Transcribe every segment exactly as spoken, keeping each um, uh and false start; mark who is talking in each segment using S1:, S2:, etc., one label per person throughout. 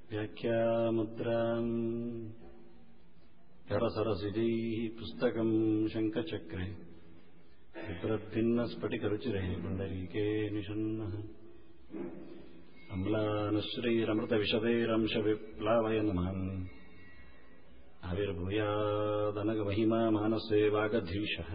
S1: ವ್ಯಾಖ್ಯಾಮುದ್ರಾಂ ಕರಸರಸಿಜೈಃ ಪುಸ್ತಕಂ ಶಂಖಚಕ್ರೆ ವಿಪ್ರದ್ಭಿನ್ನ ಸ್ಫಟಿಕರುಚಿರೆ ಪುಂಡರೀಕೆ ನಿಷನ್ನಃ ಅಮ್ಲಾನಶ್ರೀರಮೃತವಿಶದೈರಂಶವಿಪ್ಲಾವಯನ್ ಮಹನ್ ಆವಿರ್ಭೂಯಾದನಗಮಹಿಮಾ ಮಾನಸೇ ವಾಗಧೀಶಃ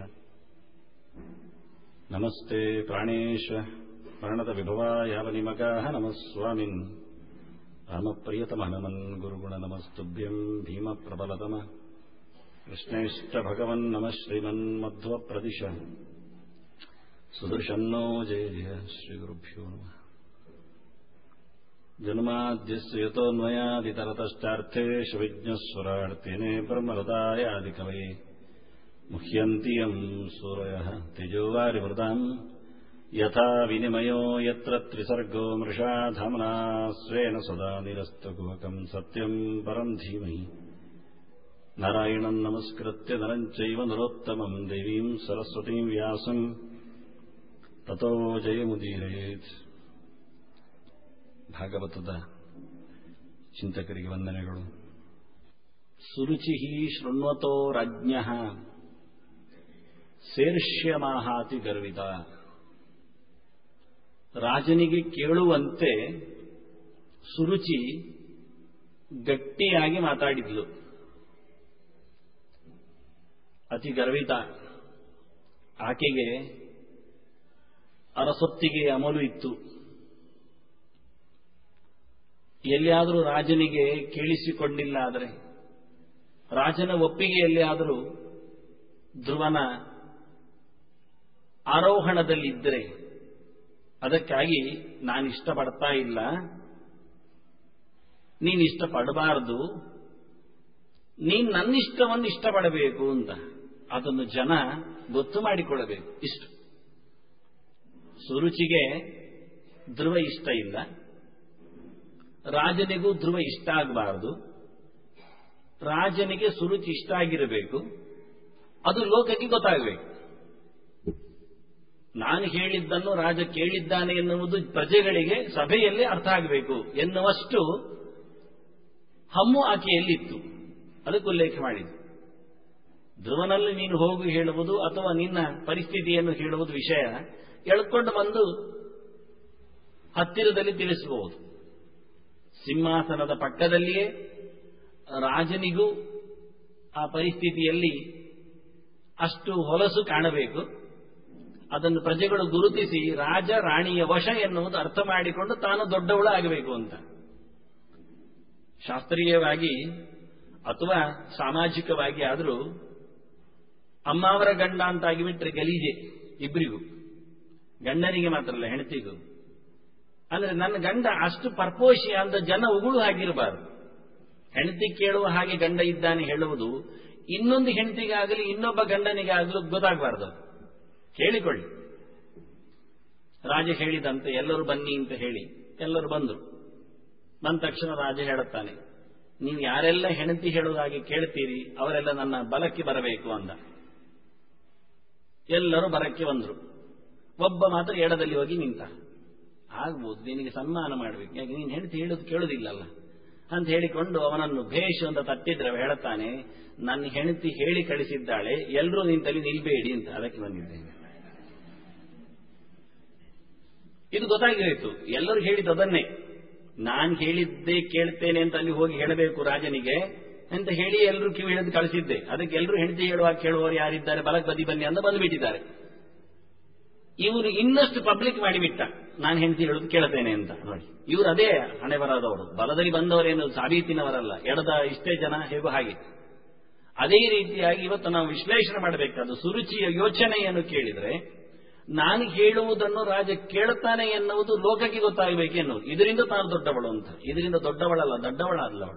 S1: ನಮಸ್ತೆ ಪ್ರಾಣೇಶ ಪ್ರಾಣತವಿಭವಾಯಾವನಿಮಗಾಃ ನಮಃ ಸ್ವಾಮಿನ್ ರಾಮಪ್ರಿಯತಮಃ ನಮನ್ ಗುರುಗುಣ ನಮಸ್ತುಭ್ಯಂ ಭೀಮಪ್ರಬಲತಮ ಕೃಷ್ಣೇಷ್ಟ ಭಗವನ್ ನಮಃ ಶ್ರೀಮನ್ಮಧ್ವ ಪ್ರದಿಶ ಸುದರ್ಶನ್ನೋ ಜಯ ಜಯ ಶ್ರೀಗುರುಭ್ಯೋ ನಮಃ ಜನ್ಮಾದ್ಯಸ್ಯ ಯತೋನ್ಮಯಾದಿತರತಶ್ಚಾರ್ಥೇಷು ವಿಜ್ಞಸ್ವರಾರ್ತಿನೇ ಬ್ರಹ್ಮರತಾಯಾದಿಕವಯೇ ಮುಹ್ಯಂತಿ ಯಂ ಸೂರಯಃ ತೇಜೋವಾರಿವೃತಾಂ ಯಥಾ ವಿನಿಮಯೋ ಯತ್ರ ತ್ರಿಸರ್ಗೋ ಮೃಷಾ ಧಾಮ್ನಾ ಸ್ವೇನ ಸದಾ ನಿರಸ್ತು ಗುಹಕಂ ಸತ್ಯಂ ಪರಂ ಧೀಮಹಿ ನಾರಾಯಣಂ ನಮಸ್ಕೃತ್ಯ ನರಂ ಚೈವ ನರೋತ್ತಮಂ ದೇವೀಂ ಸರಸ್ವತೀಂ ವ್ಯಾಸಂ ತತೋ ಜಯಮುದೀರಯೇತ್. ಭಾಗವತದ ಚಿಂತಕರಿಗೆ ವಂದನೆಗಳು. ಸುರುಚಿ ಶೃಣ್ವತೋ ರಾಜ್ಞಃ ಸೇರ್ಷ್ಯಮಾಹಾತಿ ಗರ್ವಿತ. ರಾಜನಿಗೆ ಕೇಳುವಂತೆ ಸುರುಚಿ ಗಟ್ಟಿಯಾಗಿ ಮಾತಾಡಿದ್ಲು. ಅತಿ ಗರ್ವಿತ. ಆಕೆಗೆ ಅರಸೊತ್ತಿಗೆ ಅಮಲು ಇತ್ತು. ಎಲ್ಲಿಯಾದರೂ ರಾಜನಿಗೆ ಕೇಳಿಸಿಕೊಂಡಿಲ್ಲ ಆದರೆ, ರಾಜನ ಒಪ್ಪಿಗೆಯಲ್ಲಿಯಾದರೂ ಧ್ರುವನ ಆರೋಹಣದಲ್ಲಿದ್ದರೆ, ಅದಕ್ಕಾಗಿ ನಾನು ಇಷ್ಟಪಡ್ತಾ ಇಲ್ಲ, ನೀನು ಇಷ್ಟಪಡಬಾರದು, ನೀನು ನನ್ನಿಷ್ಟವನ್ನು ಇಷ್ಟಪಡಬೇಕು ಅಂತ ಅದನ್ನು ಜನ ಗೊತ್ತು ಮಾಡಿಕೊಳ್ಳಬೇಕು. ಇಷ್ಟು. ಸುರುಚಿಗೆ ಧ್ರುವ ಇಷ್ಟ ಇಲ್ಲ, ರಾಜನಿಗೂ ಧ್ರುವ ಇಷ್ಟ ಆಗಬಾರದು. ರಾಜನಿಗೆ ಸುರುಚಿ ಇಷ್ಟ ಆಗಿರಬೇಕು, ಅದು ಲೋಕಕ್ಕೆ ಗೊತ್ತಾಗಬೇಕು. ನಾನು ಹೇಳಿದ್ದನ್ನು ರಾಜ ಕೇಳಿದ್ದಾನೆ ಎನ್ನುವುದು ಪ್ರಜೆಗಳಿಗೆ ಸಭೆಯಲ್ಲಿ ಅರ್ಥ ಆಗಬೇಕು ಎನ್ನುವಷ್ಟು ಹಮ್ಮು ಆಕೆಯಲ್ಲಿತ್ತು. ಅದಕ್ಕೆ ಉಲ್ಲೇಖ ಮಾಡಿದ್ದು. ಧ್ರುವನಲ್ಲಿ ನೀನು ಹೋಗಿ ಹೇಳುವುದು ಅಥವಾ ನಿನ್ನ ಪರಿಸ್ಥಿತಿಯನ್ನು ಹೇಳುವುದು ವಿಷಯ ಎಳ್ಕೊಂಡು ಬಂದು ಹತ್ತಿರದಲ್ಲಿ ತಿಳಿಸಬಹುದು. ಸಿಂಹಾಸನದ ಪಕ್ಕದಲ್ಲಿಯೇ ರಾಜನಿಗೂ ಆ ಪರಿಸ್ಥಿತಿಯಲ್ಲಿ ಅಷ್ಟು ಹೊಲಸು ಕಾಣಬೇಕು. ಅದನ್ನು ಪ್ರಜೆಗಳು ಗುರುತಿಸಿ ರಾಜ ರಾಣಿಯ ವಶ ಎನ್ನುವುದು ಅರ್ಥ ಮಾಡಿಕೊಂಡು ತಾನು ದೊಡ್ಡವಳು ಆಗಬೇಕು ಅಂತ. ಶಾಸ್ತ್ರೀಯವಾಗಿ ಅಥವಾ ಸಾಮಾಜಿಕವಾಗಿ ಆದರೂ ಅಮ್ಮಾವರ ಗಂಡ ಅಂತಾಗಿಬಿಟ್ರೆ ಗಲೀಜೆ ಇಬ್ಬರಿಗೂ, ಗಂಡನಿಗೆ ಮಾತ್ರ ಅಲ್ಲ ಹೆಂಡತಿಗೂ. ಅಂದ್ರೆ ನನ್ನ ಗಂಡ ಅಷ್ಟು ಪರ್ಪೋಷಿ ಅಂತ ಜನ ಉಗುಳು ಹಾಗಿರಬಾರದು. ಹೆಂಡತಿ ಕೇಳುವ ಹಾಗೆ ಗಂಡ ಇದ್ದಾನೆ ಹೇಳುವುದು ಇನ್ನೊಂದು ಹೆಂಡತಿಗಾಗಲಿ ಇನ್ನೊಬ್ಬ ಗಂಡನಿಗಾಗಲೂ ಗೊತ್ತಾಗಬಾರದು. ಕೇಳಿಕೊಳ್ಳಿ. ರಾಜ ಹೇಳಿದಂತೆ ಎಲ್ಲರೂ ಬನ್ನಿ ಅಂತ ಹೇಳಿ ಎಲ್ಲರೂ ಬಂದರು. ಬಂದ ತಕ್ಷಣ ರಾಜ ಹೇಳುತ್ತಾನೆ, ನೀವು ಯಾರೆಲ್ಲ ಹೆಂಡತಿ ಹೇಳುವುದಾಗಿ ಕೇಳ್ತೀರಿ ಅವರೆಲ್ಲ ನನ್ನ ಬಲಕ್ಕೆ ಬರಬೇಕು ಅಂದ. ಎಲ್ಲರೂ ಬರಕ್ಕೆ ಬಂದರು. ಒಬ್ಬ ಮಾತ್ರ ಎಡದಲ್ಲಿ ಹೋಗಿ ನಿಂತ. ಆಗ್ಬೋದು, ನಿನಗೆ ಸನ್ಮಾನ ಮಾಡಬೇಕು, ಯಾಕೆ ನೀನು ಹೆಂಡತಿ ಹೇಳೋದು ಕೇಳುವುದಿಲ್ಲಲ್ಲ ಅಂತ ಹೇಳಿಕೊಂಡು ಅವನನ್ನು ಭೇಷ್ ಅಂತ ತಟ್ಟಿದ್ರೆ ಹೇಳುತ್ತಾನೆ, ನನ್ನ ಹೆಂಡತಿ ಹೇಳಿ ಕಳಿಸಿದ್ದಾಳೆ, ಎಲ್ಲರೂ ನಿಂತಲ್ಲಿ ನಿಲ್ಬೇಡಿ ಅಂತ, ಅದಕ್ಕೆ ಬಂದಿದ್ದೇನೆ. ಇದು ಗೊತ್ತಾಗಿರೋಯ್ತು. ಎಲ್ಲರೂ ಹೇಳಿದ್ದದನ್ನೇ, ನಾನು ಹೇಳಿದ್ದೇ ಕೇಳ್ತೇನೆ ಅಂತ ಅಲ್ಲಿ ಹೋಗಿ ಹೇಳಬೇಕು ರಾಜನಿಗೆ ಅಂತ ಹೇಳಿ ಎಲ್ಲರೂ ಕಿವಿ ಹಿಡಿದು ಕಳಿಸಿದ್ದೆ. ಅದಕ್ಕೆ ಎಲ್ಲರೂ ಹೆಂಡತಿ ಹೇಳುವಾಗ ಕೇಳುವವರು ಯಾರಿದ್ದಾರೆ ಬಲಕ್ ಬದಿ ಬನ್ನಿ ಅಂತ ಬಂದುಬಿಟ್ಟಿದ್ದಾರೆ. ಇವರು ಇನ್ನಷ್ಟು ಪಬ್ಲಿಕ್ ಮಾಡಿಬಿಟ್ಟ, ನಾನು ಹೆಂಡತಿ ಹೇಳೋದು ಕೇಳ್ತೇನೆ ಅಂತ. ನೋಡಿ, ಇವರು ಅದೇ ಹಣೆ ಬರದವರು. ಬಲದಲ್ಲಿ ಬಂದವರೇನು ಸಾಬೀತಿನವರಲ್ಲ, ಎಡದ ಇಷ್ಟೇ ಜನ ಹೇಗೋ ಹಾಗೆ. ಅದೇ ರೀತಿಯಾಗಿ ಇವತ್ತು ನಾವು ವಿಶ್ಲೇಷಣೆ ಮಾಡಬೇಕಾದ ಸುರುಚಿಯ ಯೋಚನೆಯನ್ನು ಕೇಳಿದರೆ, ನಾನು ಹೇಳುವುದನ್ನು ರಾಜ ಕೇಳುತ್ತಾನೆ ಎನ್ನುವುದು ಲೋಕಕ್ಕೆ ಗೊತ್ತಾಗಬೇಕು ಎನ್ನುವುದು. ಇದರಿಂದ ತಾನು ದೊಡ್ಡವಳು ಅಂತ. ಇದರಿಂದ ದೊಡ್ಡವಳಲ್ಲ, ದೊಡ್ಡವಳಲ್ಲ ಅವಳು.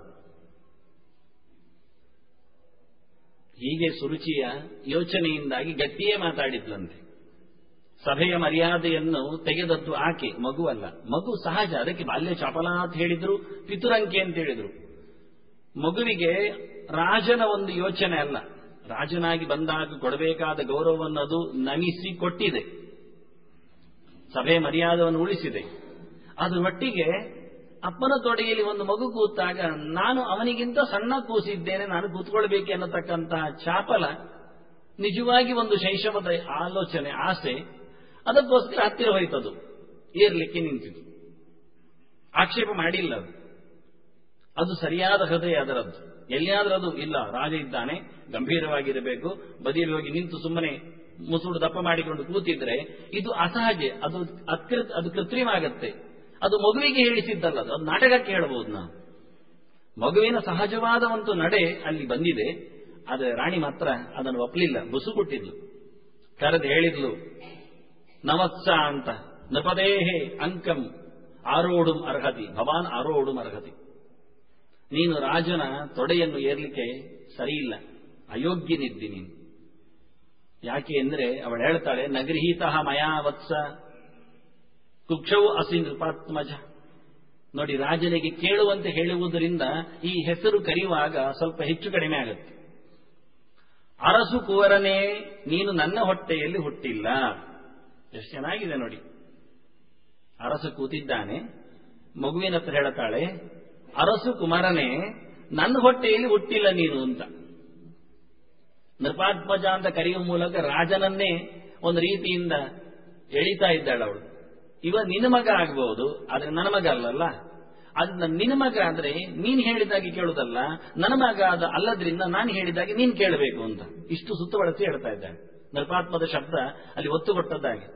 S1: ಹೀಗೆ ಸುರುಚಿಯ ಯೋಚನೆಯಿಂದಾಗಿ ಗಟ್ಟಿಯೇ ಮಾತಾಡಿದ್ಲಂತೆ. ಸಭೆಯ ಮರ್ಯಾದೆಯನ್ನು ತೆಗೆದದ್ದು ಆಕೆ, ಮಗುವಲ್ಲ. ಮಗು ಸಹಜ, ಅದಕ್ಕೆ ಬಾಲ್ಯ ಚಪಲ ಅಂತ ಹೇಳಿದ್ರು, ಪಿತುರಂಕೆ ಅಂತ ಹೇಳಿದ್ರು. ಮಗುವಿಗೆ ರಾಜನ ಒಂದು ಯೋಚನೆ ಅಲ್ಲ, ರಾಜನಾಗಿ ಬಂದಾಗ ಕೊಡಬೇಕಾದ ಗೌರವವನ್ನು ಅದು ನಮಿಸಿ ಕೊಟ್ಟಿದೆ, ಸಭೆ ಮರ್ಯಾದವನ್ನು ಉಳಿಸಿದೆ. ಅದರೊಟ್ಟಿಗೆ ಅಪ್ಪನ ತೊಡೆಯಲ್ಲಿ ಒಂದು ಮಗು ಕೂತಾಗ ನಾನು ಅವನಿಗಿಂತ ಸಣ್ಣ ಕೂಸಿದ್ದೇನೆ, ನಾನು ಕೂತ್ಕೊಳ್ಬೇಕು ಅನ್ನತಕ್ಕಂತಹ ಚಾಪಲ ನಿಜವಾಗಿ ಒಂದು ಶೈಶವದ ಆಲೋಚನೆ, ಆಸೆ, ಅದಕ್ಕೋಸ್ಕರ ಹತ್ತಿರ ಹೋಯ್ತದು, ಏರ್ಲಿಕ್ಕೆ ನಿಂತಿತು. ಆಕ್ಷೇಪ ಮಾಡಿಲ್ಲ ಅದು. ಅದು ಸರಿಯಾದ ಹೃದಯ ಅದರದ್ದು. ಎಲ್ಲಿಯಾದ್ರೂ ಅದು ಇಲ್ಲ, ರಾಜ ಇದ್ದಾನೆ, ಗಂಭೀರವಾಗಿರಬೇಕು, ಬದಿಯಲ್ಲಿ ಹೋಗಿ ನಿಂತು ಸುಮ್ಮನೆ ಮುಸುಡು ದಪ್ಪ ಮಾಡಿಕೊಂಡು ಕೂತಿದ್ರೆ ಇದು ಅಸಹಜ, ಅದು ಅಕೃತ್ ಅದು ಕೃತ್ರಿಮ ಆಗತ್ತೆ. ಅದು ಮಗುವಿಗೆ ಹೇಳಿಸಿದ್ದಲ್ಲ, ಅದು ನಾಟಕಕ್ಕೆ ಹೇಳಬಹುದು ನಾವು. ಮಗುವಿನ ಸಹಜವಾದ ಒಂದು ನಡೆ ಅಲ್ಲಿ ಬಂದಿದೆ. ಆದರೆ ರಾಣಿ ಮಾತ್ರ ಅದನ್ನು ಒಪ್ಪಲಿಲ್ಲ, ಬುಸು ಕೊಟ್ಟಿದ್ಲು, ಕರೆದು ಹೇಳಿದ್ಲು, ನವತ್ಸ ಅಂತ, ನೃಪದೇಹೇ ಅಂಕಂ ಆರೋಡುಂ ಅರ್ಹತಿ, ಭವಾನ್ ಆರೋಡುಂ ಅರ್ಹತಿ. ನೀನು ರಾಜನ ತೊಡೆಯನ್ನು ಏರ್ಲಿಕ್ಕೆ ಸರಿಯಿಲ್ಲ, ಅಯೋಗ್ಯನಿದ್ದಿ ನೀನು. ಯಾಕೆ ಅಂದ್ರೆ ಅವಳು ಹೇಳ್ತಾಳೆ, ನಗೃಹೀತಃ ಮಯಾ ವತ್ಸ ಕುಕ್ಷವು ಅಸಿ ನೃಪಾತ್ಮಜ. ನೋಡಿ, ರಾಜನಿಗೆ ಕೇಳುವಂತೆ ಹೇಳುವುದರಿಂದ ಈ ಹೆಸರು ಕರೆಯುವಾಗ ಸ್ವಲ್ಪ ಹೆಚ್ಚು ಕಡಿಮೆ ಆಗುತ್ತೆ. ಅರಸು ಕುವರನೇ, ನೀನು ನನ್ನ ಹೊಟ್ಟೆಯಲ್ಲಿ ಹುಟ್ಟಿಲ್ಲ. ಎಷ್ಟು ಚೆನ್ನಾಗಿದೆ ನೋಡಿ. ಅರಸು ಕೂತಿದ್ದಾನೆ, ಮಗುವಿನ ಹತ್ರ ಹೇಳ್ತಾಳೆ, ಅರಸು ಕುಮಾರನೇ, ನನ್ನ ಹೊಟ್ಟೆಯಲ್ಲಿ ಹುಟ್ಟಿಲ್ಲ ನೀನು ಅಂತ. ನೃಪಾತ್ಮಜ ಅಂತ ಕರೆಯುವ ಮೂಲಕ ರಾಜನನ್ನೇ ಒಂದು ರೀತಿಯಿಂದ ಎಳಿತಾ ಇದ್ದಾಳೆ ಅವಳು. ಇವ ನಿನ್ನ ಮಗ ಆಗಬಹುದು, ಆದ್ರೆ ನನ್ನ ಮಗ ಅಲ್ಲಲ್ಲ. ಅದನ್ನ ನಿನ್ನ ಮಗ ಆದ್ರೆ ನೀನ್ ಹೇಳಿದಾಗೆ ಕೇಳುವುದಲ್ಲ, ನನ್ನ ಮಗ ಆದ ಅಲ್ಲದ್ರಿಂದ ನಾನು ಹೇಳಿದಾಗೆ ನೀನ್ ಕೇಳಬೇಕು ಅಂತ ಇಷ್ಟು ಸುತ್ತು ಬಳಸಿ ಹೇಳ್ತಾ ಇದ್ದಾಳೆ. ನೃಪಾತ್ಮದ ಶಬ್ದ ಅಲ್ಲಿ ಒತ್ತು ಕೊಟ್ಟದ್ದಾಗಿ.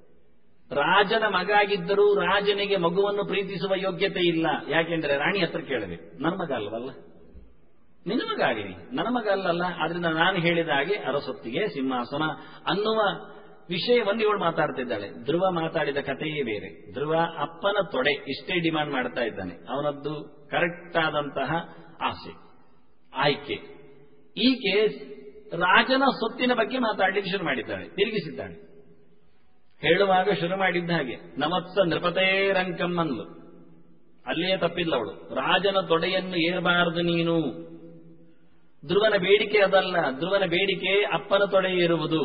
S1: ರಾಜನ ಮಗ ಆಗಿದ್ದರೂ ರಾಜನಿಗೆ ಮಗುವನ್ನು ಪ್ರೀತಿಸುವ ಯೋಗ್ಯತೆ ಇಲ್ಲ. ಯಾಕೆಂದ್ರೆ ರಾಣಿ ಹತ್ರ ಕೇಳಬೇಕು, ನನ್ನ ಮಗ ಅಲ್ವಲ್ಲ, ನಿನ್ನ ಮಗ ಆಗಿರಿ, ನನ್ನ ಮಗ ಅಲ್ಲಲ್ಲ. ಆದ್ರಿಂದ ನಾನು ಹೇಳಿದ ಹಾಗೆ ಅರಸೊತ್ತಿಗೆ ಸಿಂಹಾಸನ ಅನ್ನುವ ವಿಷಯವನ್ನು ಇವಳು ಮಾತಾಡ್ತಿದ್ದಾಳೆ. ಧ್ರುವ ಮಾತಾಡಿದ ಕಥೆಯೇ ಬೇರೆ. ಧ್ರುವ ಅಪ್ಪನ ತೊಡೆ ಇಷ್ಟೇ ಡಿಮಾಂಡ್ ಮಾಡ್ತಾ ಇದ್ದಾನೆ. ಅವನದ್ದು ಕರೆಕ್ಟ್ ಆದಂತಹ ಆಸೆ, ಆಯ್ಕೆ. ಈಕೆ ರಾಜನ ಸೊತ್ತಿನ ಬಗ್ಗೆ ಮಾತಾಡಲಿಕ್ಕೆ ಶುರು ಮಾಡಿದ್ದಾಳೆ, ತಿರುಗಿಸಿದ್ದಾಳೆ. ಹೇಳುವಾಗ ಶುರು ಮಾಡಿದ್ದ ಹಾಗೆ ನಮತ್ಸ ನೃಪತೇರಂಕಂ ಅಂದ್ಲು. ಅಲ್ಲಿಯೇ ತಪ್ಪಿಲ್ಲ ಅವಳು. ರಾಜನ ತೊಡೆಯನ್ನು ಏರಬಾರದು ನೀನು. ಧ್ರುವನ ಬೇಡಿಕೆ ಅದಲ್ಲ. ಧ್ರುವನ ಬೇಡಿಕೆ ಅಪ್ಪನ ತೊಡೆ ಏರುವುದು.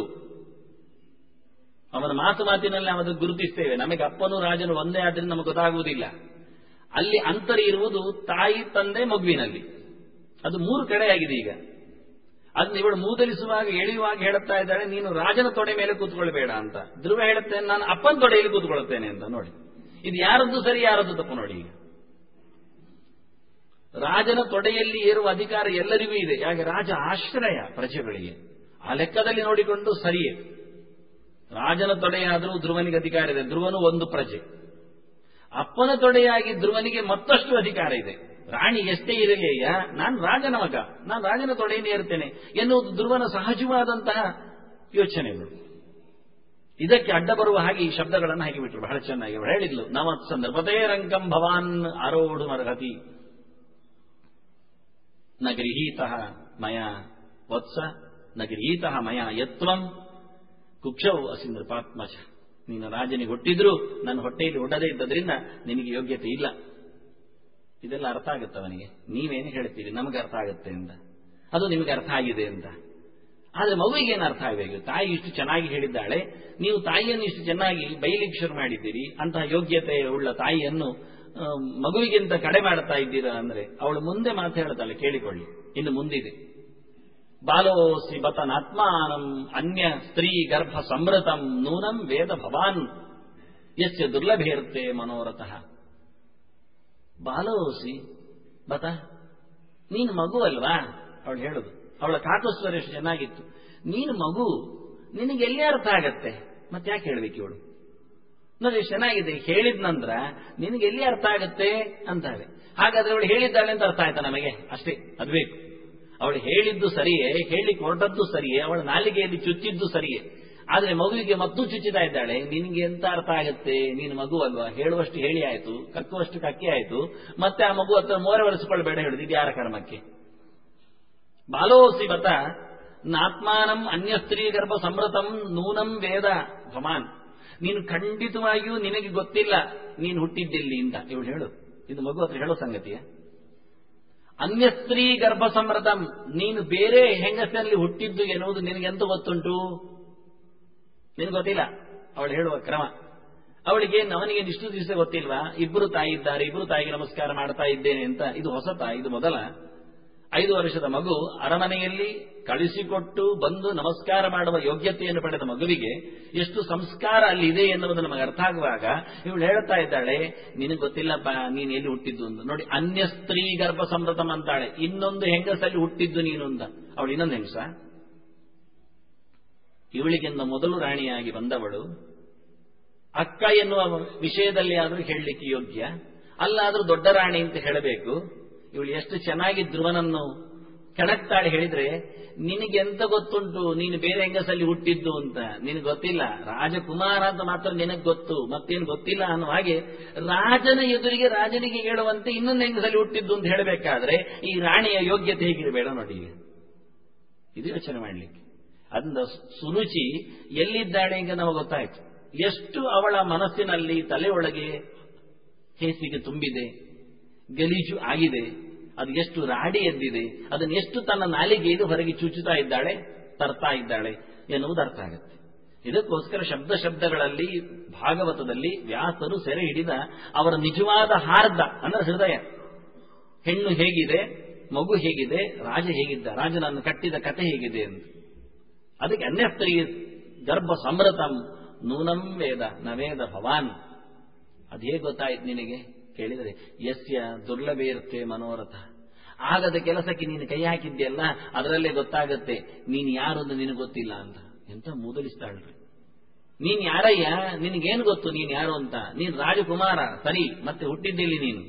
S1: ಅವನ ಮಾತು ಮಾತಿನಲ್ಲಿ ನಾವು ಅದನ್ನು ಗುರುತಿಸ್ತೇವೆ. ನಮಗೆ ಅಪ್ಪನೂ ರಾಜನು ಒಂದೇ ಆದ್ರಿಂದ ನಮಗೆ ಗೊತ್ತಾಗುವುದಿಲ್ಲ. ಅಲ್ಲಿ ಅಂತರ ಇರುವುದು ತಾಯಿ ತಂದೆ ಮಗುವಿನಲ್ಲಿ. ಅದು ಮೂರು ಕಡೆ ಆಗಿದೆ ಈಗ. ಅದನ್ನ ಇವಳು ಮೂದಲಿಸುವಾಗ ಎಳೆಯುವಾಗ ಹೇಳುತ್ತಾ ಇದ್ದಾಳೆ, ನೀನು ರಾಜನ ತೊಡೆ ಮೇಲೆ ಕೂತ್ಕೊಳ್ಬೇಡ ಅಂತ. ಧ್ರುವ ಹೇಳುತ್ತೇನೆ, ನಾನು ಅಪ್ಪನ ತೊಡೆಯಲ್ಲಿ ಕೂತ್ಕೊಳ್ಳುತ್ತೇನೆ ಅಂತ. ನೋಡಿ, ಇದು ಯಾರದ್ದು ಸರಿ, ಯಾರದ್ದು ತಪ್ಪು ನೋಡಿ. ಈಗ ರಾಜನ ತೊಡೆಯಲ್ಲಿ ಏರುವ ಅಧಿಕಾರ ಎಲ್ಲರಿಗೂ ಇದೆ. ಯಾಕೆ? ರಾಜ ಆಶ್ರಯ ಪ್ರಜೆಗಳಿಗೆ. ಆ ಲೆಕ್ಕದಲ್ಲಿ ನೋಡಿಕೊಂಡು ಸರಿಯೇ. ರಾಜನ ತೊಡೆಯಾದರೂ ಧ್ರುವನಿಗೆ ಅಧಿಕಾರ ಇದೆ. ಧ್ರುವನು ಒಂದು ಪ್ರಜೆ. ಅಪ್ಪನ ತೊಡೆಯಾಗಿ ಧ್ರುವನಿಗೆ ಮತ್ತಷ್ಟು ಅಧಿಕಾರ ಇದೆ. ರಾಣಿ ಎಷ್ಟೇ ಇರಲಿಲ್ಲ, ನಾನು ರಾಜನ ಮಗ, ನಾನು ರಾಜನ ತೊಡೆಯನ್ನು ಏರುತ್ತೇನೆ ಎನ್ನುವುದು ಧ್ರುವನ ಸಹಜವಾದಂತಹ ಯೋಚನೆಗಳು. ಇದಕ್ಕೆ ಅಡ್ಡ ಬರುವ ಹಾಗೆ ಈ ಶಬ್ದಗಳನ್ನು ಹಾಗೆ ಬಿಟ್ಟರು. ಬಹಳ ಚೆನ್ನಾಗಿ ಅವಳು ಹೇಳಿದ್ಲು, ನವತ್ಸ ನೃಪತೇರಂಕಂ ಭವಾನ್ ಆರೋಡು ಮರ್ಹತಿ ನ ಗೃಹೀತಃ ಮಯ ವತ್ಸ ನ ಗೃಹೀತಃ ಮಯ ಯತ್ವಂ ಕುಕ್ಷವು ಅಸಿ ನೃಪಾತ್ಮಜ. ನೀನು ರಾಜನಿಗೆ ಹುಟ್ಟಿದ್ರೂ ನನ್ನ ಹೊಟ್ಟೆಯಲ್ಲಿ ಹುಟ್ಟದೇ ಇದ್ದದ್ರಿಂದ ನಿನಗೆ ಯೋಗ್ಯತೆ ಇಲ್ಲ. ಇದೆಲ್ಲ ಅರ್ಥ ಆಗುತ್ತೆ ಅವನಿಗೆ. ನೀವೇನು ಹೇಳ್ತೀರಿ, ನಮಗೆ ಅರ್ಥ ಆಗುತ್ತೆ ಅಂತ, ಅದು ನಿಮಗೆ ಅರ್ಥ ಆಗಿದೆ ಅಂತ. ಆದರೆ ಮಗುವಿಗೇನು ಅರ್ಥ ಆಗಬೇಕು? ತಾಯಿ ಇಷ್ಟು ಚೆನ್ನಾಗಿ ಹೇಳಿದ್ದಾಳೆ, ನೀವು ತಾಯಿಯನ್ನು ಇಷ್ಟು ಚೆನ್ನಾಗಿ ಬೈಲಿಕ್ಕೆ ಶುರು ಮಾಡಿದ್ದೀರಿ, ಅಂತಹ ಯೋಗ್ಯತೆ ಉಳ್ಳ ತಾಯಿಯನ್ನು ಮಗುವಿಗಿಂತ ಕಡೆ ಮಾಡ್ತಾ ಇದ್ದೀರಾ ಅಂದ್ರೆ ಅವಳು ಮುಂದೆ ಮಾತು ಹೇಳ್ತಾಳೆ, ಕೇಳಿಕೊಳ್ಳಿ. ಇನ್ನು ಮುಂದಿದೆ. ಬಾಲೋಸಿ ಬತನಾತ್ಮಾನಂ ಅನ್ಯ ಸ್ತ್ರೀ ಗರ್ಭ ಸಂವೃತಂ ನೂನಂ ವೇದ ಭವಾನ್ ಯಸ್ಯ ದುರ್ಲಭೇರ್ತೆ ಮನೋರಥಃ. ಬಾಲೋಸಿ ಬತ, ನೀನು ಮಗು ಅಲ್ವಾ? ಅವಳು ಹೇಳುದು. ಅವಳ ಕಾಕಸ್ವರ ಎಷ್ಟು ಚೆನ್ನಾಗಿತ್ತು. ನೀನು ಮಗು, ನಿನಗೆ ಎಲ್ಲಿ ಅರ್ಥ ಆಗತ್ತೆ? ಮತ್ತೆ ಯಾಕೆ ಹೇಳ್ಬೇಕು ಇವಳು? ನೋಡಿ ಎಷ್ಟು ಚೆನ್ನಾಗಿದೆ. ಹೇಳಿದ ನಂತರ ನಿನಗೆ ಎಲ್ಲಿ ಅರ್ಥ ಆಗತ್ತೆ ಅಂತಾಳೆ. ಹಾಗಾದ್ರೆ ಅವಳು ಹೇಳಿದ್ದಾಳೆ ಅಂತ ಅರ್ಥ ಆಯ್ತಾ ನಮಗೆ? ಅಷ್ಟೇ, ಅದು ಬೇಕು. ಅವಳು ಹೇಳಿದ್ದು ಸರಿಯೇ, ಹೇಳಿಕ್ಕೆ ಹೊರಟದ್ದು ಸರಿಯೇ, ಅವಳ ನಾಲಿಗೆಯಲ್ಲಿ ಚುಚ್ಚಿದ್ದು ಸರಿಯೇ. ಆದ್ರೆ ಮಗುವಿಗೆ ಮತ್ತೂ ಚುಚ್ಚುತ್ತಾ ಇದ್ದಾಳೆ. ನಿನಗೆ ಎಂತ ಅರ್ಥ ಆಗತ್ತೆ? ನೀನು ಮಗು ಅಲ್ವಾ? ಹೇಳುವಷ್ಟು ಹೇಳಿ ಆಯ್ತು, ಕಕ್ಕುವಷ್ಟು ಕಕ್ಕಿ ಆಯ್ತು, ಮತ್ತೆ ಆ ಮಗು ಹತ್ರ ಮೋರೆ ಒರೆಸಿಕೊಳ್ಬೇಡ ಹೇಳುದು. ಇದು ಯಾರ ಕರ್ಮಕ್ಕೆ? ಬಾಲೋಸಿ ಬತ ನಾತ್ಮಾನಂ ಅನ್ಯ ಸ್ತ್ರೀ ಗರ್ಭ ಸಂವೃತಂ ನೂನಂ ವೇದ ಭವಾನ್. ನೀನು ಖಂಡಿತವಾಗಿಯೂ ನಿನಗೆ ಗೊತ್ತಿಲ್ಲ ನೀನು ಹುಟ್ಟಿದ್ದಿಲ್ಲಿ ಅಂತ ಇವಳು ಹೇಳು. ಇದು ಮಗು ಹತ್ರ ಹೇಳೋ ಸಂಗತಿಯ? ಅನ್ಯ ಸ್ತ್ರೀ ಗರ್ಭ ಸಂವೃತಂ, ನೀನು ಬೇರೆ ಹೆಂಗಸಲ್ಲಿ ಹುಟ್ಟಿದ್ದು ಎನ್ನುವುದು ನಿನಗೆಂತ ಗೊತ್ತುಂಟು? ನಿನಗೆ ಗೊತ್ತಿಲ್ಲ. ಅವಳು ಹೇಳುವ ಕ್ರಮ. ಅವಳಿಗೆ ಅವನಿಗೆ ಇಷ್ಟು ದಿವಸ ಗೊತ್ತಿಲ್ವಾ, ಇಬ್ಬರು ತಾಯಿ ಇದ್ದಾರೆ, ಇಬ್ಬರು ತಾಯಿಗೆ ನಮಸ್ಕಾರ ಮಾಡ್ತಾ ಇದ್ದೇನೆ ಅಂತ. ಇದು ಹೊಸತ, ಇದು ಮೊದಲ. ಐದು ವರ್ಷದ ಮಗು ಅರಮನೆಯಲ್ಲಿ ಕಳಿಸಿಕೊಟ್ಟು ಬಂದು ನಮಸ್ಕಾರ ಮಾಡುವ ಯೋಗ್ಯತೆಯನ್ನು ಪಡೆದ ಮಗುವಿಗೆ ಎಷ್ಟು ಸಂಸ್ಕಾರ ಅಲ್ಲಿ ಇದೆ ಎನ್ನುವುದು ನಮಗೆ ಅರ್ಥ ಆಗುವಾಗ ಇವಳು ಹೇಳ್ತಾ ಇದ್ದಾಳೆ, ನಿನಗೆ ಗೊತ್ತಿಲ್ಲಪ್ಪ ನೀನು ಎಲ್ಲಿ ಹುಟ್ಟಿದ್ದು ಅಂತ. ನೋಡಿ, ಅನ್ಯ ಸ್ತ್ರೀ ಗರ್ಭ ಸಂಭ್ರತಂ ಅಂತಾಳೆ, ಇನ್ನೊಂದು ಹೆಂಗಸಲ್ಲಿ ಹುಟ್ಟಿದ್ದು ನೀನು ಅಂತ. ಅವಳು ಇನ್ನೊಂದು ಹೆಂಗಸ. ಇವಳಿಗೆಂದ ಮೊದಲು ರಾಣಿಯಾಗಿ ಬಂದವಳು ಅಕ್ಕ ಎನ್ನುವ ವಿಷಯದಲ್ಲಿ ಆದರೂ ಹೇಳಲಿಕ್ಕೆ ಯೋಗ್ಯ, ಅಲ್ಲಾದ್ರೂ ದೊಡ್ಡ ರಾಣಿ ಅಂತ ಹೇಳಬೇಕು. ಇವಳು ಎಷ್ಟು ಚೆನ್ನಾಗಿ ಧ್ರುವನನ್ನು ಕೆಣಕ್ತಾಳೆ ಹೇಳಿದ್ರೆ, ನಿನಗೆಂತ ಗೊತ್ತುಂಟು ನೀನು ಬೇರೆ ಹೆಂಗಸಲ್ಲಿ ಹುಟ್ಟಿದ್ದು ಅಂತ, ನಿನಗೆ ಗೊತ್ತಿಲ್ಲ, ರಾಜಕುಮಾರ ಅಂತ ಮಾತ್ರ ನಿನಗೆ ಗೊತ್ತು, ಮತ್ತೇನು ಗೊತ್ತಿಲ್ಲ ಅನ್ನೋ ಹಾಗೆ ರಾಜನ ಎದುರಿಗೆ ರಾಜನಿಗೆ ಹೇಳುವಂತೆ ಇನ್ನೊಂದು ಹೆಂಗಸಲ್ಲಿ ಹುಟ್ಟಿದ್ದು ಅಂತ ಹೇಳಬೇಕಾದ್ರೆ ಈ ರಾಣಿಯ ಯೋಗ್ಯತೆ ಹೇಗಿರಬೇಡ ನೋಡಿ. ಇದು ಯೋಚನೆ ಮಾಡಲಿಕ್ಕೆ. ಅದರಿಂದ ಸುರುಚಿ ಎಲ್ಲಿದ್ದಾಳೆ ಈಗ ನಮಗೆ ಗೊತ್ತಾಯ್ತು. ಎಷ್ಟು ಅವಳ ಮನಸ್ಸಿನಲ್ಲಿ ತಲೆಯೊಳಗೆ ಹೇಸಿಗೆ ತುಂಬಿದೆ, ಗಲೀಜು ಆಗಿದೆ, ಅದು ಎಷ್ಟು ರಾಡಿ ಎದ್ದಿದೆ, ಅದನ್ನು ಎಷ್ಟು ತನ್ನ ನಾಲಿಗೆಯಲ್ಲಿ ಹೊರಗೆ ಚುಚ್ಚುತ್ತಾ ಇದ್ದಾಳೆ, ತರ್ತಾ ಇದ್ದಾಳೆ ಎನ್ನುವುದು ಅರ್ಥ ಆಗುತ್ತೆ. ಇದಕ್ಕೋಸ್ಕರ ಶಬ್ದ ಶಬ್ದಗಳಲ್ಲಿ ಭಾಗವತದಲ್ಲಿ ವ್ಯಾಸರು ಸೆರೆ ಹಿಡಿದ ಅವರ ನಿಜವಾದ ಹಾರ್ದ ಅಂದ್ರೆ ಹೃದಯ. ಹೆಣ್ಣು ಹೇಗಿದೆ, ಮಗು ಹೇಗಿದೆ, ರಾಜ ಹೇಗಿದ್ದ, ರಾಜನನ್ನು ಕಟ್ಟಿದ ಕಥೆ ಹೇಗಿದೆ ಅಂತ. ಅದಕ್ಕೆ ಅನ್ಯಸ್ತ್ರೀ ಗರ್ಭ ಸಮೃತಂ ನೂನಂ ವೇದ ನವೇದ ಭವಾನ್. ಅದೇ ಗೊತ್ತಾಯ್ತು ನಿನಗೆ ಕೇಳಿದರೆ, ಯಸ್ಯ ದುರ್ಲಭೇರ್ತೆ ಮನೋರಥ. ಆಗದ ಕೆಲಸಕ್ಕೆ ನೀನು ಕೈ ಹಾಕಿದ್ಯಲ್ಲ, ಅದರಲ್ಲೇ ಗೊತ್ತಾಗತ್ತೆ ನೀನು ಯಾರು ಅಂತ ನಿನಗೆ ಗೊತ್ತಿಲ್ಲ ಅಂತ. ಎಂತ ಮೂದಲಿಸ್ತಾಳ್ರಿ. ನೀನ್ ಯಾರಯ್ಯ, ನಿನಗೇನು ಗೊತ್ತು ನೀನು ಯಾರು ಅಂತ? ನೀನು ರಾಜಕುಮಾರ ಸರಿ, ಮತ್ತೆ ಹುಟ್ಟಿದ್ದಿಲ್ಲಿ ನೀನು,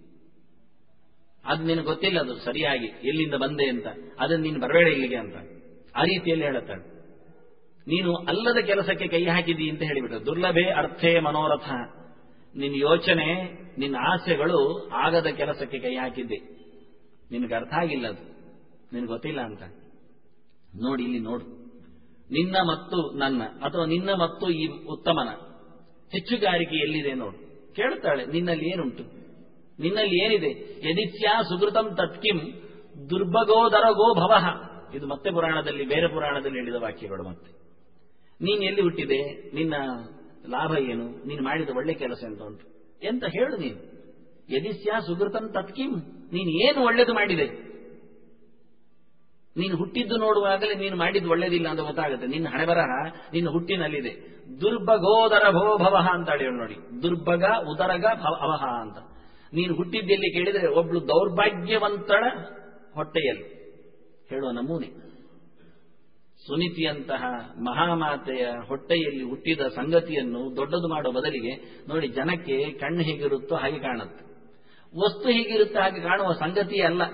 S1: ಅದು ನಿನಗೆ ಗೊತ್ತಿಲ್ಲ, ಅದು ಸರಿಯಾಗಿ ಎಲ್ಲಿಂದ ಬಂದೆ ಅಂತ, ಅದನ್ನು ನೀನು ಬರಬೇಡ ಇಲ್ಲಿಗೆ ಅಂತ ಆ ರೀತಿಯಲ್ಲಿ ಹೇಳುತ್ತಾಳೆ. ನೀನು ಅಲ್ಲದ ಕೆಲಸಕ್ಕೆ ಕೈ ಹಾಕಿದಿ ಅಂತ ಹೇಳಿಬಿಟ್ಟು, ದುರ್ಲಭೆ ಅರ್ಥೇ ಮನೋರಥ. ನಿನ್ನ ಯೋಚನೆ, ನಿನ್ನ ಆಸೆಗಳು ಆಗದ ಕೆಲಸಕ್ಕೆ ಕೈ ಹಾಕಿದ್ದೆ, ನಿನಗೆ ಅರ್ಥ ಆಗಿಲ್ಲ, ಅದು ನಿನಗೆ ಗೊತ್ತಿಲ್ಲ ಅಂತ. ನೋಡಿ ಇಲ್ಲಿ ನೋಡು, ನಿನ್ನ ಮತ್ತು ನನ್ನ ಅಥವಾ ನಿನ್ನ ಮತ್ತು ಈ ಉತ್ತಮನ ಹೆಚ್ಚುಗಾರಿಕೆ ಎಲ್ಲಿದೆ ನೋಡು. ಕೇಳ್ತಾಳೆ, ನಿನ್ನಲ್ಲಿ ಏನುಂಟು, ನಿನ್ನಲ್ಲಿ ಏನಿದೆ? ಯದಿತ್ಯಾ ಸುಕೃತಂ ತತ್ಕಿಂ ದುರ್ಭಗೋದರಗೋ ಭವಃ. ಇದು ಮತ್ತೆ ಪುರಾಣದಲ್ಲಿ, ಬೇರೆ ಪುರಾಣದಲ್ಲಿ ಹೇಳಿದ ವಾಕ್ಯಗಳು. ಮತ್ತೆ ನೀನು ಎಲ್ಲಿ ಹುಟ್ಟಿದೆ, ನಿನ್ನ ಲಾಭ ಏನು, ನೀನು ಮಾಡಿದ ಒಳ್ಳೆ ಕೆಲಸ ಎಂತ ಉಂಟು ಎಂತ ಹೇಳು ನೀನು. ಯದಿಸ್ಯಾ ಸುಕೃತಂ ತತ್ಕಿಂ, ನೀನು ಏನು ಒಳ್ಳೇದು ಮಾಡಿದೆ. ನೀನು ಹುಟ್ಟಿದ್ದು ನೋಡುವಾಗಲೇ ನೀನು ಮಾಡಿದ್ದು ಒಳ್ಳೇದಿಲ್ಲ ಅಂತ ಗೊತ್ತಾಗುತ್ತೆ. ನಿನ್ನ ಹಣೆಬರಹ ನಿನ್ನ ಹುಟ್ಟಿನಲ್ಲಿದೆ. ದುರ್ಭಗೋದರ ಭೋ ಭವಃ ಅಂತ ಹೇಳಿ ನೋಡಿ, ದುರ್ಭಗ ಉದರಗ ಭವಃ ಅಂತ. ನೀನು ಹುಟ್ಟಿದ್ದೆಲ್ಲಿ ಕೇಳಿದರೆ ಒಬ್ಳು ದೌರ್ಭಾಗ್ಯವಂತಳ ಹೊಟ್ಟೆಯಲ್ಲಿ ಹೇಳುವ ನಮೂನೆ. ಸುನೀತಿಯಂತಹ ಮಹಾಮಾತೆಯ ಹೊಟ್ಟೆಯಲ್ಲಿ ಹುಟ್ಟಿದ ಸಂಗತಿಯನ್ನು ದೊಡ್ಡದು ಮಾಡುವ ಬದಲಿಗೆ ನೋಡಿ, ಜನಕ್ಕೆ ಕಣ್ಣು ಹೇಗಿರುತ್ತೋ ಹಾಗೆ ಕಾಣುತ್ತೆ, ವಸ್ತು ಹೇಗಿರುತ್ತೋ ಹಾಗೆ ಕಾಣುವ ಸಂಗತಿಯೇ ಅಲ್ಲ.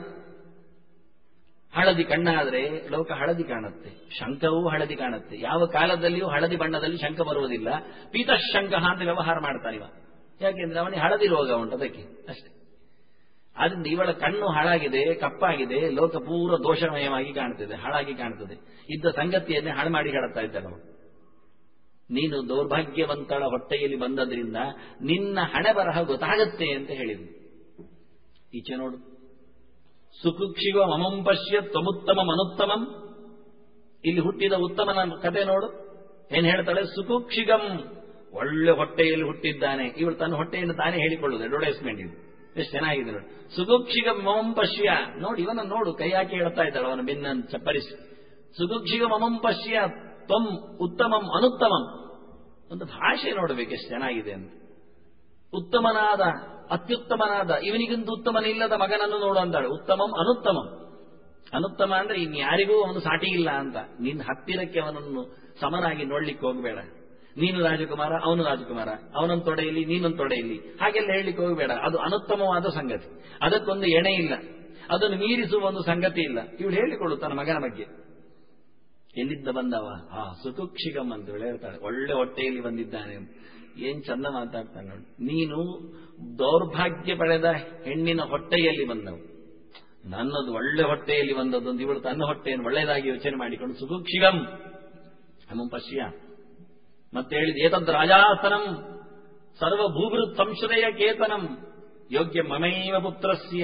S1: ಹಳದಿ ಕಣ್ಣಾದರೆ ಲೋಕ ಹಳದಿ ಕಾಣುತ್ತೆ, ಶಂಖವೂ ಹಳದಿ ಕಾಣುತ್ತೆ. ಯಾವ ಕಾಲದಲ್ಲಿಯೂ ಹಳದಿ ಬಣ್ಣದಲ್ಲಿ ಶಂಖ ಬರುವುದಿಲ್ಲ. ಪೀತಶಂಖ ಅಂತ ವ್ಯವಹಾರ ಮಾಡ್ತಾನಿವ, ಯಾಕೆಂದ್ರೆ ಅವನಿಗೆ ಹಳದಿ ರೋಗ ಉಂಟು, ಅದಕ್ಕೆ ಅಷ್ಟೇ. ಆದ್ರಿಂದ ಇವಳ ಕಣ್ಣು ಹಾಳಾಗಿದೆ, ಕಪ್ಪಾಗಿದೆ, ಲೋಕ ಪೂರ ದೋಷಮಯವಾಗಿ ಕಾಣುತ್ತದೆ, ಹಾಳಾಗಿ ಕಾಣುತ್ತದೆ. ಇದ್ದ ಸಂಗತಿಯನ್ನೇ ಹಾಳು ಮಾಡಿ ಹೇಳುತ್ತಾ ಇದ್ದಾಳೆ ಅವಳು. ನೀನು ದೌರ್ಭಾಗ್ಯವಂತಳ ಹೊಟ್ಟೆಯಲ್ಲಿ ಬಂದದ್ರಿಂದ ನಿನ್ನ ಹಣೆ ಬರಹ ಗೊತ್ತಾಗತ್ತೆ ಅಂತ ಹೇಳಿದ್ರು. ಈಚೆ ನೋಡು, ಸುಕುಕ್ಷಿವ ಮಮಂ ಪಶ್ಯ ತ್ವಮುತ್ತಮಂ ಅನುತ್ತಮಂ. ಇಲ್ಲಿ ಹುಟ್ಟಿದ ಉತ್ತಮನ ಕತೆ ನೋಡು, ಏನ್ ಹೇಳ್ತಾಳೆ? ಸುಕುಕ್ಷಿಗಂ, ಒಳ್ಳೆ ಹೊಟ್ಟೆಯಲ್ಲಿ ಹುಟ್ಟಿದ್ದಾನೆ. ಇವಳು ತನ್ನ ಹೊಟ್ಟೆಯನ್ನು ತಾನೇ ಹೇಳಿಕೊಳ್ಳುವುದು, ಅಡ್ವರ್ಟೈಸ್ಮೆಂಟ್ ಇದು. ಎಷ್ಟು ಚೆನ್ನಾಗಿದೆ ನೋಡಿ. ಸುಗುಕ್ಷಿಗ ಮಮಂ ಪಶ್ಯ, ನೋಡಿ ಇವನ ನೋಡು, ಕೈ ಹಾಕಿ ಹೇಳ್ತಾ ಇದ್ದಾಳೆ ಅವನ ಬೆನ್ನನ್ನು ಚಪ್ಪರಿಸಿ. ಸುಗುಕ್ಷಿಗ ಮಮಂ ಪಶ್ಯ ತ್ವಂ ಉತ್ತಮಂ ಅನುತ್ತಮಂ. ಒಂದು ಭಾಷೆ ನೋಡಬೇಕು ಎಷ್ಟು ಚೆನ್ನಾಗಿದೆ ಅಂತ. ಉತ್ತಮನಾದ, ಅತ್ಯುತ್ತಮನಾದ, ಇವನಿಗಿಂತ ಉತ್ತಮನಿಲ್ಲದ ಮಗನನ್ನು ನೋಡು ಅಂತಾಳೆ. ಉತ್ತಮಂ ಅನುತ್ತಮಂ. ಅನುತ್ತಮ ಅಂದ್ರೆ ಇನ್ಯಾರಿಗೂ ಅವನು ಸಾಟಿ ಇಲ್ಲ ಅಂತ. ನಿನ್ನ ಹತ್ತಿರಕ್ಕೆ ಅವನನ್ನು ಸಮನಾಗಿ ನೋಡ್ಲಿಕ್ಕೆ ಹೋಗಬೇಡ. ನೀನು ರಾಜಕುಮಾರ, ಅವನು ರಾಜಕುಮಾರ, ಅವನೊಂದು ತೊಡೆಯಲ್ಲಿ ನೀನೊಂದು ತೊಡೆಯಲ್ಲಿ, ಹಾಗೆಲ್ಲ ಹೇಳಲಿಕ್ಕೆ ಹೋಗಬೇಡ. ಅದು ಅನುತ್ತಮವಾದ ಸಂಗತಿ, ಅದಕ್ಕೊಂದು ಎಣೆ ಇಲ್ಲ, ಅದನ್ನು ಮೀರಿಸುವ ಒಂದು ಸಂಗತಿ ಇಲ್ಲ. ಇವಳು ಹೇಳಿಕೊಳ್ಳು ತನ್ನ ಮಗನ ಬಗ್ಗೆ. ಎಲ್ಲಿದ್ದ ಬಂದವ? ಆ ಸುಕುಕ್ಷಿಗಂ ಅಂತ ಹೇಳ್ತಾಳೆ, ಒಳ್ಳೆ ಹೊಟ್ಟೆಯಲ್ಲಿ ಬಂದಿದ್ದಾನೆ. ಏನ್ ಚಂದ ಮಾತಾಡ್ತಾನೆ ನೋಡಿ. ನೀನು ದೌರ್ಭಾಗ್ಯ ಪಡೆದ ಹೆಣ್ಣಿನ ಹೊಟ್ಟೆಯಲ್ಲಿ ಬಂದವು, ನನ್ನದು ಒಳ್ಳೆ ಹೊಟ್ಟೆಯಲ್ಲಿ ಬಂದದ್ದು. ಇವಳು ತನ್ನ ಹೊಟ್ಟೆಯನ್ನು ಒಳ್ಳೆಯದಾಗಿ ಯೋಚನೆ ಮಾಡಿಕೊಂಡು ಸುಕುಕ್ಷಿಗಂ ಹಮಂ ಪಶ್ಯ. ಮತ್ತೆ ಹೇಳಿದ ಏತದ್ ರಾಜಾಸನಂ ಸರ್ವಭೂಭೃತ್ ಸಂಶ್ರಯ ಕೇತನಂ ಯೋಗ್ಯ ಮಮೈವ ಪುತ್ರಸ್ಯ.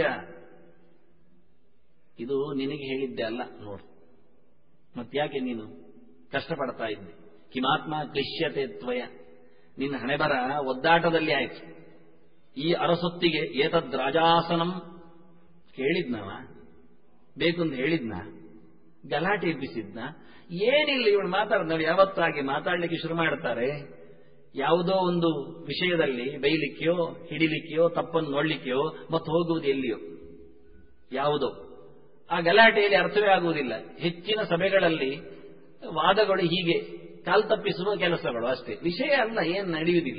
S1: ಇದು ನಿನಗೆ ಹೇಳಿದ್ದೆ ಅಲ್ಲ ನೋಡು. ಮತ್ಯಾಕೆ ನೀನು ಕಷ್ಟಪಡ್ತಾ ಇದ್ದೆ? ಕಿಮಾತ್ಮ ಕ್ಲಿಶ್ಯತೆ ತ್ವಯ. ನಿನ್ನ ಹಣೆಬರ ಒದ್ದಾಟದಲ್ಲಿ ಆಯ್ತು. ಈ ಅರಸೊತ್ತಿಗೆ ಏತದ್ ರಾಜಾಸನಂ ಕೇಳಿದ್ನವ, ಬೇಕು ಅಂತ ಹೇಳಿದ್ನ, ಗಲಾಟೆ ಎಬ್ಬಿಸಿದ್ನ, ಏನಿಲ್ಲ. ಇವಳು ಮಾತಾಡ್ ನೋಡಿ, ಯಾವತ್ತಾಗಿ ಮಾತಾಡ್ಲಿಕ್ಕೆ ಶುರು ಮಾಡ್ತಾರೆ. ಯಾವುದೋ ಒಂದು ವಿಷಯದಲ್ಲಿ ಬೈಲಿಕ್ಕೆಯೋ ಹಿಡಿಲಿಕ್ಕೆಯೋ ತಪ್ಪನ್ನು ನೋಡ್ಲಿಕ್ಕೆಯೋ ಮತ್ತು ಹೋಗುವುದು ಎಲ್ಲಿಯೋ ಯಾವುದೋ ಆ ಗಲಾಟೆಯಲ್ಲಿ ಅರ್ಥವೇ ಆಗುವುದಿಲ್ಲ. ಹೆಚ್ಚಿನ ಸಭೆಗಳಲ್ಲಿ ವಾದಗಳು ಹೀಗೆ ಕಾಲ್ತಪ್ಪಿಸುವ ಕೆಲಸಗಳು ಅಷ್ಟೇ, ವಿಷಯ ಅಲ್ಲ, ಏನು ನಡೆಯುವುದಿಲ್ಲ.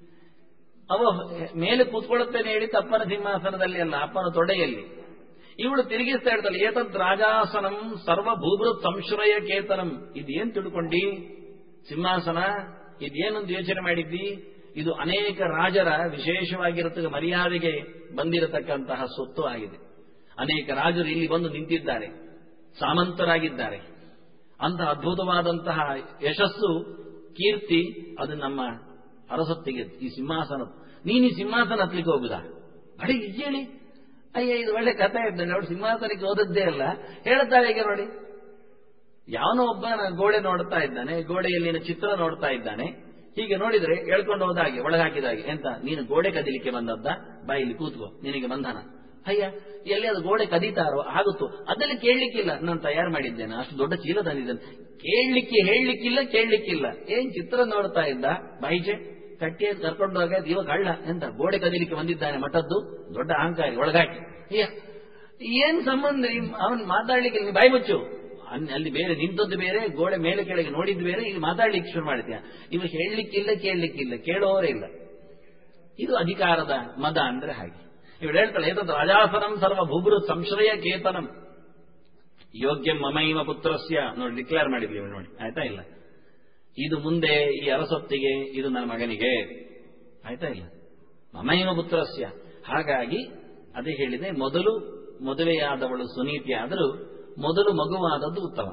S1: ಅವ ಮೇಲೆ ಕೂತ್ಕೊಳ್ಳುತ್ತೇನೆ ಹೇಳಿ ಅಪ್ಪನ ಸಿಂಹಾಸನದಲ್ಲಿ ಅಲ್ಲ, ಅಪ್ಪನ ತೊಡೆಯಲ್ಲಿ. ಇವಳು ತಿರುಗಿಸ್ತಾ ಇರ್ತಾಳೆ, ಏತದ್ ರಾಜಾಸನಂ ಸರ್ವಭೂಭೃತ್ ಸಂಶ್ರಯ ಕೇತನಂ. ಇದೇನ್ ತಿಳ್ಕೊಂಡಿ ಸಿಂಹಾಸನ, ಇದೇನೊಂದು ಯೋಚನೆ ಮಾಡಿದ್ದಿ, ಇದು ಅನೇಕ ರಾಜರ ವಿಶೇಷವಾಗಿರತಕ್ಕ ಮರ್ಯಾದೆಗೆ ಬಂದಿರತಕ್ಕಂತಹ ಸೊತ್ತು ಆಗಿದೆ. ಅನೇಕ ರಾಜರು ಇಲ್ಲಿ ಬಂದು ನಿಂತಿದ್ದಾರೆ, ಸಾಮಂತರಾಗಿದ್ದಾರೆ. ಅಂತಹ ಅದ್ಭುತವಾದಂತಹ ಯಶಸ್ಸು, ಕೀರ್ತಿ ಅದು ನಮ್ಮ ಅರಸೊತ್ತಿಗೆ. ಈ ಸಿಂಹಾಸನ, ನೀನು ಈ ಸಿಂಹಾಸನ ಹತ್ಲಿಕ್ಕೆ ಹೋಗುದಾ? ಅಡಿ ಹೇಳಿ, ಅಯ್ಯ ಇದು ಒಳ್ಳೆ ಕಥೆ ಇದ್ದಾನೆ, ಅವಳು ಸಿಂಹಾಸನಕ್ಕೆ ಹೋದದ್ದೇ ಅಲ್ಲ, ಹೇಳ್ತಾಳೆ ಈಗ ನೋಡಿ. ಯಾವನೋ ಒಬ್ಬ ಗೋಡೆ ನೋಡ್ತಾ ಇದ್ದಾನೆ, ಗೋಡೆಯಲ್ಲಿನ ಚಿತ್ರ ನೋಡ್ತಾ ಇದ್ದಾನೆ. ಹೀಗೆ ನೋಡಿದ್ರೆ ಹೇಳ್ಕೊಂಡು ಹೋದಾಗೆ ಒಳಗಾಕಿದಾಗೆ, ಎಂತ ನೀನು ಗೋಡೆ ಕದಿಲಿಕ್ಕೆ ಬಂದದ್ದ, ಬಾಯಿಲಿ ಕೂತ್ಕೋ, ನಿನಗೆ ಬಂಧನ. ಅಯ್ಯ ಎಲ್ಲಿ ಅದು ಗೋಡೆ ಕದೀತಾರೋ ಆಗುತ್ತೋ, ಅದರಲ್ಲಿ ಕೇಳಲಿಕ್ಕಿಲ್ಲ, ನಾನು ತಯಾರು ಮಾಡಿದ್ದೇನೆ, ಅಷ್ಟು ದೊಡ್ಡ ಚೀಲ ತಂದಿದ್ದೇನೆ, ಕೇಳಲಿಕ್ಕೆ ಹೇಳಲಿಕ್ಕಿಲ್ಲ, ಕೇಳಲಿಕ್ಕಿಲ್ಲ. ಏನ್ ಚಿತ್ರ ನೋಡ್ತಾ ಇದ್ದ, ಬಾಯಿಚೆ ಕಟ್ಟಿ ಕರ್ಕೊಂಡು ಹೋಗ ಇವ ಕಳ್ಳ, ಎಂತ ಗೋಡೆ ಕದಿಲಿಕ್ಕೆ ಬಂದಿದ್ದಾನೆ, ಮಠದ್ದು ದೊಡ್ಡ ಅಹಂಕಾರಿ, ಒಳಗಾಕಿ. ಅಯ್ಯ ಏನ್ ಸಂಬಂಧ, ಅವನ್ ಮಾತಾಡ್ಲಿಕ್ಕೆ ನೀ ಬಾಯಿ ಮುಚ್ಚು. ಅಲ್ಲಿ ಬೇರೆ ನಿಂತದ್ದು ಬೇರೆ, ಗೋಡೆ ಮೇಲೆ ಕೆಳಗೆ ನೋಡಿದ್ದು ಬೇರೆ, ಈಗ ಮಾತಾಡ್ಲಿಕ್ಕೆ ಶುರು ಮಾಡಿದ್ಯಾ. ಇವು ಹೇಳಲಿಕ್ಕಿಲ್ಲ, ಕೇಳಲಿಕ್ಕಿಲ್ಲ, ಕೇಳೋರೇ ಇಲ್ಲ. ಇದು ಅಧಿಕಾರದ ಮದ ಅಂದ್ರೆ ಹಾಗೆ. ಇವಳು ಹೇಳ್ತಾಳೆ, ಏತದ್ ರಾಜಾಸನಂ ಸರ್ವಭೂಭೃ ಸಂಶ್ರಯ ಕೇತನಂ ಯೋಗ್ಯಂ ಮಮೈವ ಪುತ್ರಸ್ಯ. ನೋಡಿ ಡಿಕ್ಲೇರ್ ಮಾಡಿದ್ವಿ ಇವಳು, ನೋಡಿ ಆಯ್ತಾ ಇಲ್ಲ. ಇದು ಮುಂದೆ ಈ ಅರಸೊತ್ತಿಗೆ, ಇದು ನನ್ನ ಮಗನಿಗೆ, ಆಯ್ತಾ ಇಲ್ಲ, ಮಮೈವ ಪುತ್ರಸ್ಯ. ಹಾಗಾಗಿ ಅದೇ ಹೇಳಿದೆ, ಮೊದಲು ಮದುವೆಯಾದವಳು ಸುನೀತಿ ಆದರೂ ಮೊದಲು ಮಗುವಾದದ್ದು ಉತ್ತಮ.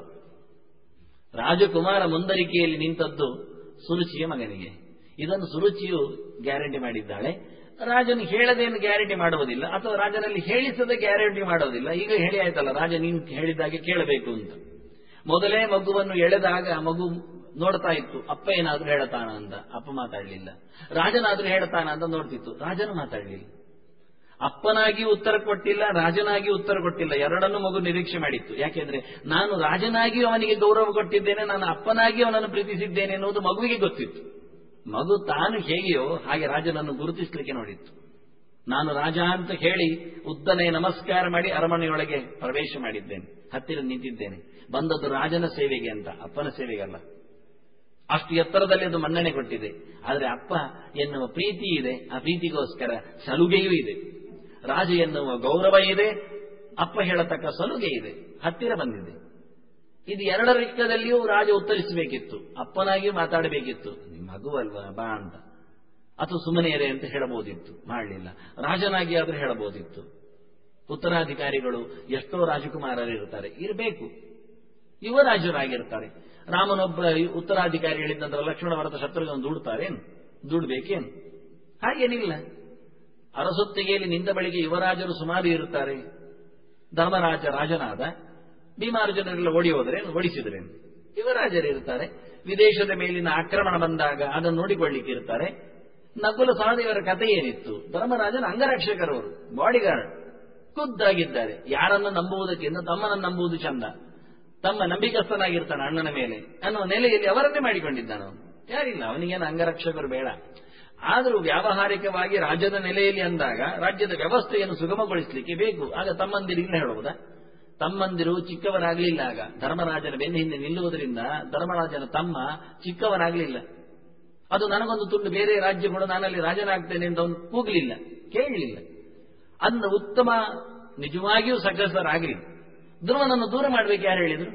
S1: ರಾಜಕುಮಾರ ಮುಂದರಿಕೆಯಲ್ಲಿ ನಿಂತದ್ದು ಸುರುಚಿಯ ಮಗನಿಗೆ. ಇದನ್ನು ಸುರುಚಿಯು ಗ್ಯಾರಂಟಿ ಮಾಡಿದ್ದಾಳೆ. ರಾಜನು ಹೇಳದೇನು ಗ್ಯಾರಂಟಿ ಮಾಡುವುದಿಲ್ಲ, ಅಥವಾ ರಾಜನಲ್ಲಿ ಹೇಳಿಸದೆ ಗ್ಯಾರಂಟಿ ಮಾಡೋದಿಲ್ಲ. ಈಗ ಹೇಳಿ ಆಯ್ತಲ್ಲ, ರಾಜ ನೀನು ಹೇಳಿದಾಗೆ ಕೇಳಬೇಕು ಅಂತ. ಮೊದಲೇ ಮಗುವನ್ನು ಎಳೆದಾಗ ಮಗು ನೋಡ್ತಾ ಇತ್ತು, ಅಪ್ಪ ಏನಾದ್ರೂ ಹೇಳತಾನ ಅಂತ. ಅಪ್ಪ ಮಾತಾಡಲಿಲ್ಲ. ರಾಜನಾದ್ರೂ ಹೇಳತಾನ ಅಂತ ನೋಡ್ತಿತ್ತು, ರಾಜನು ಮಾತಾಡಲಿಲ್ಲ. ಅಪ್ಪನಾಗಿ ಉತ್ತರ ಕೊಟ್ಟಿಲ್ಲ, ರಾಜನಾಗಿ ಉತ್ತರ ಕೊಟ್ಟಿಲ್ಲ, ಎರಡನ್ನೂ ಮಗು ನಿರೀಕ್ಷೆ ಮಾಡಿತ್ತು. ಯಾಕೆಂದ್ರೆ ನಾನು ರಾಜನಾಗಿ ಅವನಿಗೆ ಗೌರವ ಕೊಟ್ಟಿದ್ದೇನೆ, ನಾನು ಅಪ್ಪನಾಗಿ ಅವನನ್ನು ಪ್ರೀತಿಸಿದ್ದೇನೆ ಎನ್ನುವುದು ಮಗುವಿಗೆ ಗೊತ್ತಿತ್ತು. ಮಗು ತಾನು ಹೇಗೆಯೋ ಹಾಗೆ ರಾಜನನ್ನು ಗುರುತಿಸಲಿಕ್ಕೆ ನೋಡಿತ್ತು. ನಾನು ರಾಜ ಅಂತ ಹೇಳಿ ಉದ್ದನೆ ನಮಸ್ಕಾರ ಮಾಡಿ ಅರಮನೆಯೊಳಗೆ ಪ್ರವೇಶ ಮಾಡಿದ್ದೇನೆ, ಹತ್ತಿರ ನಿಂತಿದ್ದೇನೆ. ಬಂದದ್ದು ರಾಜನ ಸೇವೆಗೆ ಅಂತ, ಅಪ್ಪನ ಸೇವೆಗಲ್ಲ. ಅಷ್ಟು ಎತ್ತರದಲ್ಲಿ ಅದು ಮನ್ನಣೆ ಕೊಟ್ಟಿದೆ. ಆದರೆ ಅಪ್ಪ ಎನ್ನುವ ಪ್ರೀತಿ ಇದೆ, ಆ ಪ್ರೀತಿಗೋಸ್ಕರ ಸಲುಗೆಯೂ ಇದೆ. ರಾಜ ಎನ್ನುವ ಗೌರವ ಇದೆ, ಅಪ್ಪ ಹೇಳತಕ್ಕ ಸಲುಗೆ ಇದೆ, ಹತ್ತಿರ ಬಂದಿದೆ. ಇದು ಎರಡರ ಲೆಕ್ಕದಲ್ಲಿಯೂ ರಾಜ ಉತ್ತರಿಸಬೇಕಿತ್ತು, ಅಪ್ಪನಾಗಿಯೂ ಮಾತಾಡಬೇಕಿತ್ತು. ಮಗುವಲ್ವಾ ಬಾ ಅಂತ, ಅಥವಾ ಸುಮ್ಮನೆಯರೇ ಅಂತ ಹೇಳಬಹುದಿತ್ತು, ಮಾಡಲಿಲ್ಲ. ರಾಜನಾಗಿ ಆದ್ರೂ ಹೇಳಬಹುದಿತ್ತು. ಉತ್ತರಾಧಿಕಾರಿಗಳು ಎಷ್ಟೋ ರಾಜಕುಮಾರರು ಇರ್ತಾರೆ, ಇರಬೇಕು, ಯುವರಾಜರಾಗಿರ್ತಾರೆ. ರಾಮನೊಬ್ಬ ಉತ್ತರಾಧಿಕಾರಿ ಹೇಳಿದ್ದಂತ ಲಕ್ಷ್ಮಣ ಭರತ ಶತ್ರುಘ್ನ ದುಡ್ತಾರೇನು, ದುಡ್ಬೇಕೇನು? ಹಾಗೇನಿಲ್ಲ. ಅರಸೊತ್ತಿಗೆಯಲ್ಲಿ ನಿಂತ ಬಳಿಗೆ ಯುವರಾಜರು ಸುಮಾರು ಇರುತ್ತಾರೆ. ಧರ್ಮರಾಜ ರಾಜನಾದ, ಭೀಮಾರ್ಜುನರೆಲ್ಲ ಓಡಿ ಹೋದ್ರೇನು, ಓಡಿಸಿದ್ರೇನು? ಯುವರಾಜರು ಇರ್ತಾರೆ. ವಿದೇಶದ ಮೇಲಿನ ಆಕ್ರಮಣ ಬಂದಾಗ ಅದನ್ನು ನೋಡಿಕೊಳ್ಳಿಕ್ಕೆ ಇರ್ತಾರೆ. ನಕುಲ ಸಹದೇವರ ಕಥೆ ಏನಿತ್ತು? ಧರ್ಮರಾಜನ ಅಂಗರಕ್ಷಕರವರು, ಬಾಡಿಗಾರ್ಡ್, ಖುದ್ದಾಗಿದ್ದಾರೆ. ಯಾರನ್ನು ನಂಬುವುದಕ್ಕಿಂತ ತಮ್ಮನನ್ನು ನಂಬುವುದು ಚಂದ. ತಮ್ಮ ನಂಬಿಕಸ್ಥನಾಗಿರ್ತಾನೆ ಅಣ್ಣನ ಮೇಲೆ ಅನ್ನುವ ನೆಲೆಯಲ್ಲಿ ಅವರನ್ನೇ ಮಾಡಿಕೊಂಡಿದ್ದಾನ ಅವನು. ಯಾರಿಲ್ಲ, ಅವನಿಗೇನು ಅಂಗರಕ್ಷಕರು ಬೇಡ. ಆದರೂ ವ್ಯಾವಹಾರಿಕವಾಗಿ ರಾಜ್ಯದ ನೆಲೆಯಲ್ಲಿ ಅಂದಾಗ ರಾಜ್ಯದ ವ್ಯವಸ್ಥೆಯನ್ನು ಸುಗಮಗೊಳಿಸಲಿಕ್ಕೆ ಬೇಕು. ಆಗ ತಮ್ಮಂದಿರು ಇಲ್ಲ ಹೇಳುವುದಾ? ತಮ್ಮಂದಿರು ಚಿಕ್ಕವರಾಗಲಿಲ್ಲ. ಆಗ ಧರ್ಮರಾಜನ ಬೆನ್ನ ಹಿಂದೆ ನಿಲ್ಲುವುದರಿಂದ ಧರ್ಮರಾಜನ ತಮ್ಮ ಚಿಕ್ಕವನಾಗಲಿಲ್ಲ. ಅದು ನನಗೊಂದು ತುಂಡು ಬೇರೆ ರಾಜ್ಯಗಳು, ನಾನಲ್ಲಿ ರಾಜನಾಗ್ತೇನೆ ಅಂತ ಅವನು ಕೂಗಲಿಲ್ಲ, ಕೇಳಲಿಲ್ಲ. ಅಂದ ಉತ್ತಮ ನಿಜವಾಗಿಯೂ ಸಗ್ರಸರಾಗಲಿ. ಧ್ರುವನನ್ನು ದೂರ ಮಾಡಬೇಕು ಯಾರು ಹೇಳಿದ್ರು?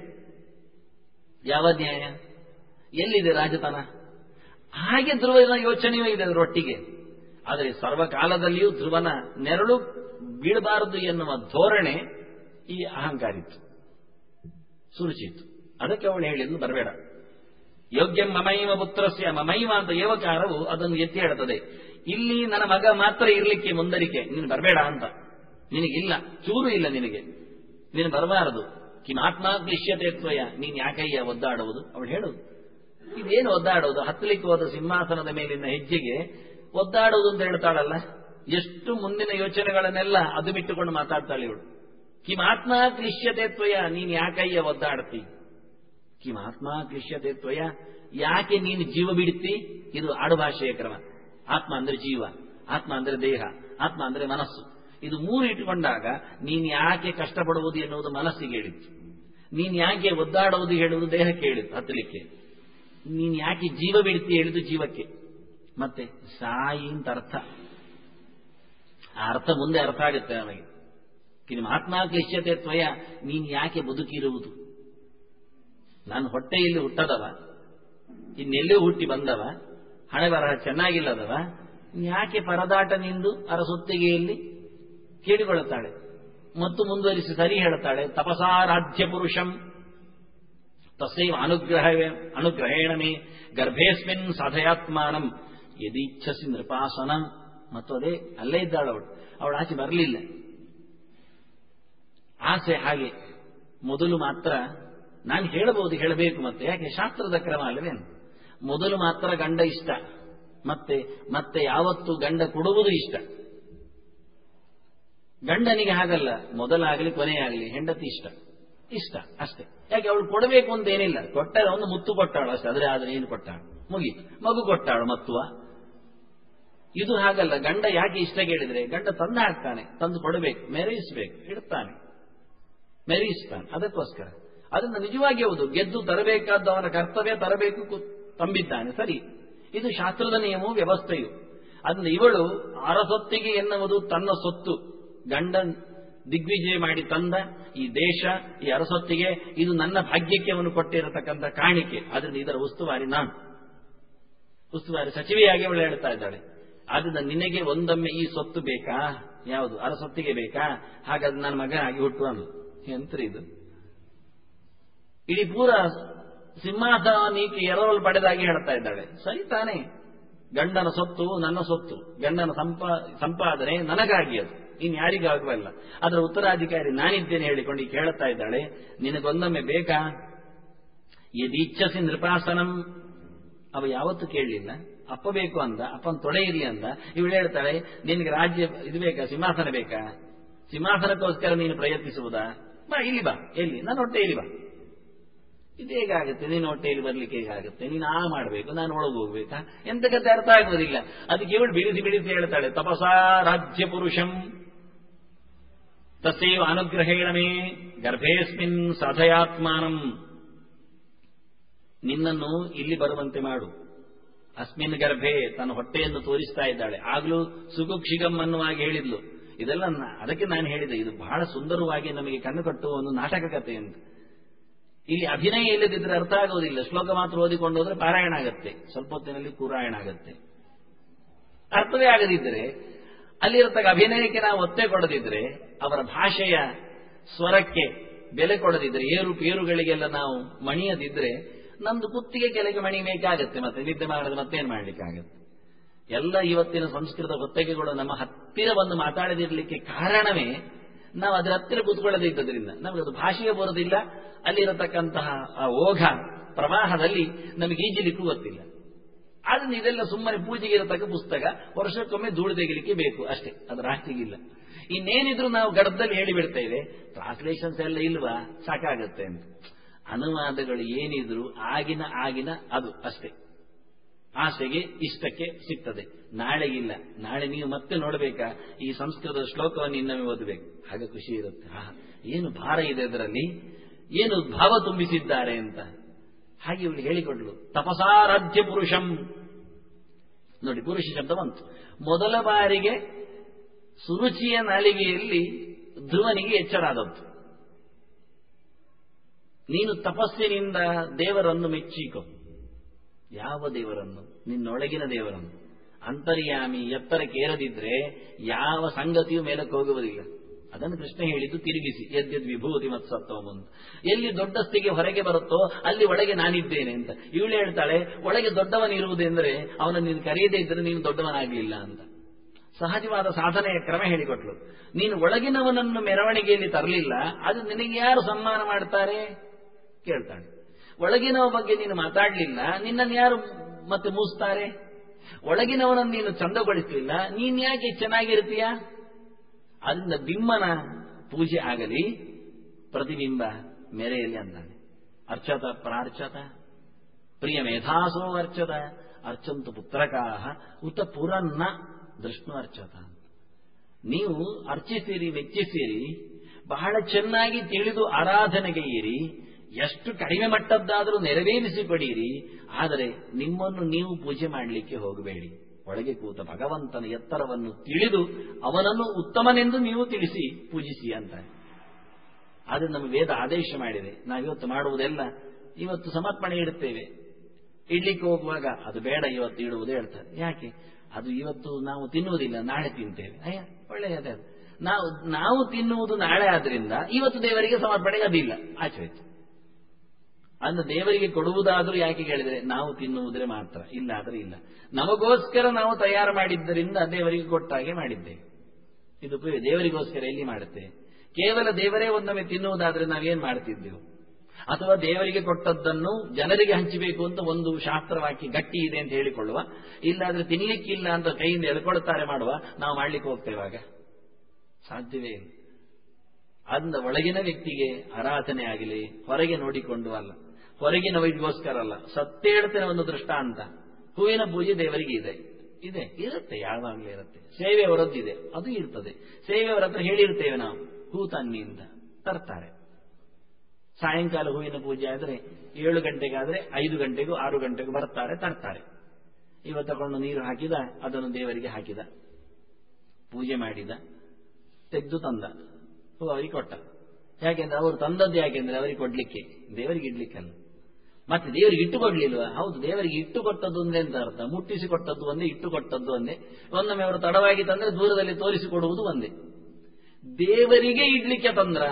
S1: ಯಾವ ನ್ಯಾಯ? ಎಲ್ಲಿದೆ ರಾಜತನ? ಹಾಗೆ ಧ್ರುವನ ಯೋಚನೆಯೂ ಇದೆ ಅದರೊಟ್ಟಿಗೆ. ಆದರೆ ಸರ್ವಕಾಲದಲ್ಲಿಯೂ ಧ್ರುವನ ನೆರಳು ಬೀಳಬಾರದು ಎನ್ನುವ ಧೋರಣೆ ಈ ಅಹಂಕಾರಿತ್ತು, ಸುರುಚಿತ್ತು. ಅದಕ್ಕೆ ಅವಳು ಹೇಳಿದ್ಲು, ಬರಬೇಡ. ಯೋಗ್ಯಂ ಮಮೈವ ಪುತ್ರಸ್ಯ, ಮಮೈವ ಅಂತ ಏವಕಾರವು ಅದನ್ನು ಎತ್ತಿ ಹೇಳುತ್ತದೆ. ಇಲ್ಲಿ ನನ್ನ ಮಗ ಮಾತ್ರ ಇರ್ಲಿಕ್ಕೆ ಮುಂದರಿಕೆ, ನೀನು ಬರಬೇಡ ಅಂತ. ನಿನಗಿಲ್ಲ, ಚೂರು ಇಲ್ಲ ನಿನಗೆ, ನೀನು ಬರಬಾರದು. ಕಿಮಾತ್ಮ ಕ್ಲಿಶ್ಯತೆ ತ್ವಯ, ನೀನು ಯಾಕಯ್ಯ ಒದ್ದಾಡುವುದು? ಅವಳು ಹೇಳುದು. ಇದೇನು ಒದ್ದಾಡೋದು? ಹತ್ತಲಿಕ್ಕೆ ಹೋದ ಸಿಂಹಾಸನದ ಮೇಲಿನ ಹೆಜ್ಜೆಗೆ ಒದ್ದಾಡೋದು ಅಂತ ಹೇಳ್ತಾಳಲ್ಲ. ಎಷ್ಟು ಮುಂದಿನ ಯೋಚನೆಗಳನ್ನೆಲ್ಲ ಅದು ಬಿಟ್ಟುಕೊಂಡು ಮಾತಾಡ್ತಾಳೆ ಇವಳು. ಕಿಮಾತ್ಮ ಕ್ಲಿಶ್ಯತೆ ತ್ವಯ, ನೀನ್ ಯಾಕಯ್ಯ ಒದ್ದಾಡ್ತಿ? ಕಿಮಾತ್ಮ ಕ್ಲಿಶ್ಯತೆ ತ್ವಯ, ಯಾಕೆ ನೀನು ಜೀವ ಬಿಡುತ್ತಿ? ಇದು ಆಡುಭಾಷೆಯ ಕ್ರಮ. ಆತ್ಮ ಅಂದ್ರೆ ಜೀವ, ಆತ್ಮ ಅಂದ್ರೆ ದೇಹ, ಆತ್ಮ ಅಂದ್ರೆ ಮನಸ್ಸು. ಇದು ಮೂರು ಇಟ್ಟುಕೊಂಡಾಗ ನೀನ್ ಯಾಕೆ ಕಷ್ಟಪಡುವುದು ಎನ್ನುವುದು ಮನಸ್ಸಿಗೆ ಹೇಳಿತ್ತು. ನೀನ್ ಯಾಕೆ ಒದ್ದಾಡುವುದು ಹೇಳುವುದು ದೇಹಕ್ಕೆ ಹೇಳಿತ್ತು ಹತ್ತಲಿಕ್ಕೆ. ನೀನ್ ಯಾಕೆ ಜೀವ ಬಿಡ್ತಿ ಹೇಳಿದ್ದು ಜೀವಕ್ಕೆ. ಮತ್ತೆ ಸಾಯಿ ಅಂತ ಅರ್ಥ, ಆ ಅರ್ಥ ಮುಂದೆ ಅರ್ಥ ಆಗುತ್ತೆ ನಮಗೆ. ನಿಮ್ಮ ಆತ್ಮ ಕ್ಲಿಶ್ಯತೆ ತ್ವಯ, ನೀನ್ ಯಾಕೆ ಬದುಕಿರುವುದು? ನಾನು ಹೊಟ್ಟೆಯಲ್ಲಿ ಹುಟ್ಟದವ, ಇನ್ನೆಲ್ಲೂ ಹುಟ್ಟಿ ಬಂದವ, ಹಣೆ ಬರಹ ಚೆನ್ನಾಗಿಲ್ಲದವ, ಯಾಕೆ ಪರದಾಟ ನಿಂದು ಅರಸೊತ್ತಿಗೆಯಲ್ಲಿ ಕೇಳಿಕೊಳ್ಳುತ್ತಾಳೆ. ಮತ್ತು ಮುಂದುವರಿಸಿ ಸರಿ ಹೇಳುತ್ತಾಳೆ, ತಪಸಾರಾಧ್ಯ ಪುರುಷಂ ತಸ್ಸೈವ ಅನುಗ್ರಹ ಅನುಗ್ರಹೇಣ ಮೇ ಗರ್ಭೇಸ್ಮಿನ್ ಸಾಧಯಾತ್ಮಾನಂ ಯದೀಚ್ಛಸಿ ನೃಪಾಸನಂ. ಮತ್ತು ಅದೇ ಅಲ್ಲೇ ಇದ್ದಾಳು ಅವಳು, ಅವಳು ಆಚೆ ಬರಲಿಲ್ಲ. ಆಸೆ ಹಾಗೆ. ಮೊದಲು ಮಾತ್ರ ನಾನು ಹೇಳಬಹುದು, ಹೇಳಬೇಕು, ಮತ್ತೆ ಯಾಕೆ ಶಾಸ್ತ್ರದ ಕ್ರಮ ಅಲ್ಲವೇನು? ಮೊದಲು ಮಾತ್ರ ಗಂಡ ಇಷ್ಟ, ಮತ್ತೆ ಮತ್ತೆ ಯಾವತ್ತು ಗಂಡ ಕೊಡುವುದು ಇಷ್ಟ. ಗಂಡನಿಗೆ ಹಾಗಲ್ಲ, ಮೊದಲಾಗಲಿ ಕೊನೆಯಾಗಲಿ ಹೆಂಡತಿ ಇಷ್ಟ ಇಷ್ಟ ಅಷ್ಟೇ. ಯಾಕೆ ಅವಳು ಕೊಡಬೇಕು ಅಂತ ಏನಿಲ್ಲ, ಕೊಟ್ಟಾಳ ಒಂದು ಮುತ್ತು ಕೊಟ್ಟಾಳು ಅಷ್ಟೇ, ಅದ್ರೆ ಆದ್ರೆ ಏನು ಕೊಟ್ಟಾಳು, ಮುಗೀತು. ಮಗು ಕೊಟ್ಟಾಳು ಮತ್ತುವ. ಇದು ಹಾಗಲ್ಲ. ಗಂಡ ಯಾಕೆ ಇಷ್ಟ ಕೇಳಿದ್ರೆ ಗಂಡ ತಂದು ಹಾಕ್ತಾನೆ, ತಂದು ಕೊಡಬೇಕು, ಮೆರೆಯಿಸಬೇಕು, ಇಡ್ತಾನೆ, ಮೆರೆಯಿಸ್ತಾನೆ. ಅದಕ್ಕೋಸ್ಕರ ಅದನ್ನು ನಿಜವಾಗಿ ಹೌದು, ಗೆದ್ದು ತರಬೇಕಾದ ಅವನ ಕರ್ತವ್ಯ, ತರಬೇಕು, ತಂಬಿದ್ದಾನೆ, ಸರಿ. ಇದು ಶಾಸ್ತ್ರದ ನಿಯಮವು, ವ್ಯವಸ್ಥೆಯು. ಅದನ್ನು ಇವಳು ಅರಸೊತ್ತಿಗೆ ಎನ್ನುವುದು ತನ್ನ ಸೊತ್ತು, ಗಂಡ ದಿಗ್ವಿಜಯ ಮಾಡಿ ತಂದ ಈ ದೇಶ, ಈ ಅರಸೊತ್ತಿಗೆ, ಇದು ನನ್ನ ಭಾಗ್ಯಕ್ಕೆ ಅವನು ಕೊಟ್ಟಿರತಕ್ಕಂಥ ಕಾಣಿಕೆ. ಅದರಿಂದ ಇದರ ಉಸ್ತುವಾರಿ ನಾನು, ಉಸ್ತುವಾರಿ ಸಚಿವೆಯಾಗಿ ಅವಳು ಹೇಳ್ತಾ ಇದ್ದಾಳೆ. ಆದ್ರಿಂದ ನಿನಗೆ ಒಂದೊಮ್ಮೆ ಈ ಸೊತ್ತು ಬೇಕಾ? ಯಾವುದು? ಅರಸೊತ್ತಿಗೆ ಬೇಕಾ? ಹಾಗಾದ್ರೆ ನನ್ನ ಮಗ ಆಗಿ ಹುಟ್ಟುವ ಎಂತ್ರ ಇದು? ಇಡೀ ಪೂರ ಸಿಂಹಾಸನ ನೀಕಿ ಎರವಲು ಪಡೆದಾಗಿ ಹೇಳ್ತಾ ಇದ್ದಾಳೆ. ಸರಿ ತಾನೇ, ಗಂಡನ ಸೊತ್ತು ನನ್ನ ಸೊತ್ತು, ಗಂಡನ ಸಂಪಾ ಸಂಪಾದನೆ ನನಗಾಗಿ, ಅದು ಇನ್ ಯಾರಿಗಾಗುವಲ್ಲ. ಅದರ ಉತ್ತರಾಧಿಕಾರಿ ನಾನಿದ್ದೇನೆ ಹೇಳಿಕೊಂಡು ಈಗ ಹೇಳ್ತಾ ಇದ್ದಾಳೆ, ನಿನಗೊಂದೊಮ್ಮೆ ಬೇಕಾ? ಯದೀಚ್ಛಸಿ ನೃಪಾಸನಂ. ಅವ ಯಾವತ್ತು ಕೇಳಲಿಲ್ಲ, ಅಪ್ಪ ಬೇಕು ಅಂದ, ಅಪ್ಪನ ತೊಡೆ ಇರಲಿ ಅಂದ. ಇವಳು ಹೇಳ್ತಾಳೆ, ನಿನಗೆ ರಾಜ್ಯ ಇದು ಬೇಕಾ, ಸಿಂಹಾಸನ ಬೇಕಾ? ಸಿಂಹಾಸನಕ್ಕೋಸ್ಕರ ನೀನು ಪ್ರಯತ್ನಿಸುವುದಾ? ಬಾ ಇಲ್ಲಿ, ಬಾ, ಎಲ್ಲಿ? ನನ್ನ ಹೊಟ್ಟೆ ಇಲ್ಲಿ ಬಾ. ಇದು ಹೇಗಾಗುತ್ತೆ? ನೀನು ಹೊಟ್ಟೆಯಲ್ಲಿ ಬರ್ಲಿಕ್ಕೆ ಹೇಗಾಗುತ್ತೆ? ನೀನು ಆ ಮಾಡಬೇಕು, ನಾನು ಒಳಗೆ ಹೋಗ್ಬೇಕಾ? ಎಂತ ಕತೆ ಅರ್ಥ ಆಗುವುದಿಲ್ಲ. ಅದಕ್ಕೆ ಇವಳು ಬಿಡಿಸಿ ಬಿಡಿಸಿ ಹೇಳ್ತಾಳೆ, ತಪಸಾ ರಾಜ್ಯ ಪುರುಷಂ ತಸ್ಸೈವ ಅನುಗ್ರಹೇಣ ಮೇ ಗರ್ಭೇಸ್ಮಿನ್ ಸಾಧಯಾತ್ಮಾನಂ. ನಿನ್ನನ್ನು ಇಲ್ಲಿ ಬರುವಂತೆ ಮಾಡು. ಅಸ್ಮಿನ್ ಗರ್ಭೆ, ತನ್ನ ಹೊಟ್ಟೆಯನ್ನು ತೋರಿಸ್ತಾ ಇದ್ದಾಳೆ. ಆಗ್ಲೂ ಸುಗುಕ್ಷಿಗಂ ಅನ್ನುವಾಗಿ ಹೇಳಿದ್ಲು. ಇದೆಲ್ಲ ಅದಕ್ಕೆ ನಾನು ಹೇಳಿದೆ, ಇದು ಬಹಳ ಸುಂದರವಾಗಿ ನಮಗೆ ಕಣ್ಣು ಕಟ್ಟುವ ಒಂದು ನಾಟಕ ಕಥೆ ಅಂತ. ಇಲ್ಲಿ ಅಭಿನಯ ಇಲ್ಲದಿದ್ರೆ ಅರ್ಥ ಆಗುವುದಿಲ್ಲ. ಶ್ಲೋಕ ಮಾತ್ರ ಓದಿಕೊಂಡು ಹೋದ್ರೆ ಪಾರಾಯಣ ಆಗತ್ತೆ, ಸ್ವಲ್ಪ ಹೊತ್ತಿನಲ್ಲಿ ಕೂರಾಯಣ ಆಗತ್ತೆ. ಅರ್ಥವೇ ಆಗದಿದ್ದರೆ, ಅಲ್ಲಿರತಕ್ಕ ಅಭಿನಯಕ್ಕೆ ನಾವು ಒತ್ತೆ ಕೊಡದಿದ್ರೆ, ಅವರ ಭಾಷೆಯ ಸ್ವರಕ್ಕೆ ಬೆಲೆ ಕೊಡದಿದ್ರೆ, ಏರು ಪೇರುಗಳಿಗೆಲ್ಲ ನಾವು ಮಣಿಯದಿದ್ರೆ, ನಮ್ದು ಕುತ್ತಿಗೆ ಕೆಳಗೆ ಮಣಿಬೇಕಾಗತ್ತೆ. ಮತ್ತೆ ನಿದ್ದೆ ಮಾಡಿದ್ರೆ ಮತ್ತೇನು ಮಾಡ್ಲಿಕ್ಕಾಗತ್ತೆ? ಎಲ್ಲ ಇವತ್ತಿನ ಸಂಸ್ಕೃತ ಹೊತ್ತಿಗೆಗಳು ನಮ್ಮ ಹತ್ತಿರ ಬಂದು ಮಾತಾಡದಿರಲಿಕ್ಕೆ ಕಾರಣವೇ ನಾವು ಅದರ ಹತ್ತಿರ ಕೂತ್ಕೊಳ್ಳದೇ ಇದ್ದದ್ರಿಂದ. ನಮಗದು ಭಾಷೆಗೆ ಬರೋದಿಲ್ಲ. ಅಲ್ಲಿರತಕ್ಕಂತಹ ಆ ಓಘ ಪ್ರವಾಹದಲ್ಲಿ ನಮಗೆ ಈಜಲಿಕ್ಕೂ ಗೊತ್ತಿಲ್ಲ. ಆದ್ರಿಂದ ಇದೆಲ್ಲ ಸುಮ್ಮನೆ ಪೂಜೆಗೆ ಇರತಕ್ಕ ಪುಸ್ತಕ, ವರ್ಷಕ್ಕೊಮ್ಮೆ ಧೂಳು ತೆಗಿಲಿಕ್ಕೆ ಬೇಕು ಅಷ್ಟೇ, ಅದರ ಆಸ್ತಿಗಿಲ್ಲ. ಇನ್ನೇನಿದ್ರು ನಾವು ಗಡದಲ್ಲಿ ಹೇಳಿಬಿಡ್ತೇವೆ, ಟ್ರಾನ್ಸ್ಲೇಷನ್ಸ್ ಎಲ್ಲ ಇಲ್ವಾ, ಸಾಕಾಗತ್ತೆ ಅಂತ. ಅನುವಾದಗಳು ಏನಿದ್ರು ಆಗಿನ ಆಗಿನ ಅದು ಅಷ್ಟೇ, ಆಸೆಗೆ ಇಷ್ಟಕ್ಕೆ ಸಿಗ್ತದೆ. ನಾಳೆಗಿಲ್ಲ, ನಾಳೆ ನೀವು ಮತ್ತೆ ನೋಡಬೇಕಾ ಈ ಸಂಸ್ಕೃತದ ಶ್ಲೋಕವನ್ನು ಇನ್ನೊಮ್ಮೆ ಓದಬೇಕು, ಹಾಗೆ ಖುಷಿ ಇರುತ್ತೆ. ಹಾ, ಏನು ಭಾರ ಇದೆ ಅದರಲ್ಲಿ, ಏನು ಭಾವ ತುಂಬಿಸಿದ್ದಾರೆ ಅಂತ. ಹಾಗೆ ಇವಳು ಹೇಳಿಕೊಡ್ಲು, ತಪಸಾರಾಧ್ಯ ಪುರುಷಂ. ನೋಡಿ, ಪುರುಷ ಶಬ್ದ ಬಂತು. ಮೊದಲ ಬಾರಿಗೆ ಸುರುಚಿಯ ನಾಲಿಗೆಯಲ್ಲಿ ಧ್ರುವನಿಗೆ ಎಚ್ಚರ ಆದದ್ದು. ನೀನು ತಪಸ್ಸಿನಿಂದ ದೇವರನ್ನು ಮೆಚ್ಚಿಕೊ. ಯಾವ ದೇವರನ್ನು? ನಿನ್ನೊಳಗಿನ ದೇವರನ್ನು. ಅಂತರ್ಯಾಮಿ ಎತ್ತರಕ್ಕೆ ಏರದಿದ್ರೆ ಯಾವ ಸಂಗತಿಯೂ ಮೇಲಕ್ಕೆ ಹೋಗುವುದಿಲ್ಲ. ಅದನ್ನು ಕೃಷ್ಣ ಹೇಳಿದ್ದು ತಿರುಗಿಸಿ, ಯದ್ಯದ್ ವಿಭೂತಿ ಮತ್ಸತ್ವಂ ಅಂತ. ಎಲ್ಲಿ ದೊಡ್ಡಸ್ತಿಗೆ ಹೊರಗೆ ಬರುತ್ತೋ ಅಲ್ಲಿ ಒಳಗೆ ನಾನಿದ್ದೇನೆ ಅಂತ. ಇವಳು ಹೇಳ್ತಾಳೆ, ಒಳಗೆ ದೊಡ್ಡವನಿರುವುದೆಂದರೆ ಅವನನ್ನು ನೀನು ಕರೆಯದೇ ಇದ್ದರೆ ನೀನು ದೊಡ್ಡವನಾಗಲಿಲ್ಲ ಅಂತ. ಸಹಜವಾದ ಸಾಧನೆಯ ಕ್ರಮ ಹೇಳಿಕೊಟ್ಲು. ನೀನು ಒಳಗಿನವನನ್ನು ಮೆರವಣಿಗೆಯಲ್ಲಿ ತರಲಿಲ್ಲ, ಅದು ನಿನಗೆ ಯಾರು ಸನ್ಮಾನ ಮಾಡ್ತಾರೆ ಕೇಳ್ತಾಳೆ. ಒಳಗಿನವ ಬಗ್ಗೆ ನೀನು ಮಾತಾಡಲಿಲ್ಲ, ನಿನ್ನನ್ನು ಯಾರು ಮತ್ತೆ ಮೂಸ್ತಾರೆ? ಒಳಗಿನವನನ್ನು ನೀನು ಚಂದಗೊಳಿಸಲಿಲ್ಲ, ನೀನ್ ಯಾಕೆ ಚೆನ್ನಾಗಿರ್ತೀಯ? ಅದರಿಂದ ಬಿಂಬನ ಪೂಜೆ ಆಗಲಿ, ಪ್ರತಿಬಿಂಬ ಮೆರೆಯಲಿ ಅಂತಾನೆ. ಅರ್ಚತ ಪ್ರಾರ್ಚತ ಪ್ರಿಯ ಮೇಧಾಸೋ ಅರ್ಚತ ಅರ್ಚಂತು ಪುತ್ರಕಾಹ ಉತ ಪುರನ್ನ ದೃಷ್ಣು ಅರ್ಚತ. ನೀವು ಅರ್ಚಿಸಿರಿ, ಮೆಚ್ಚಿಸಿರಿ, ಬಹಳ ಚೆನ್ನಾಗಿ ತಿಳಿದು ಆರಾಧನೆಗೆ ಇರಿ, ಎಷ್ಟು ಕಡಿಮೆ ಮಟ್ಟದ್ದಾದರೂ ನೆರವೇರಿಸಿಕೊಡಿರಿ. ಆದರೆ ನಿಮ್ಮನ್ನು ನೀವು ಪೂಜೆ ಮಾಡಲಿಕ್ಕೆ ಹೋಗಬೇಡಿ. ಒಳಗೆ ಕೂತ ಭಗವಂತನ ಎತ್ತರವನ್ನು ತಿಳಿದು ಅವನನ್ನು ಉತ್ತಮನೆಂದು ನೀವು ತಿಳಿಸಿ ಪೂಜಿಸಿ ಅಂತ. ಆದರೆ ನಮ್ಮ ವೇದ ಆದೇಶ ಮಾಡಿದೆ. ನಾವಿವತ್ತು ಮಾಡುವುದೆಲ್ಲ ಇವತ್ತು ಸಮರ್ಪಣೆ ಇಡುತ್ತೇವೆ, ಇಡ್ಲಿಕ್ಕೆ ಹೋಗುವಾಗ ಅದು ಬೇಡ ಇವತ್ತು ಇಡುವುದು ಹೇಳ್ತಾರೆ. ಯಾಕೆ? ಅದು ಇವತ್ತು ನಾವು ತಿನ್ನುವುದಿಲ್ಲ, ನಾಳೆ ತಿಂತೇವೆ. ಅಯ್ಯ, ಒಳ್ಳೆಯದೇ. ನಾವು ನಾವು ತಿನ್ನುವುದು ನಾಳೆ ಆದ್ರಿಂದ ಇವತ್ತು ದೇವರಿಗೆ ಸಮರ್ಪಣೆಗೆ ಅದಿಲ್ಲ, ಆಚೆಯಿತು. ಅದನ್ನು ದೇವರಿಗೆ ಕೊಡುವುದಾದರೂ ಯಾಕೆ ಹೇಳಿದರೆ ನಾವು ತಿನ್ನುವುದ್ರೆ ಮಾತ್ರ, ಇಲ್ಲ ಆದರೆ ಇಲ್ಲ. ನಮಗೋಸ್ಕರ ನಾವು ತಯಾರು ಮಾಡಿದ್ದರಿಂದ ದೇವರಿಗೆ ಕೊಟ್ಟಾಗೆ ಮಾಡಿದ್ದೇವೆ. ಇದು ದೇವರಿಗೋಸ್ಕರ ಎಲ್ಲಿ ಮಾಡುತ್ತೆ? ಕೇವಲ ದೇವರೇ ಒಂದೊಮ್ಮೆ ತಿನ್ನುವುದಾದ್ರೆ ನಾವೇನ್ ಮಾಡ್ತಿದ್ದೆವು? ಅಥವಾ ದೇವರಿಗೆ ಕೊಟ್ಟದ್ದನ್ನು ಜನರಿಗೆ ಹಂಚಬೇಕು ಅಂತ ಒಂದು ಶಾಸ್ತ್ರವಾಕ್ಯ ಗಟ್ಟಿ ಇದೆ ಅಂತ ಹೇಳಿಕೊಳ್ಳುವ, ಇಲ್ಲಾದ್ರೆ ತಿನ್ಲಿಕ್ಕಿಲ್ಲ ಅಂತ ಕೈಯಿಂದ ಎಳ್ಕೊಳ್ತಾರೆ ಮಾಡುವ, ನಾವು ಮಾಡ್ಲಿಕ್ಕೆ ಹೋಗ್ತೇವಾಗ? ಸಾಧ್ಯವೇ ಇಲ್ಲ. ಅಂದ ಒಳಗಿನ ವ್ಯಕ್ತಿಗೆ ಆರಾಧನೆ ಆಗಲಿ, ಹೊರಗೆ ನೋಡಿಕೊಂಡು ಅಲ್ಲ, ಹೊರಗಿನವರಿಗೋಸ್ಕರ ಅಲ್ಲ. ಸತ್ಯ ಹೇಳ್ತೇನೆ ಒಂದು ದೃಷ್ಟಾಂತ. ಹೂವಿನ ಪೂಜೆ ದೇವರಿಗೆ ಇದೆ ಇದೆ ಇರುತ್ತೆ, ಯಾವಾಗಲೂ ಇರುತ್ತೆ. ಸೇವೆ ಅವರದ್ದಿದೆ, ಅದು ಇರ್ತದೆ. ಸೇವೆ ಅವರ ಹತ್ರ ಹೇಳಿರ್ತೇವೆ ನಾವು, ಹೂ ತನ್ನಿ ಅಂತ ತರ್ತಾರೆ. ಸಾಯಂಕಾಲ ಹೂವಿನ ಪೂಜೆ ಆದರೆ ಏಳು ಗಂಟೆಗಾದ್ರೆ ಐದು ಗಂಟೆಗೂ ಆರು ಗಂಟೆಗೂ ಬರ್ತಾರೆ, ತರ್ತಾರೆ. ಇವತ್ತು ತಗೊಂಡು ನೀರು ಹಾಕಿದ, ಅದನ್ನು ದೇವರಿಗೆ ಹಾಕಿದ, ಪೂಜೆ ಮಾಡಿದ, ತೆಗೆದು ತಂದ, ಹೂ ಅವರಿಗೆ ಕೊಟ್ಟ. ಯಾಕೆಂದ್ರೆ ಅವರು ತಂದದ್ದು ಯಾಕೆಂದ್ರೆ ಅವರಿಗೆ ಕೊಡ್ಲಿಕ್ಕೆ, ದೇವರಿಗೆ ಇಡ್ಲಿಕ್ಕಲ್ಲ. ಮತ್ತೆ ದೇವರಿಗೆ ಇಟ್ಟು ಕೊಡ್ಲಿಲ್ವಾ? ಹೌದು, ದೇವರಿಗೆ ಇಟ್ಟು ಕೊಟ್ಟದ್ದು ಒಂದೇ ಅಂತ ಅರ್ಥ. ಮುಟ್ಟಿಸಿ ಕೊಟ್ಟದ್ದು ಒಂದೇ, ಇಟ್ಟು ಕೊಟ್ಟದ್ದು ಒಂದೇ. ಒಂದೊಮ್ಮೆ ಅವರು ತಡವಾಗಿ ತಂದ್ರೆ ದೂರದಲ್ಲಿ ತೋರಿಸಿಕೊಡುವುದು ಒಂದೇ. ದೇವರಿಗೆ ಇಡ್ಲಿಕ್ಕೆ ತಂದ್ರ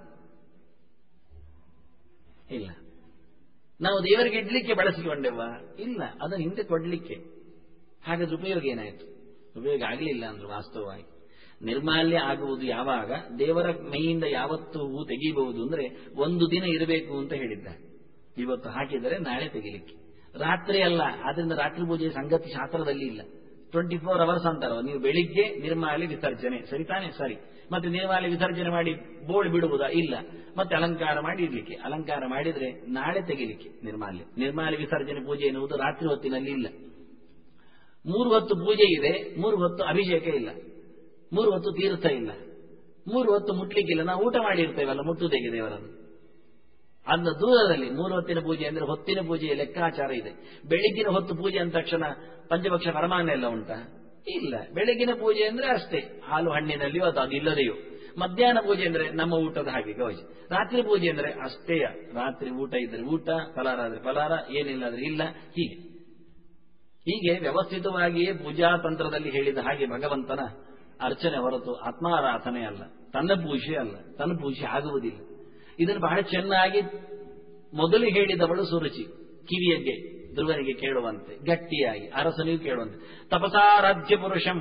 S1: ಇಲ್ಲ. ನಾವು ದೇವರಿಗೆ ಇಡ್ಲಿಕ್ಕೆ ಬಳಸಿಕೊಂಡೆವ? ಇಲ್ಲ, ಅದನ್ನು ಹಿಂದೆ ಕೊಡ್ಲಿಕ್ಕೆ. ಹಾಗಾದ್ರೆ ಉಪಯೋಗ ಏನಾಯಿತು? ಉಪಯೋಗ ಆಗಲಿಲ್ಲ ಅಂದ್ರು. ವಾಸ್ತವವಾಗಿ ನಿರ್ಮಾಲ್ಯ ಆಗುವುದು ಯಾವಾಗ? ದೇವರ ಮೈಯಿಂದ ಯಾವತ್ತು ಹೂ ತೆಗೀಬಹುದು ಅಂದ್ರೆ ಒಂದು ದಿನ ಇರಬೇಕು ಅಂತ ಹೇಳಿದ್ದ. ಇವತ್ತು ಹಾಕಿದರೆ ನಾಳೆ ತೆಗಿಲಿಕ್ಕೆ, ರಾತ್ರಿ ಅಲ್ಲ. ಆದ್ರಿಂದ ರಾತ್ರಿ ಪೂಜೆ ಸಂಗತಿ ಶಾಸ್ತ್ರದಲ್ಲಿ ಇಲ್ಲ. ಟ್ವೆಂಟಿ ಫೋರ್ ಅವರ್ಸ್ ಅಂತಾರ. ನೀವು ಬೆಳಿಗ್ಗೆ ನಿರ್ಮಾಲ್ಯ ವಿಸರ್ಜನೆ, ಸರಿ ತಾನೆ? ಸರಿ. ಮತ್ತೆ ನಿರ್ಮಾಲ್ಯ ವಿಸರ್ಜನೆ ಮಾಡಿ ಬೋಳ್ ಬಿಡುವುದಾ? ಇಲ್ಲ. ಮತ್ತೆ ಅಲಂಕಾರ ಮಾಡಿ ಇಡ್ಲಿಕ್ಕೆ, ಅಲಂಕಾರ ಮಾಡಿದ್ರೆ ನಾಳೆ ತೆಗಿಲಿಕ್ಕೆ ನಿರ್ಮಾಲ್ಯ. ನಿರ್ಮಾಲ್ಯ ವಿಸರ್ಜನೆ ಪೂಜೆ ಎನ್ನುವುದು ರಾತ್ರಿ ಹೊತ್ತಿನಲ್ಲಿ ಇಲ್ಲ. ಮೂರು ಹೊತ್ತು ಪೂಜೆ ಇದೆ, ಮೂರು ಹೊತ್ತು ಅಭಿಷೇಕ ಇಲ್ಲ, ಮೂರು ಹೊತ್ತು ತೀರ್ಥ ಇಲ್ಲ, ಮೂರು ಹೊತ್ತು ಮುಟ್ಲಿಕ್ಕಿಲ್ಲ. ನಾವು ಊಟ ಮಾಡಿರ್ತೇವಲ್ಲ, ಮುಟ್ಟುವುದೇಗೆ ದೇವರನ್ನು? ಅದನ್ನ ದೂರದಲ್ಲಿ ಮೂರು ಹೊತ್ತಿನ ಪೂಜೆ ಅಂದ್ರೆ ಹೊತ್ತಿನ ಪೂಜೆಯ ಲೆಕ್ಕಾಚಾರ ಇದೆ. ಬೆಳಿಗ್ಗಿನ ಹೊತ್ತು ಪೂಜೆ ಅಂದ ತಕ್ಷಣ ಪಂಚಭಕ್ಷ ಪರಮಾನ್ನ ಎಲ್ಲ ಉಂಟಾ? ಇಲ್ಲ. ಬೆಳಗಿನ ಪೂಜೆ ಅಂದ್ರೆ ಅಷ್ಟೇ, ಹಾಲು ಹಣ್ಣಿನಲ್ಲಿಯೋ ಅದು ಅದಿಲ್ಲದೆಯೋ. ಮಧ್ಯಾಹ್ನ ಪೂಜೆ ಅಂದ್ರೆ ನಮ್ಮ ಊಟದ ಹಾಗೆ ಗೌಜ್. ರಾತ್ರಿ ಪೂಜೆ ಅಂದ್ರೆ ಅಷ್ಟೇ, ರಾತ್ರಿ ಊಟ ಇದ್ರೆ ಊಟ, ಫಲಾರ ಆದ್ರೆ ಫಲಾರ, ಏನಿಲ್ಲ ಆದ್ರೆ ಇಲ್ಲ. ಹೀಗೆ ಹೀಗೆ ವ್ಯವಸ್ಥಿತವಾಗಿಯೇ ಪೂಜಾ ತಂತ್ರದಲ್ಲಿ ಹೇಳಿದ ಹಾಗೆ ಭಗವಂತನ ಅರ್ಚನೆ ಹೊರತು ಆತ್ಮಾರಾಧನೆ ಅಲ್ಲ, ತನ್ನ ಪೂಜೆ ಅಲ್ಲ. ತನ್ನ ಪೂಜೆ ಆಗುವುದಿಲ್ಲ. ಇದನ್ನು ಬಹಳ ಚೆನ್ನಾಗಿ ಮೊದಲು ಹೇಳಿದವಳು ಸುರುಚಿ, ಕಿವಿಯಗ್ಗೆ ಧ್ರುವನಿಗೆ ಕೇಳುವಂತೆ ಗಟ್ಟಿಯಾಗಿ, ಅರಸನಿಗೂ ಕೇಳುವಂತೆ. ತಪಸಾರಾಧ್ಯ ಪುರುಷಂ,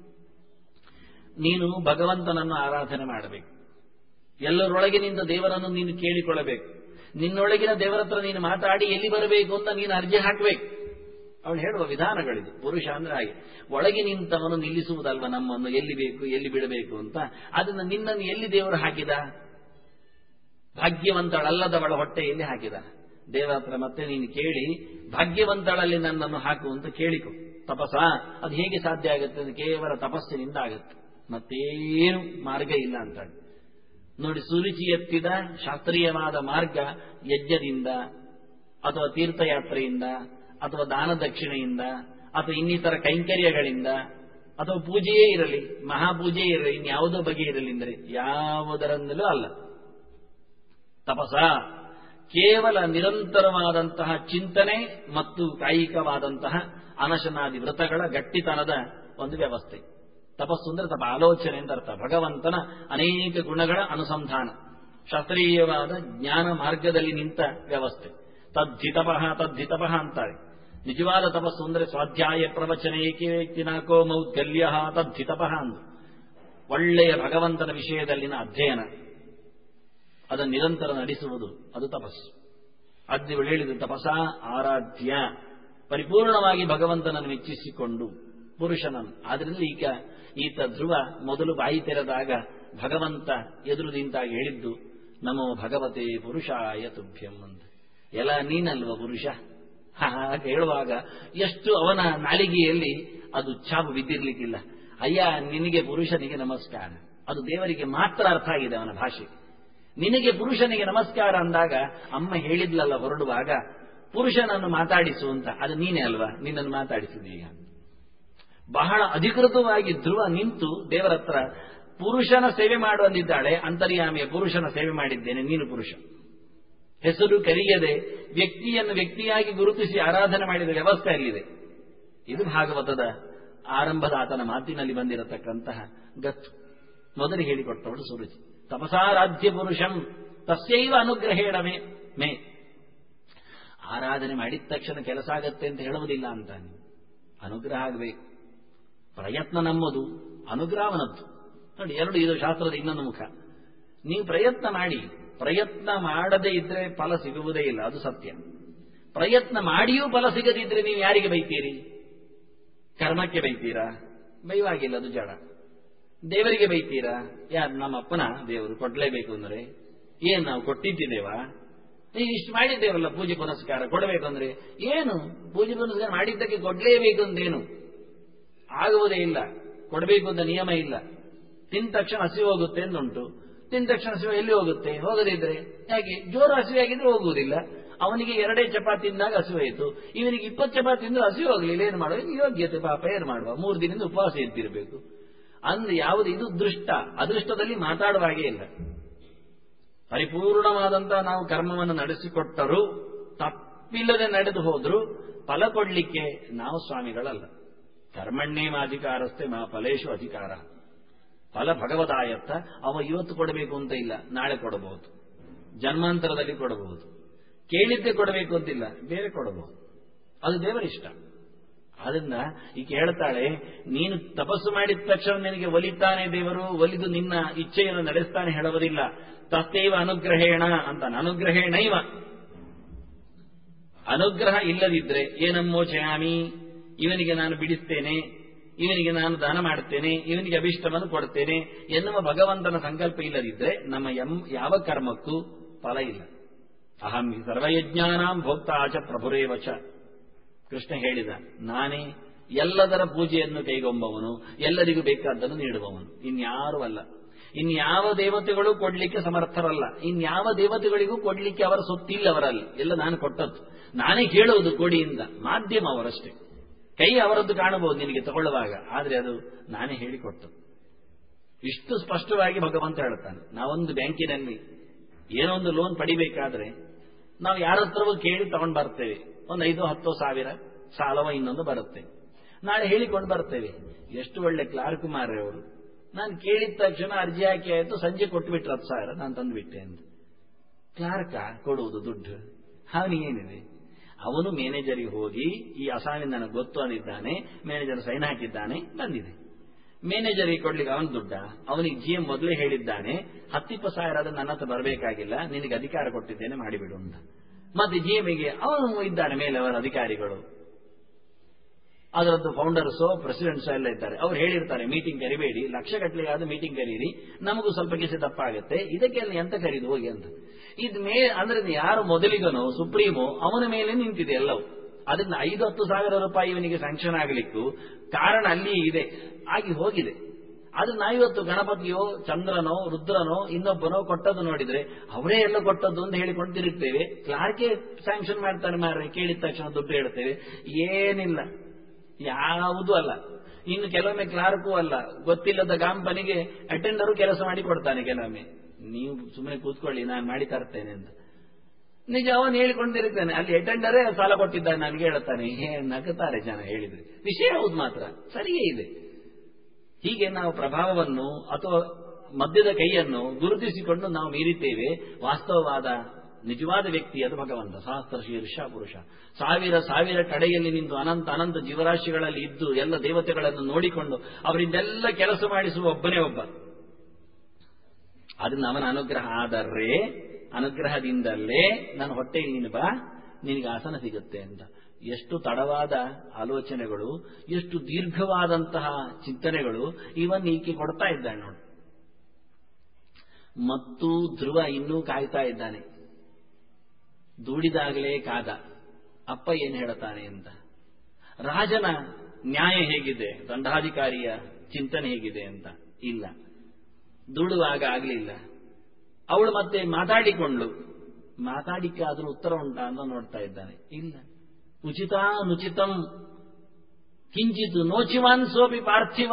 S1: ನೀನು ಭಗವಂತನನ್ನು ಆರಾಧನೆ ಮಾಡಬೇಕು. ಎಲ್ಲರೊಳಗಿನಿಂದ ದೇವರನ್ನು ನೀನು ಕೇಳಿಕೊಳ್ಳಬೇಕು. ನಿನ್ನೊಳಗಿನ ದೇವರ ಹತ್ರ ನೀನು ಮಾತಾಡಿ ಎಲ್ಲಿ ಬರಬೇಕು ಅಂತ ನೀನು ಅರ್ಜಿ ಹಾಕಬೇಕು. ಅವಳು ಹೇಳುವ ವಿಧಾನಗಳಿದೆ. ಪುರುಷ ಅಂದ್ರೆ ಹಾಗೆ, ಒಳಗೆ ನಿಂತವನು ನಿಲ್ಲಿಸುವುದಲ್ವ ನಮ್ಮನ್ನು, ಎಲ್ಲಿ ಬೇಕು ಎಲ್ಲಿ ಬಿಡಬೇಕು ಅಂತ. ಅದನ್ನು ನಿನ್ನನ್ನು ಎಲ್ಲಿ ದೇವರು ಹಾಕಿದ? ಭಾಗ್ಯವಂತಳಲ್ಲದವಳ ಹೊಟ್ಟೆಯಲ್ಲಿ ಹಾಕಿದ ದೇವರ ಹತ್ರ. ಮತ್ತೆ ನೀನು ಕೇಳಿ, ಭಾಗ್ಯವಂತಳಲ್ಲಿ ನನ್ನನ್ನು ಹಾಕು ಅಂತ ಕೇಳಿಕೊ. ತಪಸ್ಸ ಅದು ಹೇಗೆ ಸಾಧ್ಯ ಆಗುತ್ತೆ? ಅದು ಕೇವಲ ತಪಸ್ಸಿನಿಂದ ಆಗುತ್ತೆ, ಮತ್ತೇನು ಮಾರ್ಗ ಇಲ್ಲ ಅಂತಾಳೆ. ನೋಡಿ, ಸುರುಚಿ ಎತ್ತಿದ ಶಾಸ್ತ್ರೀಯವಾದ ಮಾರ್ಗ ಯಜ್ಞದಿಂದ ಅಥವಾ ತೀರ್ಥಯಾತ್ರೆಯಿಂದ ಅಥವಾ ದಾನ ದಕ್ಷಿಣೆಯಿಂದ ಅಥವಾ ಇನ್ನಿತರ ಕೈಂಕರ್ಯಗಳಿಂದ ಅಥವಾ ಪೂಜೆಯೇ ಇರಲಿ, ಮಹಾಪೂಜೆಯೇ ಇರಲಿ, ಇನ್ಯಾವುದೋ ಬಗೆ ಇರಲಿ ಅಂದರೆ ಯಾವುದರಿಂದಲೂ ಅಲ್ಲ. ತಪಸ ಕೇವಲ ನಿರಂತರವಾದಂತಹ ಚಿಂತನೆ ಮತ್ತು ಕಾಯಿಕವಾದಂತಹ ಅನಶನಾದಿ ವ್ರತಗಳ ಗಟ್ಟಿತನದ ಒಂದು ವ್ಯವಸ್ಥೆ. ತಪಸ್ಸು ಅಂದ್ರೆ ತಪ ಆಲೋಚನೆ ಅಂತ ಅರ್ಥ. ಭಗವಂತನ ಅನೇಕ ಗುಣಗಳ ಅನುಸಂಧಾನ, ಶಾಸ್ತ್ರೀಯವಾದ ಜ್ಞಾನ ಮಾರ್ಗದಲ್ಲಿ ನಿಂತ ವ್ಯವಸ್ಥೆ. ತದ್ಧಿತಪಃ ತದ್ಧಿತಪಃ ಅಂತಾರೆ. ನಿಜವಾದ ತಪಸ್ಸು ಅಂದರೆ ಸ್ವಾಧ್ಯಾಯ ಪ್ರವಚನ ಏಕೇಕ್ತಿ ನಾಕೋ ಮೌದ್ಗಲ್ಯ ತದ್ಧಿತಪಃ ಅಂದು. ಒಳ್ಳೆಯ ಭಗವಂತನ ವಿಷಯದಲ್ಲಿನ ಅಧ್ಯಯನ, ಅದನ್ನು ನಿರಂತರ ನಡೆಸುವುದು, ಅದು ತಪಸ್ಸು. ಅದ್ದಿವಳು ಹೇಳಿದ ತಪಸ ಆರಾಧ್ಯ, ಪರಿಪೂರ್ಣವಾಗಿ ಭಗವಂತನನ್ನು ಮೆಚ್ಚಿಸಿಕೊಂಡು ಪುರುಷನನ್ನು. ಆದ್ರಿಂದ ಈಗ ಈತ ಧ್ರುವ ಮೊದಲು ಬಾಯಿ ತೆರೆದಾಗ ಭಗವಂತ ಎದುರು ನಿಂತಾಗಿ ಹೇಳಿದ್ದು ನಮೋ ಭಗವತೆ ಪುರುಷಾಯ ತುಭ್ಯಂ ಅಂತ. ಎಲ್ಲ ನೀನಲ್ವ ಪುರುಷ? ಹಾಗೆ ಹೇಳುವಾಗ ಎಷ್ಟು ಅವನ ನಾಲಿಗೆಯಲ್ಲಿ ಅದು ಛಾಪು ಬಿದ್ದಿರ್ಲಿಕ್ಕಿಲ್ಲ. ಅಯ್ಯ ನಿನಗೆ ಪುರುಷನಿಗೆ ನಮಸ್ಕಾರ, ಅದು ದೇವರಿಗೆ ಮಾತ್ರ ಅರ್ಥ ಆಗಿದೆ ಅವನ ಭಾಷೆ. ನಿನಗೆ ಪುರುಷನಿಗೆ ನಮಸ್ಕಾರ ಅಂದಾಗ ಅಮ್ಮ ಹೇಳಿದ್ಲಲ್ಲ ಹೊರಡುವಾಗ ಪುರುಷನನ್ನು ಮಾತಾಡಿಸು ಅಂತ, ಅದು ನೀನೇ ಅಲ್ವಾ, ನಿನ್ನನ್ನು ಮಾತಾಡಿಸಿದೀಗ. ಬಹಳ ಅಧಿಕೃತವಾಗಿ ಧ್ರುವ ನಿಂತು ದೇವರ ಹತ್ರ ಪುರುಷನ ಸೇವೆ ಮಾಡುವಂದಿದ್ದಾಳೆ. ಅಂತರ್ಯಾಮಿಯ ಪುರುಷನ ಸೇವೆ ಮಾಡಿದ್ದೇನೆ, ನೀನು ಪುರುಷ. ಹೆಸರು ಕರೆಯದೆ ವ್ಯಕ್ತಿಯನ್ನು ವ್ಯಕ್ತಿಯಾಗಿ ಗುರುತಿಸಿ ಆರಾಧನೆ ಮಾಡಿದ ವ್ಯವಸ್ಥೆ ಅಲ್ಲಿದೆ. ಇದು ಭಾಗವತದ ಆರಂಭದ ಆತನ ಮಾತಿನಲ್ಲಿ ಬಂದಿರತಕ್ಕಂತಹ ಗತ್ತು. ಮೊದಲು ಹೇಳಿಕೊಟ್ಟವಳು ಸುರುಚಿ. ತಪಸಾರಾಧ್ಯ ಪುರುಷಂ ತಸ್ಯೈವ ಅನುಗ್ರಹೇಣವೇ ಮೇ. ಆರಾಧನೆ ಮಾಡಿದ ತಕ್ಷಣ ಕೆಲಸ ಆಗತ್ತೆ ಅಂತ ಹೇಳುವುದಿಲ್ಲ ಅಂತಾನೆ. ಅನುಗ್ರಹ ಆಗಬೇಕು. ಪ್ರಯತ್ನ ನಮ್ಮದು, ಅನುಗ್ರಹ ಅವನದ್ದು. ನೋಡಿ, ಎರಡು ಇದು ಶಾಸ್ತ್ರದ ಇನ್ನೊಂದು ಮುಖ. ನೀವು ಪ್ರಯತ್ನ ಮಾಡಿ, ಪ್ರಯತ್ನ ಮಾಡದೇ ಇದ್ರೆ ಫಲ ಸಿಗುವುದೇ ಇಲ್ಲ, ಅದು ಸತ್ಯ. ಪ್ರಯತ್ನ ಮಾಡಿಯೂ ಫಲ ಸಿಗದಿದ್ರೆ ನೀವು ಯಾರಿಗೆ ಬೈತೀರಿ? ಕರ್ಮಕ್ಕೆ ಬೈತೀರಾ? ಬೈವಾಗಿಲ್ಲ, ಅದು ಜಡ. ದೇವರಿಗೆ ಬೈತೀರಾ? ಯಾರು? ನಮ್ಮ ಅಪ್ಪನ ದೇವರು ಕೊಡ್ಲೇಬೇಕು ಅಂದ್ರೆ ಏನ್ ನಾವು ಕೊಟ್ಟಿದ್ದೇವಾ? ಇಷ್ಟು ಮಾಡಿದ್ದೇವಲ್ಲ ಪೂಜೆ ಪುನಸ್ಕಾರ ಕೊಡಬೇಕು ಅಂದ್ರೆ ಏನು? ಪೂಜೆ ಪುನಸ್ಕಾರ ಮಾಡಿದ್ದಕ್ಕೆ ಕೊಡ್ಲೇಬೇಕು ಅಂದೇನು? ಆಗುವುದೇ ಇಲ್ಲ. ಕೊಡಬೇಕು ಅಂತ ನಿಯಮ ಇಲ್ಲ. ತಿಂದ ತಕ್ಷಣ ಹಸಿವು ಹೋಗುತ್ತೆ ಎಂದುಂಟು. ತಿಂದ ತಕ್ಷಣ ಹಸಿವು ಎಲ್ಲಿ ಹೋಗುತ್ತೆ? ಹೋಗದಿದ್ರೆ ಯಾಕೆ? ಜೋರು ಹಸಿವೆ ಆಗಿದ್ರೆ ಹೋಗುವುದಿಲ್ಲ. ಅವನಿಗೆ ಎರಡೇ ಚಪಾತಿ ತಿಂದಾಗ ಹಸಿವಾಯಿತು, ಇವನಿಗೆ ಇಪ್ಪತ್ತು ಚಪಾತಿ ತಿಂದು ಹಸಿವು ಹೋಗ್ಲಿಲ್ಲ. ಏನು ಮಾಡುವ? ಯೋಗ್ಯತೆ ಪಾಪ ಏನು ಮಾಡುವ? ಮೂರು ದಿನದಿಂದ ಉಪವಾಸ ಇದ್ದಿರಬೇಕು ಅಂದ್ರೆ ಯಾವುದು? ಇದು ದೃಷ್ಟ. ಅದೃಷ್ಟದಲ್ಲಿ ಮಾತಾಡುವ ಹಾಗೆ ಇಲ್ಲ. ಪರಿಪೂರ್ಣವಾದಂತಹ ನಾವು ಕರ್ಮವನ್ನು ನಡೆಸಿಕೊಟ್ಟರೂ ತಪ್ಪಿಲ್ಲದೆ ನಡೆದು ಹೋದ್ರು ಫಲ ಕೊಡ್ಲಿಕ್ಕೆ ನಾವು ಸ್ವಾಮಿಗಳಲ್ಲ. ಕರ್ಮಣ್ಣೇಮ ಅಧಿಕಾರಸ್ಥೆ ಮಾ ಫಲೇಶು ಅಧಿಕಾರ. ಫಲ ಭಗವದಾಯತ್ತ. ಅವ ಇವತ್ತು ಕೊಡಬೇಕು ಅಂತ ಇಲ್ಲ, ನಾಳೆ ಕೊಡಬಹುದು, ಜನ್ಮಾಂತರದಲ್ಲಿ ಕೊಡಬಹುದು. ಕೇಳಿದ್ದೆ ಕೊಡಬೇಕು ಅಂತಿಲ್ಲ, ಬೇರೆ ಕೊಡಬಹುದು. ಅದು ದೇವರಿಷ್ಟ. ಅದನ್ನ ಈಗ ಹೇಳ್ತಾಳೆ, ನೀನು ತಪಸ್ಸು ಮಾಡಿದ ತಕ್ಷಣ ನಿನಗೆ ಒಲಿತಾನೆ ದೇವರು, ಒಲಿದು ನಿನ್ನ ಇಚ್ಛೆಯನ್ನು ನಡೆಸ್ತಾನೆ ಹೇಳುವುದಿಲ್ಲ. ತತ್ತೇವ ಅನುಗ್ರಹೇಣ ಅಂತಾನೆ. ಅನುಗ್ರಹೇಣೈವ. ಅನುಗ್ರಹ ಇಲ್ಲದಿದ್ರೆ ಏನಮ್ಮೋಚಯಾಮಿ, ಇವನಿಗೆ ನಾನು ಬಿಡಿಸ್ತೇನೆ, ಇವನಿಗೆ ನಾನು ದಾನ ಮಾಡುತ್ತೇನೆ, ಇವನಿಗೆ ಅಭಿಷ್ಟವನ್ನು ಕೊಡ್ತೇನೆ ಎನ್ನುವ ಭಗವಂತನ ಸಂಕಲ್ಪ ಇಲ್ಲದಿದ್ರೆ ನಮ್ಮ ಯಾವ ಕರ್ಮಕ್ಕೂ ಫಲ ಇಲ್ಲ. ಅಹಂ ಹಿ ಸರ್ವಯಜ್ಞಾನಾಂ ಭೋಕ್ತಾಚ ಪ್ರಭುರೇವಚ. ಕೃಷ್ಣ ಹೇಳಿದ, ನಾನೇ ಎಲ್ಲದರ ಪೂಜೆಯನ್ನು ಕೈಗೊಂಬವನು, ಎಲ್ಲರಿಗೂ ಬೇಕಾದ್ದನ್ನು ನೀಡುವವನು, ಇನ್ಯಾರೂ ಅಲ್ಲ. ಇನ್ಯಾವ ದೇವತೆಗಳು ಕೊಡ್ಲಿಕ್ಕೆ ಸಮರ್ಥರಲ್ಲ. ಇನ್ಯಾವ ದೇವತೆಗಳಿಗೂ ಕೊಡ್ಲಿಕ್ಕೆ ಅವರ ಸೊತ್ತಿಲ್ಲ ಅವರಲ್ಲಿ. ಎಲ್ಲ ನಾನು ಕೊಟ್ಟದ್ದು. ನಾನೇ ಕೇಳುವುದು ಕೊಡಿಯಿಂದ, ಮಾಧ್ಯಮ ಅವರಷ್ಟೇ. ಕೈ ಅವರದ್ದು ಕಾಣಬಹುದು ನಿನಗೆ ತಗೊಳ್ಳುವಾಗ, ಆದರೆ ಅದು ನಾನೇ ಹೇಳಿಕೊಟ್ಟದ್ದು. ಇಷ್ಟು ಸ್ಪಷ್ಟವಾಗಿ ಭಗವಂತ ಹೇಳ್ತಾನೆ. ನಾವೊಂದು ಬ್ಯಾಂಕಿನಲ್ಲಿ ಏನೋ ಒಂದು ಲೋನ್ ಪಡಿಬೇಕಾದ್ರೆ ನಾವು ಯಾರ ಹತ್ರವೂ ಕೇಳಿ ತಗೊಂಡು ಬರ್ತೇವೆ. ಒಂದು ಐದು ಹತ್ತು ಸಾವಿರ ಸಾಲವ ಇನ್ನೊಂದು ಬರುತ್ತೆ. ನಾಳೆ ಹೇಳಿಕೊಂಡು ಬರ್ತೇವೆ. ಎಷ್ಟು ಒಳ್ಳೆ ಕ್ಲಾರ್ಕ್ ಮಾರ್ರೆ ಅವರು, ನಾನು ಕೇಳಿದ ತಕ್ಷಣ ಅರ್ಜಿ ಹಾಕಿ ಆಯ್ತು, ಸಂಜೆ ಕೊಟ್ಟುಬಿಟ್ರೆ ಹತ್ತು ಸಾವಿರ ನಾನು ತಂದುಬಿಟ್ಟೆ ಅಂತ. ಕ್ಲಾರ್ಕ ಕೊಡುವುದು ದುಡ್ಡು? ಅವನಿಗೇನಿದೆ? ಅವನು ಮ್ಯಾನೇಜರಿಗೆ ಹೋಗಿ ಈ ಅಸಾಮಿನ ನನಗೆ ಗೊತ್ತು ಅಂದಿದ್ದಾನೆ, ಮ್ಯಾನೇಜರ್ ಸೈನ್ ಹಾಕಿದ್ದಾನೆ, ಬಂದಿದೆ. ಮ್ಯಾನೇಜರಿಗೆ ಕೊಡ್ಲಿಕ್ಕೆ ಅವನ ದುಡ್ಡ? ಅವನಿಗೆ ಜಿ ಎಂ ಮೊದಲೇ ಹೇಳಿದ್ದಾನೆ, ಹತ್ತಿಪ್ಪತ್ತು ಸಾವಿರ ಅದನ್ನು ನನ್ನ ಹತ್ರ ಬರಬೇಕಾಗಿಲ್ಲ, ನಿನಗೆ ಅಧಿಕಾರ ಕೊಟ್ಟಿದ್ದೇನೆ ಮಾಡಿಬಿಡು ಅಂತ. ಮತ್ತೆ ಜಿ ಎಮ್ಗೆ ಅವನು ಇದ್ದಾನೆ ಮೇಲೆ ಅವರ ಅಧಿಕಾರಿಗಳು, ಅದರದ್ದು ಫೌಂಡರ್ಸೋ ಪ್ರೆಸಿಡೆಂಟ್ಸೋ ಎಲ್ಲ ಇದ್ದಾರೆ. ಅವ್ರು ಹೇಳಿರ್ತಾರೆ ಮೀಟಿಂಗ್ ಕರಿಬೇಡಿ, ಲಕ್ಷ ಗಟ್ಟಲೆ ಆದ ಮೀಟಿಂಗ್ ಕರೀರಿ, ನಮಗೂ ಸ್ವಲ್ಪ ಕಿಸೆ ತಪ್ಪ ಆಗುತ್ತೆ, ಇದಕ್ಕೆಲ್ಲ ಎಂತ ಕರೀದು ಹೋಗಿ ಅಂತ. ಇದ್ ಮೇ ಅಂದ್ರೆ ಯಾರು ಮೊದಲಿಗನೋ ಸುಪ್ರೀಮೋ ಅವನ ಮೇಲೆ ನಿಂತಿದೆ ಎಲ್ಲವೂ. ಅದರಿಂದ ಐದು ಹತ್ತು ಸಾವಿರ ರೂಪಾಯಿ ಇವನಿಗೆ ಸ್ಯಾಂಕ್ಷನ್ ಆಗಲಿಕ್ಕೂ ಕಾರಣ ಅಲ್ಲಿ ಇದೆ, ಆಗಿ ಹೋಗಿದೆ. ಅದನ್ನ ನಾವಿವತ್ತು ಗಣಪತಿಯೋ ಚಂದ್ರನೋ ರುದ್ರನೋ ಇನ್ನೊಬ್ಬನೋ ಕೊಟ್ಟದ್ದು ನೋಡಿದ್ರೆ ಅವರೇ ಎಲ್ಲ ಕೊಟ್ಟದ್ದು ಅಂತ ಹೇಳಿಕೊಂಡು ತಿರುಗ್ತೇವೆ. ಕ್ಲಾರ್ಕೆ ಸ್ಯಾಂಕ್ಷನ್ ಮಾಡ್ತಾನೆ ಮಾರ್ರೆ, ಕೇಳಿದ ತಕ್ಷಣ ದುಡ್ಡು ಹೇಳ್ತೇವೆ. ಏನಿಲ್ಲ, ಯಾವುದೂ ಅಲ್ಲ. ಇನ್ನು ಕೆಲವೊಮ್ಮೆ ಕ್ಲಾರ್ಕೂ ಅಲ್ಲ, ಗೊತ್ತಿಲ್ಲದ ಕಂಪನಿಗೆ ಅಟೆಂಡರು ಕೆಲಸ ಮಾಡಿ ಕೊಡ್ತಾನೆ ಕೆಲವೊಮ್ಮೆ. ನೀವು ಸುಮ್ಮನೆ ಕೂತ್ಕೊಳ್ಳಿ, ನಾನು ಮಾಡಿ ತರ್ತೇನೆ ಅಂತ. ನಿಜ, ಅವನು ಹೇಳಿಕೊಂಡಿರ್ತಾನೆ. ಅಲ್ಲಿ ಅಟೆಂಡರೇ ಸಾಲ ಕೊಟ್ಟಿದ್ದಾನೆ ನನಗೆ ಹೇಳ್ತಾನೆ. ನಗುತ್ತಾರೆ ಜನ ಹೇಳಿದ್ರೆ. ವಿಷಯ ಹೌದು, ಮಾತ್ರ ಸರಿಯೇ ಇದೆ. ಹೀಗೆ ನಾವು ಪ್ರಭಾವವನ್ನು ಅಥವಾ ಮಧ್ಯದ ಕೈಯನ್ನು ಗುರುತಿಸಿಕೊಂಡು ನಾವು ಮೀರಿದ್ದೇವೆ. ವಾಸ್ತವವಾದ ನಿಜವಾದ ವ್ಯಕ್ತಿ ಅದು ಭಗವಂತ. ಸಹಸ್ರ ಶೀರ್ಷ ಪುರುಷ. ಸಾವಿರ ಸಾವಿರ ಕಡೆಯಲ್ಲಿ ನಿಂತು ಅನಂತ ಅನಂತ ಜೀವರಾಶಿಗಳಲ್ಲಿ ಇದ್ದು ಎಲ್ಲ ದೇವತೆಗಳನ್ನು ನೋಡಿಕೊಂಡು ಅವರಿಂದೆಲ್ಲ ಕೆಲಸ ಮಾಡಿಸುವ ಒಬ್ಬನೇ ಒಬ್ಬ. ಅದನ್ನ ಅವನ ಅನುಗ್ರಹ ಆದರೆ ಅನುಗ್ರಹದಿಂದಲೇ ನನ್ನ ಹೊಟ್ಟೆಯಲ್ಲಿ ನೀನು ಬಾ, ನಿನಗೆ ಆಸನ ಸಿಗುತ್ತೆ ಅಂತ. ಎಷ್ಟು ತಡವಾದ ಆಲೋಚನೆಗಳು, ಎಷ್ಟು ದೀರ್ಘವಾದಂತಹ ಚಿಂತನೆಗಳು ಇವನ್ ಈಕೆ ಕೊಡ್ತಾ ಇದ್ದಾಳೆ ನೋಡಿ. ಮತ್ತು ಧ್ರುವ ಇನ್ನೂ ಕಾಯ್ತಾ ಇದ್ದಾನೆ. ದೂಡಿದಾಗಲೇ ಕಾದ ಅಪ್ಪ ಏನು ಹೇಳುತ್ತಾನೆ ಅಂತ. ರಾಜನ ನ್ಯಾಯ ಹೇಗಿದೆ, ದಂಡಾಧಿಕಾರಿಯ ಚಿಂತನೆ ಹೇಗಿದೆ ಅಂತ ಇಲ್ಲ. ದೂಡುವಾಗ ಆಗಲಿಲ್ಲ. ಅವಳು ಮತ್ತೆ ಮಾತಾಡಿಕೊಂಡ್ಳು. ಮಾತಾಡಿಕಾದ್ರೂ ಉತ್ತರ ಉಂಟಾ ಅಂತ ನೋಡ್ತಾ ಇದ್ದಾನೆ. ಇಲ್ಲ. ಉಚಿತಾನುಚಿತಂ ಕಿಂಚಿತ್ ನೋಚಿವಾನ್ ಸೋಪಿ ಪಾರ್ಥಿವ.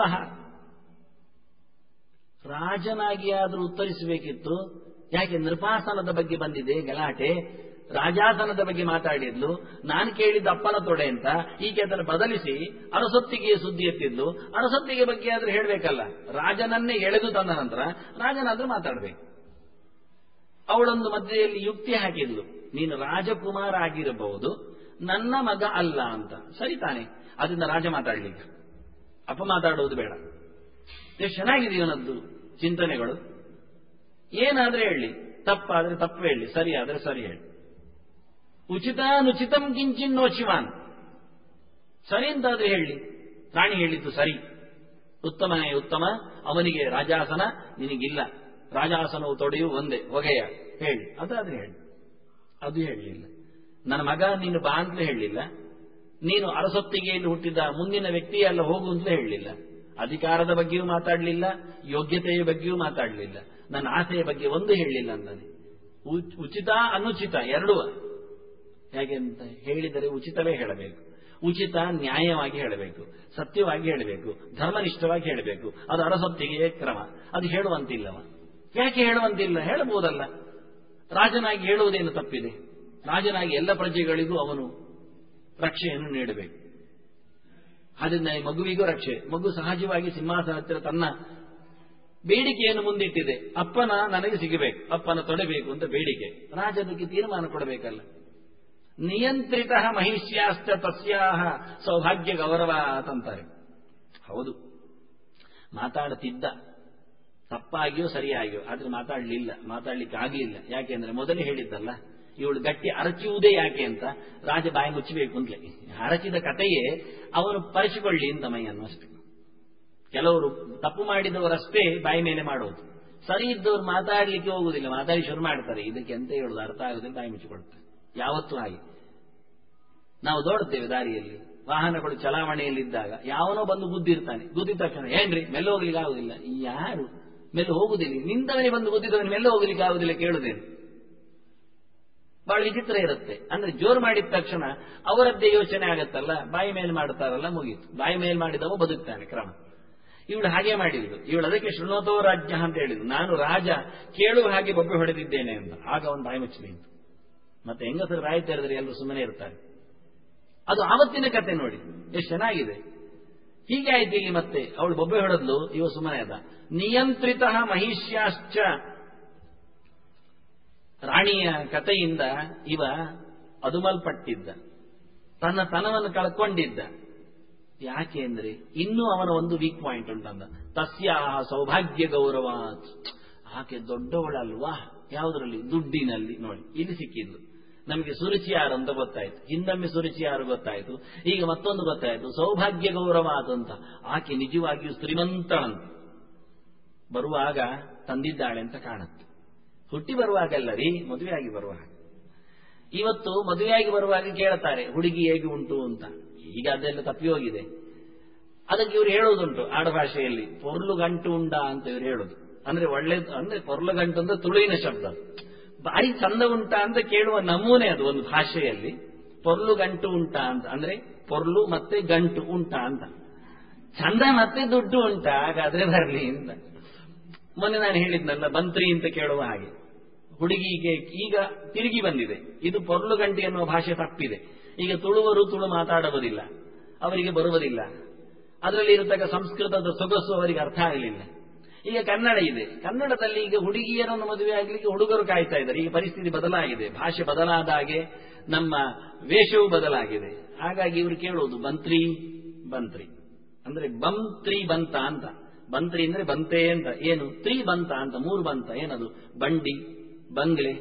S1: ರಾಜನಾಗಿ ಆದರೂ ಉತ್ತರಿಸಬೇಕಿತ್ತು. ಯಾಕೆ ನೃಪಾಸನದ ಬಗ್ಗೆ ಬಂದಿದೆ ಗಲಾಟೆ, ರಾಜಾಸನದ ಬಗ್ಗೆ ಮಾತಾಡಿದ್ಲು, ನಾನು ಕೇಳಿದ್ದ ಅಪ್ಪನ ತೊಡೆ ಅಂತ. ಈಕೆ ಅದನ್ನು ಬದಲಿಸಿ ಅರಸೊತ್ತಿಗೆ ಸುದ್ದಿ ಎತ್ತಿದ್ಲು. ಅರಸೊತ್ತಿಗೆ ಬಗ್ಗೆ ಆದ್ರೂ ಹೇಳಬೇಕಲ್ಲ. ರಾಜನನ್ನೇ ಎಳೆದು ತಂದ ನಂತರ ರಾಜನಾದ್ರೂ ಮಾತಾಡಬೇಕು. ಅವಳೊಂದು ಮಧ್ಯೆಯಲ್ಲಿ ಯುಕ್ತಿ ಹಾಕಿದ್ಲು, ನೀನು ರಾಜಕುಮಾರ ಆಗಿರಬಹುದು, ನನ್ನ ಮಗ ಅಲ್ಲ ಅಂತ. ಸರಿ ತಾನೆ, ಅದರಿಂದ ರಾಜ ಮಾತಾಡ್ಲಿಕ್ಕೆ, ಅಪ್ಪ ಮಾತಾಡುವುದು ಬೇಡ. ಎಷ್ಟು ಚೆನ್ನಾಗಿದೆ ಇವನದ್ದು ಚಿಂತನೆಗಳು. ಏನಾದ್ರೆ ಹೇಳಿ, ತಪ್ಪಾದ್ರೆ ತಪ್ಪು ಹೇಳಿ, ಸರಿ ಆದ್ರೆ ಸರಿ ಹೇಳಿ. ಉಚಿತಾನುಚಿತಂ ಕಿಂಚಿನ್ನೋಚಿವಾನ್. ಸರಿ ಅಂತಾದ್ರೆ ಹೇಳಿ, ರಾಣಿ ಹೇಳಿದ್ದು ಸರಿ, ಉತ್ತಮನೇ ಉತ್ತಮ, ಅವನಿಗೆ ರಾಜಾಸನ, ನಿನಗಿಲ್ಲ. ರಾಜಾಸನವು ತೊಡೆಯು ಒಂದೇ ಹೊಗೆಯ, ಹೇಳಿ. ಅದಾದ್ರೆ ಹೇಳಿ. ಅದು ಹೇಳಲಿಲ್ಲ. ನನ್ನ ಮಗ ನೀನು ಬಾ ಅಂತಲೇ ಹೇಳಲಿಲ್ಲ. ನೀನು ಅರಸೊತ್ತಿಗೆಯಲ್ಲಿ ಹುಟ್ಟಿದ ಮುಂದಿನ ವ್ಯಕ್ತಿಯಲ್ಲ ಹೋಗು ಅಂತಲೇ ಹೇಳಲಿಲ್ಲ. ಅಧಿಕಾರದ ಬಗ್ಗೆಯೂ ಮಾತಾಡಲಿಲ್ಲ, ಯೋಗ್ಯತೆಯ ಬಗ್ಗೆಯೂ ಮಾತಾಡಲಿಲ್ಲ, ನನ್ನ ಆಸೆಯ ಬಗ್ಗೆ ಒಂದು ಹೇಳಲಿಲ್ಲ ಅಂತಾನೆ. ಉಚಿತ ಅನುಚಿತ ಎರಡೂ. ಹೇಗೆಂತ ಹೇಳಿದರೆ ಉಚಿತವೇ ಹೇಳಬೇಕು, ಉಚಿತ ನ್ಯಾಯವಾಗಿ ಹೇಳಬೇಕು, ಸತ್ಯವಾಗಿ ಹೇಳಬೇಕು, ಧರ್ಮನಿಷ್ಠವಾಗಿ ಹೇಳಬೇಕು. ಅದು ಅರಸೊತ್ತಿಗೆ ಕ್ರಮ. ಅದು ಹೇಳುವಂತಿಲ್ಲವ. ಯಾಕೆ ಹೇಳುವಂತಿಲ್ಲ? ಹೇಳಬಹುದಲ್ಲ. ರಾಜನಾಗಿ ಹೇಳುವುದೇನು ತಪ್ಪಿದೆ? ರಾಜನಾಗಿ ಎಲ್ಲ ಪ್ರಜೆಗಳಿಗೂ ಅವನು ರಕ್ಷೆಯನ್ನು ನೀಡಬೇಕು. ಅದರಿಂದ ಈ ಮಗುವಿಗೂ ರಕ್ಷೆ. ಮಗು ಸಹಜವಾಗಿ ಸಿಂಹಾಸನ ಹತ್ತಿರ ತನ್ನ ಬೇಡಿಕೆಯನ್ನು ಮುಂದಿಟ್ಟಿದೆ. ಅಪ್ಪನ ನನಗೆ ಸಿಗಬೇಕು, ಅಪ್ಪನ ತೊಡಬೇಕು ಅಂತ ಬೇಡಿಕೆ. ರಾಜ ಅದಕ್ಕೆ ತೀರ್ಮಾನ ಕೊಡಬೇಕಲ್ಲ. ನಿಯಂತ್ರಿತ ಮಹಿಷ್ಯಾಶ್ಚ ತಸ್ಯಾಹ ಸೌಭಾಗ್ಯ ಗೌರವ ಅಂತಾರೆ. ಹೌದು, ಮಾತಾಡುತ್ತಿದ್ದ, ತಪ್ಪಾಗಿಯೋ ಸರಿಯಾಗಿಯೋ, ಆದ್ರೆ ಮಾತಾಡಲಿಲ್ಲ, ಮಾತಾಡ್ಲಿಕ್ಕೆ ಆಗಲಿಲ್ಲ. ಯಾಕೆಂದ್ರೆ ಮೊದಲೇ ಹೇಳಿದ್ದಲ್ಲ, ಇವಳು ಗಟ್ಟಿ ಅರಚುವುದೇ ಯಾಕೆ ಅಂತ, ರಾಜ ಬಾಯಿ ಮುಚ್ಚಬೇಕು ಅಂತಲೇ. ಅರಚಿದ ಕಥೆಯೇ ಅವನು ಪರಿಸಿಕೊಳ್ಳಿ ಅಂತ ಮೈಯನ್ನು ಅಷ್ಟೇ. ಕೆಲವರು ತಪ್ಪು ಮಾಡಿದವರಷ್ಟೇ ಬಾಯಿ ಮೇಲೆ ಮಾಡೋದು, ಸರಿ ಇದ್ದವರು ಮಾತಾಡ್ಲಿಕ್ಕೆ ಹೋಗುವುದಿಲ್ಲ, ಮಾತಾಡಿ ಶುರು ಮಾಡ್ತಾರೆ. ಇದಕ್ಕೆ ಎಂತ ಹೇಳುದು ಅರ್ಥ ಆಗುದಿಲ್ಲ, ಬಾಯಿ ಮುಚ್ಚಿಕೊಡ್ತಾರೆ. ಯಾವತ್ತೂ ಹಾಗೆ ನಾವು ದೋಡುತ್ತೇವೆ ದಾರಿಯಲ್ಲಿ, ವಾಹನಗಳು ಚಲಾವಣೆಯಲ್ಲಿದ್ದಾಗ ಯಾವನೋ ಬಂದು ಗುದ್ದಿರ್ತಾನೆ. ಗುದ್ದಿದ ತಕ್ಷಣ ಏನ್ರಿ ಮೆಲ್ಲ ಹೋಗ್ಲಿಕ್ಕೆ ಆಗುದಿಲ್ಲ. ಯಾರು ಮೆಲ್ಲ ಹೋಗುದಿಲ್ಲ? ನಿಂತವನಿಗೆ ಬಂದು ಗುದ್ದಿದವನಿಗೆ ಮೆಲ್ಲ ಹೋಗ್ಲಿಕ್ಕೆ ಆಗುದಿಲ್ಲ, ಕೇಳುದೇನು? ಬಹಳ ವಿಚಿತ್ರ ಇರುತ್ತೆ. ಅಂದ್ರೆ ಜೋರು ಮಾಡಿದ ತಕ್ಷಣ ಅವರದ್ದೇ ಯೋಚನೆ ಆಗತ್ತಲ್ಲ, ಬಾಯಿ ಮೇಲೆ ಮಾಡ್ತಾರಲ್ಲ, ಮುಗೀತು. ಬಾಯಿ ಮೇಲೆ ಮಾಡಿದವ ಬದುಕ್ತಾನೆ ಕ್ರಮ. ಇವಳು ಹಾಗೆ ಮಾಡಿದ್ಲು. ಇವಳು ಅದಕ್ಕೆ ಶೃಣೋತೋ ರಾಜ್ಯ ಅಂತ ಹೇಳಿದ್ಲು, ನಾನು ರಾಜ ಕೇಳುವ ಹಾಗೆ ಬೊಬ್ಬೆ ಹೊಡೆದಿದ್ದೇನೆ ಅಂತ. ಆಗ ಒಂದು ಬಾಯಿ ಮುಚ್ಚಲಿ ಅಂತ. ಮತ್ತೆ ಹೆಂಗಸರು ರಾಯಿ ತೆರೆದರೆ ಎಲ್ಲರೂ ಸುಮ್ಮನೆ ಇರ್ತಾರೆ. ಅದು ಆವತ್ತಿನ ಕತೆ ನೋಡಿ, ಎಷ್ಟು ಚೆನ್ನಾಗಿದೆ. ಹೀಗೆ ಆಯ್ತು ಇಲ್ಲಿ. ಮತ್ತೆ ಅವಳು ಬೊಬ್ಬೆ ಹೊಡೆದ್ಲು, ಇವ ಸುಮ್ಮನೆ ಅದ. ನಿಯಂತ್ರಿತ ಮಹಿಷ್ಯಾಶ್ಚ, ರಾಣಿಯ ಕಥೆಯಿಂದ ಇವ ಅದುಮಲ್ಪಟ್ಟಿದ್ದ, ತನ್ನ ತನವನ್ನು ಕಳ್ಕೊಂಡಿದ್ದ. ಯಾಕೆ ಅಂದ್ರೆ ಇನ್ನೂ ಅವನ ಒಂದು ವೀಕ್ ಪಾಯಿಂಟ್ ಉಂಟಂದ. ತಸ್ಯಾ ಸೌಭಾಗ್ಯ ಗೌರವ. ಆಕೆ ದೊಡ್ಡವಳಲ್ವಾ ಯಾವುದರಲ್ಲಿ? ದುಡ್ಡಿನಲ್ಲಿ. ನೋಡಿ, ಇಲ್ಲಿ ಸಿಕ್ಕಿದ್ದು ನಮಗೆ ಸುರುಚಿ ಯಾರು ಅಂತ ಗೊತ್ತಾಯ್ತು. ಹಿಂದೊಮ್ಮೆ ಸುರುಚಿ ಯಾರು ಗೊತ್ತಾಯ್ತು, ಈಗ ಮತ್ತೊಂದು ಗೊತ್ತಾಯ್ತು, ಸೌಭಾಗ್ಯ ಗೌರವ ಅಂತ. ಆಕೆ ನಿಜವಾಗಿಯೂ ಶ್ರೀಮಂತಳಂತ. ಬರುವಾಗ ತಂದಿದ್ದಾಳೆ ಅಂತ ಕಾಣುತ್ತೆ. ಹುಟ್ಟಿ ಬರುವಾಗಲ್ಲ ರೀ, ಮದುವೆಯಾಗಿ ಬರುವಾಗ. ಇವತ್ತು ಮದುವೆಯಾಗಿ ಬರುವಾಗ ಕೇಳ್ತಾರೆ ಹುಡುಗಿ ಹೇಗೆ ಉಂಟು ಅಂತ. ಈಗ ಅದೆಲ್ಲ ತಪ್ಪಿ ಹೋಗಿದೆ. ಅದಕ್ಕೆ ಇವರು ಹೇಳುವುದುಂಟು ಆಡುಭಾಷೆಯಲ್ಲಿ, ಪೊರ್ಲು ಗಂಟು ಉಂಡ ಅಂತ ಇವರು ಹೇಳುದು. ಅಂದ್ರೆ ಒಳ್ಳೇದು. ಅಂದ್ರೆ ಪೊರ್ಲು ಗಂಟು ಅಂದ್ರೆ ತುಳುವಿನ ಶಬ್ದ. ಬಾರಿ ಚಂದ ಉಂಟಾ ಅಂತ ಕೇಳುವ ನಮೂನೆ ಅದು ಒಂದು ಭಾಷೆಯಲ್ಲಿ. ಪೊರ್ಲು ಗಂಟು ಉಂಟಾ ಅಂತ ಅಂದ್ರೆ ಪೊರ್ಲು ಮತ್ತೆ ಗಂಟು ಉಂಟಾ ಅಂತ. ಚಂದ ಮತ್ತೆ ದುಡ್ಡು ಉಂಟಾ, ಹಾಗಾದ್ರೆ ಬರಲಿ ಅಂತ. ಮೊನ್ನೆ ನಾನು ಹೇಳಿದ್ನಲ್ಲ, ಬಂತ್ರಿ ಅಂತ ಕೇಳುವ ಹಾಗೆ. ಹುಡುಗಿಗೆ ಈಗ ತಿರುಗಿ ಬಂದಿದೆ. ಇದು ಪೊರ್ಲು ಗಂಟೆ ಎನ್ನುವ ಭಾಷೆ ತಪ್ಪಿದೆ. ಈಗ ತುಳುವರು ತುಳು ಮಾತಾಡುವುದಿಲ್ಲ, ಅವರಿಗೆ ಬರುವುದಿಲ್ಲ. ಅದರಲ್ಲಿ ಇರತಕ್ಕ ಸಂಸ್ಕೃತದ ಸೊಗಸು ಅವರಿಗೆ ಅರ್ಥ ಆಗಲಿಲ್ಲ. ಈಗ ಕನ್ನಡ ಇದೆ. ಕನ್ನಡದಲ್ಲಿ ಈಗ ಹುಡುಗಿಯರನ್ನು ಮದುವೆ ಆಗಲಿಕ್ಕೆ ಹುಡುಗರು ಕಾಯ್ತಾ ಇದ್ದಾರೆ. ಈಗ ಪರಿಸ್ಥಿತಿ ಬದಲಾಗಿದೆ. ಭಾಷೆ ಬದಲಾದ ಹಾಗೆ ನಮ್ಮ ವೇಷವೂ ಬದಲಾಗಿದೆ. ಹಾಗಾಗಿ ಇವರು ಕೇಳುವುದು ಬಂತ್ರಿ ಬಂತ್ರಿ ಅಂದ್ರೆ ಬಂತ್ರಿ ಬಂತ ಅಂತ. ಬಂತ್ರಿ ಅಂದ್ರೆ ಬಂತೆ ಅಂತ. ಏನು ತ್ರಿ ಬಂತ ಅಂತ, ಮೂರು ಬಂತ. ಏನದು? ಬಂಡಿ, ಬಂಗ್ಲೆ,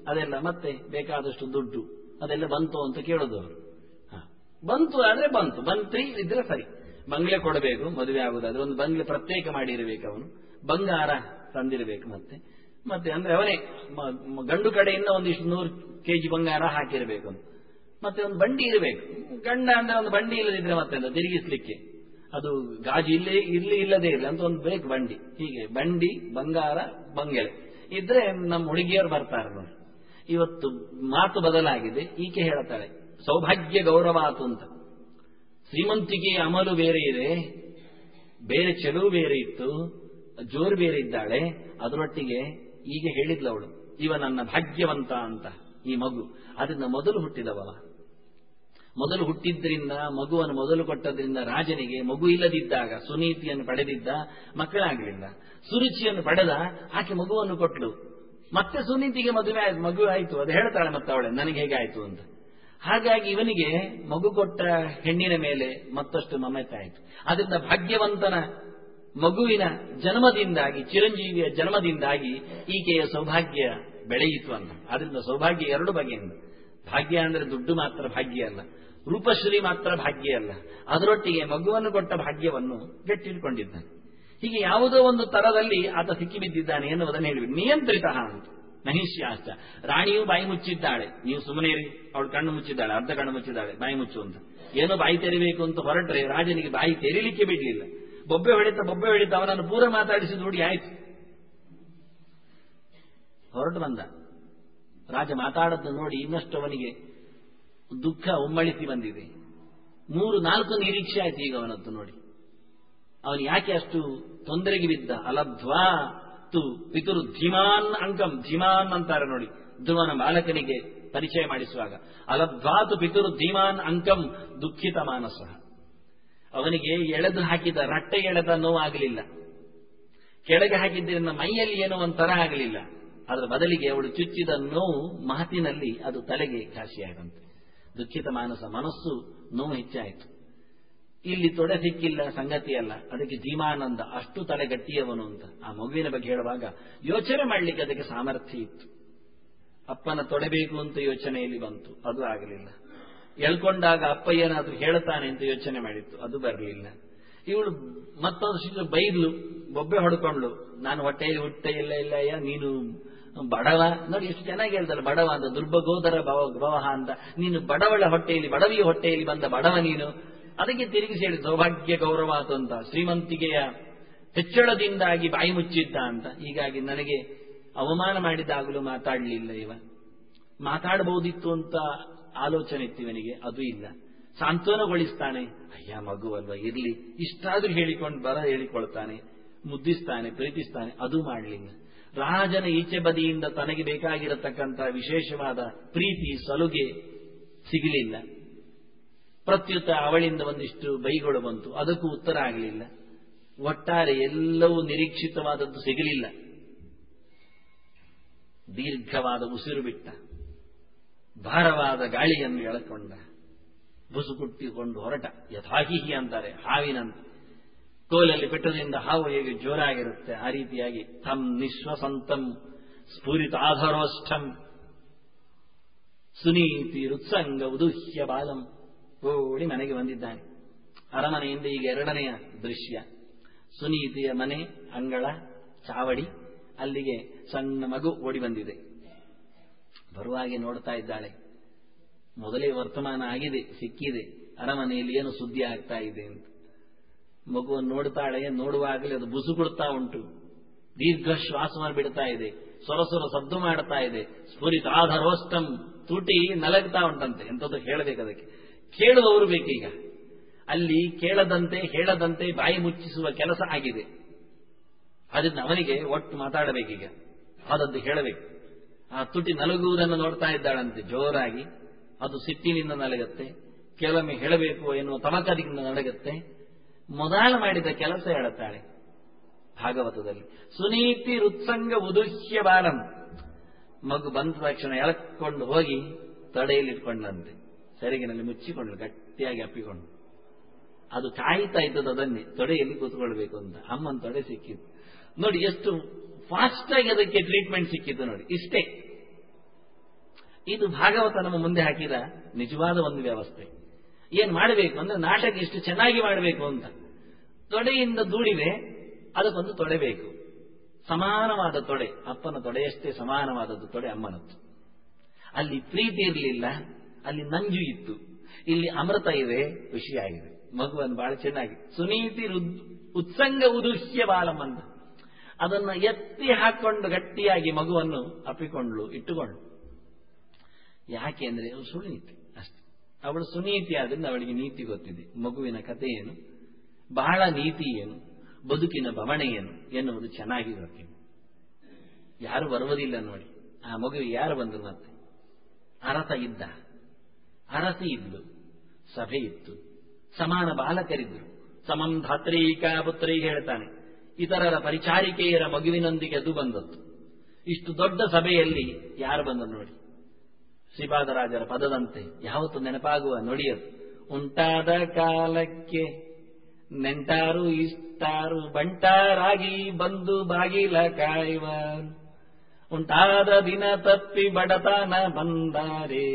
S1: ಅದೆಲ್ಲ ಮತ್ತೆ ಬೇಕಾದಷ್ಟು ದುಡ್ಡು ಅದೆಲ್ಲ ಬಂತು ಅಂತ ಕೇಳೋದು ಅವರು. ಬಂತು ಆದ್ರೆ ಬಂತು, ಬಂತ್ರಿ ಇದ್ರೆ ಸರಿ. ಬಂಗ್ಲೆ ಕೊಡಬೇಕು, ಮದುವೆ ಆಗುದಾದ್ರೆ ಒಂದು ಬಂಗ್ಲೆ ಪ್ರತ್ಯೇಕ ಮಾಡಿರಬೇಕು, ಅವನು ಬಂಗಾರ ತಂದಿರಬೇಕು. ಮತ್ತೆ ಮತ್ತೆ ಅಂದ್ರೆ ಅವನೇ ಗಂಡು ಕಡೆಯಿಂದ ಒಂದಿಷ್ಟು ನೂರು ಕೆಜಿ ಬಂಗಾರ ಹಾಕಿರಬೇಕು. ಮತ್ತೆ ಒಂದು ಬಂಡಿ ಇರಬೇಕು. ಗಂಡ ಅಂದ್ರೆ ಒಂದು ಬಂಡಿ ಇಲ್ಲದಿದ್ರೆ ಮತ್ತೆ ತಿರುಗಿಸ್ಲಿಕ್ಕೆ ಅದು ಗಾಜು ಇಲ್ಲೇ ಇರ್ಲಿ ಇಲ್ಲದೆ ಇರಲಿ ಅಂತ ಒಂದು ಬೇಕು ಬಂಡಿ. ಹೀಗೆ ಬಂಡಿ, ಬಂಗಾರ, ಬಂಗೆಲೆ ಇದ್ರೆ ನಮ್ಮ ಹುಡುಗಿಯರು ಬರ್ತಾರೆ ನೋಡಿ. ಇವತ್ತು ಮಾತು ಬದಲಾಗಿದೆ. ಈಕೆ ಹೇಳ್ತಾಳೆ ಸೌಭಾಗ್ಯ ಗೌರವಾತು ಅಂತ. ಶ್ರೀಮಂತಿಕೆಯ ಅಮಲು ಬೇರೆ ಇದೆ, ಬೇರೆ ಚೆಲುವು ಬೇರೆ ಇತ್ತು, ಜೋರು ಬೇರೆ ಇದ್ದಾಳೆ. ಅದರೊಟ್ಟಿಗೆ ಈಗ ಹೇಳಿದ್ಲು ಅವಳು, ಇವ ನನ್ನ ಭಾಗ್ಯವಂತ ಅಂತ. ಈ ಮಗು ಅದರಿಂದ ಮೊದಲು ಹುಟ್ಟಿದವವ, ಮೊದಲು ಹುಟ್ಟಿದ್ರಿಂದ ಮಗುವನ್ನು ಮೊದಲು ಕೊಟ್ಟದ್ರಿಂದ ರಾಜನಿಗೆ ಮಗು ಇಲ್ಲದಿದ್ದಾಗ ಸುನೀತಿಯನ್ನು ಪಡೆದಿದ್ದ, ಮಕ್ಕಳಾಗಲಿಲ್ಲ. ಸುರುಚಿಯನ್ನು ಪಡೆದ, ಆಕೆ ಮಗುವನ್ನು ಕೊಟ್ಲು. ಮತ್ತೆ ಸುನೀತಿಗೆ ಮದುವೆ ಆಯ್ತು, ಮಗು ಆಯ್ತು. ಅದು ಹೇಳ್ತಾಳೆ ಮತ್ತೆ ಅವಳೆ ನನಗೆ ಹೇಗಾಯ್ತು ಅಂತ. ಹಾಗಾಗಿ ಇವನಿಗೆ ಮಗು ಕೊಟ್ಟ ಹೆಣ್ಣಿನ ಮೇಲೆ ಮತ್ತಷ್ಟು ಮಮತೆ ಆಯಿತು. ಅದರಿಂದ ಭಾಗ್ಯವಂತನ ಮಗುವಿನ ಜನ್ಮದಿಂದಾಗಿ, ಚಿರಂಜೀವಿಯ ಜನ್ಮದಿಂದಾಗಿ ಈಕೆಯ ಸೌಭಾಗ್ಯ ಬೆಳೆಯಿತು ಅಂತ. ಅದರಿಂದ ಸೌಭಾಗ್ಯ ಎರಡು ಬಗೆಯಿಂದ. ಭಾಗ್ಯ ಅಂದ್ರೆ ದುಡ್ಡು ಮಾತ್ರ ಭಾಗ್ಯ ಅಲ್ಲ, ರೂಪಶ್ರೀ ಮಾತ್ರ ಭಾಗ್ಯ ಅಲ್ಲ, ಅದರೊಟ್ಟಿಗೆ ಮಗುವನ್ನು ಕೊಟ್ಟ ಭಾಗ್ಯವನ್ನು ಗಟ್ಟಿಟ್ಕೊಂಡಿದ್ದಾನೆ. ಹೀಗೆ ಯಾವುದೋ ಒಂದು ತರದಲ್ಲಿ ಆತ ಸಿಕ್ಕಿಬಿದ್ದಿದ್ದಾನೆ ಎನ್ನುವುದನ್ನು ಹೇಳಿಬಿಟ್ಟು ನಿಯಂತ್ರಿತ ಅಂತ. ನಹಿಷ್ಯಾಶ್ಚ, ರಾಣಿಯು ಬಾಯಿ ಮುಚ್ಚಿದ್ದಾಳೆ, ನೀವು ಸುಮ್ಮನೆ ಇರಿ, ಅವಳು ಕಣ್ಣು ಮುಚ್ಚಿದ್ದಾಳೆ, ಅರ್ಧ ಕಣ್ಣು ಮುಚ್ಚಿದ್ದಾಳೆ, ಬಾಯಿ ಮುಚ್ಚು ಅಂತ. ಏನೋ ಬಾಯಿ ತೆರಿಬೇಕು ಅಂತ ಹೊರಟ್ರೆ ರಾಜನಿಗೆ ಬಾಯಿ ತೆರಿಲಿಕ್ಕೆ ಬಿಡಲಿಲ್ಲ. ಬೊಬ್ಬೆ ಹೊಡಿತ ಬೊಬ್ಬೆ ಹೊಡಿತ ಅವನನ್ನು ಪೂರ ಮಾತಾಡಿಸಿ ನೋಡಿ ಆಯ್ತು, ಹೊರಟು ಬಂದ. ರಾಜ ಮಾತಾಡದ್ದು ನೋಡಿ ಇನ್ನಷ್ಟು ಅವನಿಗೆ ದುಃಖ ಉಮ್ಮಳಿಸಿ ಬಂದಿದೆ. ಮೂರು ನಾಲ್ಕು ನಿರೀಕ್ಷೆ ಆಯ್ತು ಈಗ ಅವನದ್ದು ನೋಡಿ. ಅವನು ಯಾಕೆ ಅಷ್ಟು ತೊಂದರೆಗೆ ಬಿದ್ದ? ಅಲಬ್ಧ್ವಾ ತು ಪಿತುರು ಧೀಮಾನ್ ಅಂಕಂ, ಧೀಮಾನ್ ಅಂತಾರೆ ನೋಡಿ ಧ್ರುವನ ಬಾಲಕನಿಗೆ ಪರಿಚಯ ಮಾಡಿಸುವಾಗ. ಅಲಬ್ಧ್ವಾತು ಪಿತುರು ಧೀಮಾನ್ ಅಂಕಂ ದುಃಖಿತ ಮಾನಸ. ಅವನಿಗೆ ಎಳೆದು ಹಾಕಿದ ರಟ್ಟೆ ಎಳೆದ ನೋವಾಗಲಿಲ್ಲ, ಕೆಳಗೆ ಹಾಕಿದ್ದರಿಂದ ಮೈಯಲ್ಲಿ ಏನೋ ಒಂಥರ ಆಗಲಿಲ್ಲ. ಅದರ ಬದಲಿಗೆ ಅವಳು ಚುಚ್ಚಿದ ನೋವು ಮಾತಿನಲ್ಲಿ ಅದು ತಲೆಗೆ ಕಾಶಿಯಾಗಂತೆ. ದುಃಖಿತ ಮಾನಸ, ಮನಸ್ಸು ನೋವು ಹೆಚ್ಚಾಯಿತು. ಇಲ್ಲಿ ತೊಡೆ ಸಿಕ್ಕಿಲ್ಲ ಸಂಗತಿ ಅಲ್ಲ, ಅದಕ್ಕೆ ಧೀಮಾನಂದ, ಅಷ್ಟು ತಲೆ ಗಟ್ಟಿಯವನು ಅಂತ. ಆ ಮಗುವಿನ ಬಗ್ಗೆ ಹೇಳುವಾಗ ಯೋಚನೆ ಮಾಡಲಿಕ್ಕೆ ಅದಕ್ಕೆ ಸಾಮರ್ಥ್ಯ ಇತ್ತು. ಅಪ್ಪನ ತೊಡೆಬೇಕು ಅಂತ ಯೋಚನೆಯಲ್ಲಿ ಬಂತು, ಅದು ಆಗಲಿಲ್ಲ. ಎಳ್ಕೊಂಡಾಗ ಅಪ್ಪ ಏನಾದ್ರೂ ಹೇಳ್ತಾನೆ ಅಂತ ಯೋಚನೆ ಮಾಡಿತ್ತು, ಅದು ಬರಲಿಲ್ಲ. ಇವಳು ಮತ್ತೊಂದು ಸಿಕ್ಕ ಬೈದ್ಲು, ಬೊಬ್ಬೆ ಹೊಡ್ಕೊಂಡ್ಲು, ನಾನು ಹೊಟ್ಟೆಯಲ್ಲಿ ಹುಟ್ಟೆ ಇಲ್ಲ ಇಲ್ಲ ಅಯ್ಯ, ನೀನು ಬಡವ. ನೋಡಿ ಎಷ್ಟು ಚೆನ್ನಾಗಿ ಹೇಳ್ತಾಳೆ, ಬಡವ ಅಂತ, ದುರ್ಭಗೋದರ ಭವ ಭವಹ ಅಂತ. ನೀನು ಬಡವಳ ಹೊಟ್ಟೆಯಲ್ಲಿ, ಬಡವಿಯ ಹೊಟ್ಟೆಯಲ್ಲಿ ಬಂದ ಬಡವ ನೀನು. ಅದಕ್ಕೆ ತಿರುಗಿಸಿ ಹೇಳಿ ಸೌಭಾಗ್ಯ ಗೌರವಾತು ಅಂತ. ಶ್ರೀಮಂತಿಕೆಯ ಹೆಚ್ಚಳದಿಂದಾಗಿ ಬಾಯಿ ಮುಚ್ಚಿದ್ದ ಅಂತ. ಹೀಗಾಗಿ ನನಗೆ ಅವಮಾನ ಮಾಡಿದಾಗಲೂ ಮಾತಾಡಲಿಲ್ಲ ಇವ. ಮಾತಾಡಬಹುದಿತ್ತು ಅಂತ ಆಲೋಚನೆ ಇತ್ತು ಇವನಿಗೆ, ಅದು ಇಲ್ಲ. ಸಾಂತ್ವನಗೊಳಿಸ್ತಾನೆ, ಅಯ್ಯ ಮಗುವಲ್ವ ಇರ್ಲಿ, ಇಷ್ಟಾದ್ರೂ ಹೇಳಿಕೊಂಡು ಬರ ಹೇಳಿಕೊಳ್ತಾನೆ, ಮುದ್ದಿಸ್ತಾನೆ, ಪ್ರೀತಿಸ್ತಾನೆ, ಅದು ಮಾಡಲಿಲ್ಲ. ರಾಜನ ಈಚೆ ಬದಿಯಿಂದ ತನಗೆ ಬೇಕಾಗಿರತಕ್ಕಂಥ ವಿಶೇಷವಾದ ಪ್ರೀತಿ ಸಲುಗೆ ಸಿಗಲಿಲ್ಲ. ಪ್ರತ್ಯುತ್ತ ಅವಳಿಂದ ಒಂದಿಷ್ಟು ಬೈಗಳು ಬಂತು, ಅದಕ್ಕೂ ಉತ್ತರ ಆಗಲಿಲ್ಲ. ಒಟ್ಟಾರೆ ಎಲ್ಲವೂ ನಿರೀಕ್ಷಿತವಾದದ್ದು ಸಿಗಲಿಲ್ಲ. ದೀರ್ಘವಾದ ಉಸಿರು ಬಿಟ್ಟ, ಭಾರವಾದ ಗಾಳಿಯನ್ನು ಎಳಕೊಂಡ, ಬುಸುಕುಟ್ಟಿಕೊಂಡು ಹೊರಟ. ಯಥಾಹಿಹಿ ಅಂತಾರೆ ಹಾವಿನಂತೆ. ಕೋಲಲ್ಲಿ ಪೆಟ್ಟದಿಂದ ಹಾವು ಹೇಗೆ ಜೋರಾಗಿರುತ್ತೆ ಆ ರೀತಿಯಾಗಿ ತಮ್ ನಿಶ್ವಸಂತಂ ಸ್ಫುರಿತಾಧರೋಷ್ಠಂ ಸುನೀತಿ ರುತ್ಸಂಗ ಉದುಹ್ಯ ಬಾಲಂ. ಓಡಿ ಮನೆಗೆ ಬಂದಿದ್ದಾನೆ. ಅರಮನೆಯಿಂದ ಈಗ ಎರಡನೆಯ ದೃಶ್ಯ. ಸುನೀತಿಯ ಮನೆ, ಅಂಗಳ, ಚಾವಡಿ, ಅಲ್ಲಿಗೆ ಸಣ್ಣ ಮಗು ಓಡಿ ಬಂದಿದೆ. ಬರುವಾಗೆ ನೋಡ್ತಾ ಇದ್ದಾಳೆ. ಮೊದಲೇ ವರ್ತಮಾನ ಆಗಿದೆ, ಸಿಕ್ಕಿದೆ, ಅರಮನೆಯಲ್ಲಿ ಏನು ಸುದ್ದಿ ಆಗ್ತಾ ಇದೆ ಅಂತ. ಮಗುವನ್ನು ನೋಡ್ತಾಳೆ. ನೋಡುವಾಗಲೇ ಅದು ಬುಸುಗುಡ್ತಾ ಉಂಟು, ದೀರ್ಘ ಶ್ವಾಸವನ್ನು ಬಿಡ್ತಾ ಇದೆ, ಸೊರಸೊರ ಸದ್ದು ಮಾಡ್ತಾ ಇದೆ. ಸ್ಫುರಿತ ಆಧರೋಷ್ಟಂ, ತುಟಿ ನಲಗ್ತಾ ಉಂಟಂತೆ. ಎಂಥದ್ದು ಹೇಳಬೇಕು ಅದಕ್ಕೆ, ಕೇಳುವವರು ಬೇಕೀಗ. ಅಲ್ಲಿ ಕೇಳದಂತೆ ಹೇಳದಂತೆ ಬಾಯಿ ಮುಚ್ಚಿಸುವ ಕೆಲಸ ಆಗಿದೆ. ಅದರಿಂದ ಅವನಿಗೆ ಒಟ್ಟು ಮಾತಾಡಬೇಕೀಗ, ಆದದ್ದು ಹೇಳಬೇಕು. ಆ ತುಟಿ ನಲಗುವುದನ್ನು ನೋಡ್ತಾ ಇದ್ದಾಳಂತೆ ಜೋರಾಗಿ. ಅದು ಸಿಟ್ಟಿನಿಂದ ನಲಗತ್ತೆ, ಕೆಲವೊಮ್ಮೆ ಹೇಳಬೇಕು ಎನ್ನುವ ತಮಕದಿಂದ ನಲಗತ್ತೆ. ಮೊದಲು ಮಾಡಿದ ಕೆಲಸ ಹೇಳುತ್ತಾಳೆ ಭಾಗವತದಲ್ಲಿ. ಸುನೀತಿ ರುತ್ಸಂಗ ಉದುಹ್ಯ ಬಾಲಂ. ಮಗು ಬಂದ ತಕ್ಷಣ ಎಳಕೊಂಡು ಹೋಗಿ ತಡೆಯಲ್ಲಿಟ್ಕೊಂಡ್ಲಂತೆ, ಸೆರಗಿನಲ್ಲಿ ಮುಚ್ಚಿಕೊಂಡ್ಲು, ಗಟ್ಟಿಯಾಗಿ ಅಪ್ಪಿಕೊಂಡು. ಅದು ಕಾಯ್ತಾ ಇದ್ದದ್ದು ಅದನ್ನೇ, ತೊಡೆಯಲ್ಲಿ ಕೂತ್ಕೊಳ್ಬೇಕು ಅಂತ. ಅಮ್ಮನ ತೊಡೆ ಸಿಕ್ಕಿತ್ತು ನೋಡಿ, ಎಷ್ಟು ಫಾಸ್ಟ್ ಆಗಿ ಅದಕ್ಕೆ ಟ್ರೀಟ್ಮೆಂಟ್ ಸಿಕ್ಕಿತ್ತು ನೋಡಿ. ಇಷ್ಟೇ ಇದು ಭಾಗವತ ನಮ್ಮ ಮುಂದೆ ಹಾಕಿದ ನಿಜವಾದ ಒಂದು ವ್ಯವಸ್ಥೆ. ಏನ್ ಮಾಡಬೇಕು ಅಂದ್ರೆ ನಾಟಕ ಎಷ್ಟು ಚೆನ್ನಾಗಿ ಮಾಡಬೇಕು ಅಂತ. ತೊಡೆಯಿಂದ ದೂಡಿದೆ, ಅದಕ್ಕೊಂದು ತೊಡೆ ಬೇಕು, ಸಮಾನವಾದ ತೊಡೆ. ಅಪ್ಪನ ತೊಡೆಯಷ್ಟೇ ಸಮಾನವಾದದ್ದು ತೊಡೆ ಅಮ್ಮನದ್ದು. ಅಲ್ಲಿ ಪ್ರೀತಿ ಇರಲಿಲ್ಲ, ಅಲ್ಲಿ ನಂಜು ಇತ್ತು. ಇಲ್ಲಿ ಅಮೃತ ಇದೆ, ಖುಷಿಯಾಗಿದೆ. ಮಗುವನ್ನು ಬಹಳ ಚೆನ್ನಾಗಿ ಸುನೀತಿ ಉತ್ಸಂಗ ಉದುಹ್ಯ ಬಾಲಂ ಅಂತ ಅದನ್ನ ಎತ್ತಿ ಹಾಕೊಂಡು ಗಟ್ಟಿಯಾಗಿ ಮಗುವನ್ನು ಅಪ್ಪಿಕೊಂಡ್ಲು, ಇಟ್ಟುಕೊಂಡ್ಲು. ಯಾಕೆ ಅಂದ್ರೆ ಅವಳು ಸುನೀತಿ ಅಷ್ಟೆ. ಅವಳು ಸುನೀತಿ ಆದ್ರಿಂದ ಅವಳಿಗೆ ನೀತಿ ಗೊತ್ತಿದೆ. ಮಗುವಿನ ಕಥೆ ಏನು, ಬಹಳ ನೀತಿ ಏನು, ಬದುಕಿನ ಬವಣೆ ಏನು ಎನ್ನುವುದು ಚೆನ್ನಾಗಿ ಗೊತ್ತಿದೆ. ಯಾರು ಬರುವುದಿಲ್ಲ ನೋಡಿ. ಆ ಮಗುವಿಗೆ ಯಾರು ಬಂದರು? ಮತ್ತೆ ಅರಸ ಇದ್ದ, ಅರಸಿ ಇದ್ಲು, ಸಭೆ ಇತ್ತು, ಸಮಾನ ಬಾಲಕರಿದ್ರು. ಸಮಂ ಧಾತ್ರೀಕಾ ಪುತ್ರಿ ಹೇಳ್ತಾನೆ. ಇತರರ ಪರಿಚಾರಿಕೆಯರ ಮಗುವಿನೊಂದಿಗೆ ಅದು ಬಂದದ್ದು. ಇಷ್ಟು ದೊಡ್ಡ ಸಭೆಯಲ್ಲಿ ಯಾರು ಬಂದರು ನೋಡಿ. ಶ್ರೀಪಾದರಾಜರ ಪದದಂತೆ ಯಾವತ್ತು ನೆನಪಾಗುವ ನುಡಿಯದು. ಉಂಟಾದ ಕಾಲಕ್ಕೆ ನೆಂಟಾರು ಇಷ್ಟಾರು ಬಂಟಾರಾಗಿ ಬಂದು ಬಾಗಿಲ ಕಾಯುವ, ಉಂಟಾದ ದಿನ ತಪ್ಪಿ ಬಡತನ ಬಂದಾರೆ,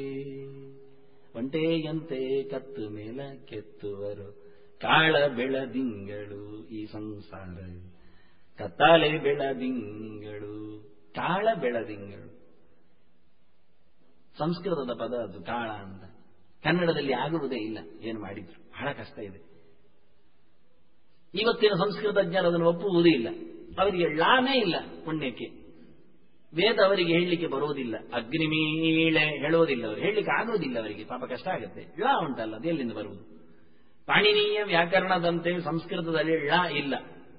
S1: ಒಂಟೆಯಂತೆ ಕತ್ತು ಮೇಲ ಕೆತ್ತುವರು, ಕಾಳ ಬೆಳದಿಂಗಳು ಈ ಸಂಸಾರ, ಕತ್ತಾಲೆ ಬೆಳದಿಂಗಳು. ಕಾಳ ಬೆಳದಿಂಗಳು ಸಂಸ್ಕೃತದ ಪದ ಅದು, ಕಾಳ ಅಂತ. ಕನ್ನಡದಲ್ಲಿ ಆಗುವುದೇ ಇಲ್ಲ. ಏನು ಮಾಡಿದ್ರು, ಬಹಳ ಕಷ್ಟ ಇದೆ. ಇವತ್ತಿನ ಸಂಸ್ಕೃತಜ್ಞರು ಅದನ್ನು ಒಪ್ಪುವುದೇ ಇಲ್ಲ. ಅವರಿಗೆ ಳಾನೇ ಇಲ್ಲ ಪುಣ್ಯಕ್ಕೆ. ವೇದ ಅವರಿಗೆ ಹೇಳಲಿಕ್ಕೆ ಬರುವುದಿಲ್ಲ, ಅಗ್ನಿಮೀಳೆ ಹೇಳುವುದಿಲ್ಲ, ಅವರು ಹೇಳಲಿಕ್ಕೆ ಆಗುವುದಿಲ್ಲ ಅವರಿಗೆ. ಪಾಪ ಕಷ್ಟ ಆಗುತ್ತೆ. ಳ ಉಂಟಲ್ಲ, ಅದು ಎಲ್ಲಿಂದ ಬರುವುದು? ಪಾಣಿನೀಯ ವ್ಯಾಕರಣದಂತೆ ಸಂಸ್ಕೃತದಲ್ಲಿ ಳ ಇಲ್ಲ.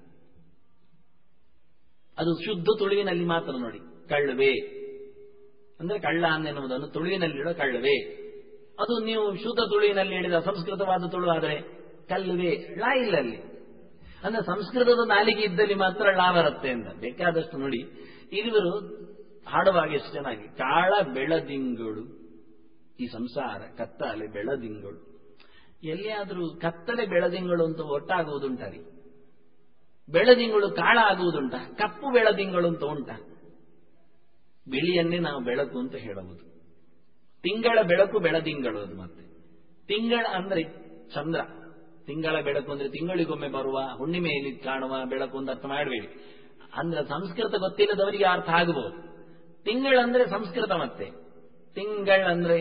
S1: ಅದು ಶುದ್ಧ ತುಳುವಿನಲ್ಲಿ ಮಾತ್ರ ನೋಡಿ. ಕಳ್ಳುವೆ ಅಂದ್ರೆ ಕಳ್ಳ ಅನ್ನೆನ್ನುವುದನ್ನು ತುಳುವಿನಲ್ಲಿಡೋ ಕಳ್ಳುವೆ. ಅದು ನೀವು ಶುದ್ಧ ತುಳುವಿನಲ್ಲಿ ಹೇಳಿದ ಸಂಸ್ಕೃತವಾದ ತುಳು ಆದರೆ ಕಲ್ಲುವೆ, ಳ ಇಲ್ಲ ಅಲ್ಲಿ. ಅಂದ್ರೆ ಸಂಸ್ಕೃತದ ನಾಲಿಗೆ ಇದ್ದಲ್ಲಿ ಮಾತ್ರ ಳ ಬರುತ್ತೆ ಅಂತ. ಬೇಕಾದಷ್ಟು ನೋಡಿ. ಇವರು ಹಾಡುವಾಗ ಎಷ್ಟು ಚೆನ್ನಾಗಿ, ಕಾಳ ಬೆಳದಿಂಗಳು ಈ ಸಂಸಾರ, ಕತ್ತಲೆ ಬೆಳದಿಂಗಳು. ಎಲ್ಲಿಯಾದರೂ ಕತ್ತಲೆ ಬೆಳದಿಂಗಳು ಅಂತ ಒಟ್ಟಾಗುವುದುಂಟರಿ? ಬೆಳದಿಂಗಳು ಕಾಳ ಆಗುವುದುಂಟ? ಕಪ್ಪು ಬೆಳದಿಂಗಳು ಅಂತ ಉಂಟ? ಬಿಳಿಯನ್ನೇ ನಾವು ಬೆಳಕು ಅಂತ ಹೇಳುವುದು. ತಿಂಗಳ ಬೆಳಕು ಬೆಳದಿಂಗಳು. ಅದು ಮತ್ತೆ ತಿಂಗಳ ಅಂದ್ರೆ ಚಂದ್ರ. ತಿಂಗಳ ಬೆಳಕು ಅಂದ್ರೆ ತಿಂಗಳಿಗೊಮ್ಮೆ ಬರುವ ಹುಣ್ಣಿಮೆಯಲ್ಲಿ ಕಾಣುವ ಬೆಳಕು ಅಂತ ಅರ್ಥ ಮಾಡಬೇಡಿ. ಅಂದ್ರೆ ಸಂಸ್ಕೃತ ಗೊತ್ತಿಲ್ಲದವರಿಗೆ ಅರ್ಥ ಆಗಬಹುದು. ತಿಂಗಳಂದ್ರೆ ಸಂಸ್ಕೃತ. ಮತ್ತೆ ತಿಂಗಳಂದ್ರೆ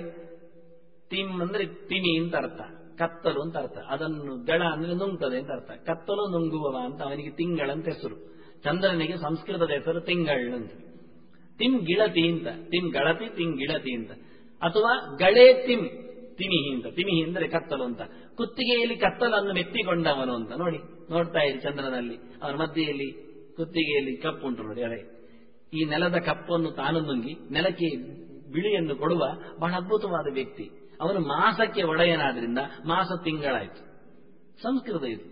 S1: ತಿಮ್ ಅಂದ್ರೆ ತಿಮಿ ಅಂತ ಅರ್ಥ, ಕತ್ತಲು ಅಂತ ಅರ್ಥ. ಅದನ್ನು ಗಳ ಅಂದ್ರೆ ನುಂಗ್ತದೆ ಅಂತ ಅರ್ಥ. ಕತ್ತಲು ನುಂಗುವವ ಅಂತ ಅವನಿಗೆ ತಿಂಗಳಂತ ಹೆಸರು. ಚಂದ್ರನಿಗೆ ಸಂಸ್ಕೃತದ ಹೆಸರು ತಿಂಗಳು ಅಂತ. ತಿಮ್ ಗಿಳತಿ ಅಂತ, ತಿಮ್ ಗಳತಿ ತಿಮ್ ಗಿಳತಿ ಅಂತ. ಅಥವಾ ಗಳೆ ತಿಮ್ ತಿಮಿಹಿ ಅಂತ. ತಿಮಿಹಿ ಅಂದ್ರೆ ಕತ್ತಲು ಅಂತ. ಕುತ್ತಿಗೆಯಲ್ಲಿ ಕತ್ತಲನ್ನು ಮೆತ್ತಿಕೊಂಡವನು ಅಂತ. ನೋಡಿ, ನೋಡ್ತಾ ಇರಿ ಚಂದ್ರನಲ್ಲಿ ಅವನ ಮಧ್ಯೆಯಲ್ಲಿ ಕುತ್ತಿಗೆಯಲ್ಲಿ ಕಪ್ಪು ಉಂಟು ನೋಡಿ. ಅದೇ ಈ ನೆಲದ ಕಪ್ಪನ್ನು ತಾನು ನುಂಗಿ ನೆಲಕ್ಕೆ ಬಿಳಿಯನ್ನು ಕೊಡುವ ಬಹಳ ಅದ್ಭುತವಾದ ವ್ಯಕ್ತಿ. ಅವನು ಮಾಸಕ್ಕೆ ಒಡೆಯನಾದ್ರಿಂದ ಮಾಸ ತಿಂಗಳಾಯಿತು. ಸಂಸ್ಕೃತ ಇದು.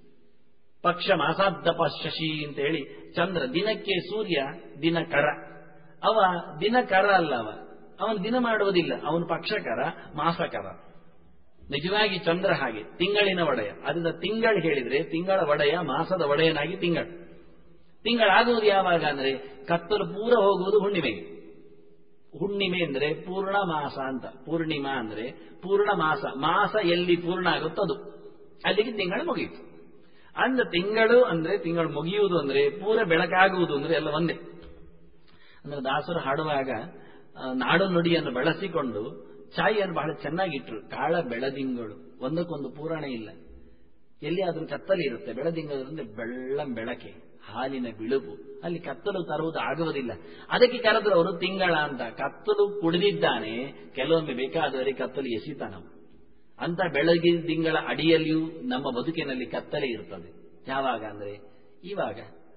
S1: ಪಕ್ಷ ಮಾಸಾದ್ದಪ ಶಶಿ ಅಂತ ಹೇಳಿ ಚಂದ್ರ. ದಿನಕ್ಕೆ ಸೂರ್ಯ ದಿನಕರ. ಅವ ದಿನಕರ ಅಲ್ಲ, ಅವ ಅವನು ದಿನ ಮಾಡುವುದಿಲ್ಲ. ಅವನು ಪಕ್ಷಕರ, ಮಾಸಕರ. ನಿಜವಾಗಿ ಚಂದ್ರ ಹಾಗೆ ತಿಂಗಳಿನ ಒಡೆಯ. ಅದರಿಂದ ತಿಂಗಳು ಹೇಳಿದ್ರೆ ತಿಂಗಳ ಒಡೆಯ, ಮಾಸದ ಒಡೆಯನಾಗಿ ತಿಂಗಳು. ತಿಂಗಳಾಗುವುದು ಯಾವಾಗ ಅಂದ್ರೆ ಕತ್ತಲು ಪೂರ ಹೋಗುವುದು ಹುಣ್ಣಿಮೆಗೆ. ಹುಣ್ಣಿಮೆ ಅಂದ್ರೆ ಪೂರ್ಣ ಮಾಸ ಅಂತ. ಪೂರ್ಣಿಮಾ ಅಂದ್ರೆ ಪೂರ್ಣ ಮಾಸ. ಮಾಸ ಎಲ್ಲಿ ಪೂರ್ಣ ಆಗುತ್ತದು ಅಲ್ಲಿಗೆ ತಿಂಗಳು ಮುಗಿಯಿತು. ಅಂದ್ರೆ ತಿಂಗಳು ಅಂದ್ರೆ ತಿಂಗಳು ಮುಗಿಯುವುದು ಅಂದ್ರೆ ಪೂರ ಬೆಳಕಾಗುವುದು ಅಂದ್ರೆ ಎಲ್ಲ ಒಂದೇ. ಅಂದ್ರೆ ದಾಸರು ಹಾಡುವಾಗ ನಾಡು ನುಡಿಯನ್ನು ಬಳಸಿಕೊಂಡು ಛಾಯೆಯನ್ನು ಬಹಳ ಚೆನ್ನಾಗಿಟ್ರು. ಕಾಳ ಬೆಳದಿಂಗಳು, ಒಂದಕ್ಕೊಂದು ಪೂರಣೆ ಇಲ್ಲ. ಎಲ್ಲಿಯಾದ್ರೂ ಕತ್ತಲೆ ಇರುತ್ತೆ. ಬೆಳದಿಂಗಳು ಅಂದ್ರೆ ಬೆಳ್ಳಂ ಬೆಳಕೆ, ಹಾಲಿನ ಬಿಳುಪು. ಅಲ್ಲಿ ಕತ್ತಲು ತರುವುದು ಆಗುವುದಿಲ್ಲ. ಅದಕ್ಕೆ ಕರೆದ್ರು ಅವರು ತಿಂಗಳ ಅಂತ. ಕತ್ತಲು ಕುಡಿದಿದ್ದಾನೆ, ಕೆಲವೊಮ್ಮೆ ಬೇಕಾದವರಿಗೆ ಕತ್ತಲು ಎಸಿತಾನವ. ಅಂತ ಬೆಳಗಿನ ತಿಂಗಳ ಅಡಿಯಲ್ಲಿಯೂ ನಮ್ಮ ಬದುಕಿನಲ್ಲಿ ಕತ್ತಲೆ ಇರ್ತದೆ. ಯಾವಾಗ ಅಂದ್ರೆ ಇವಾಗ.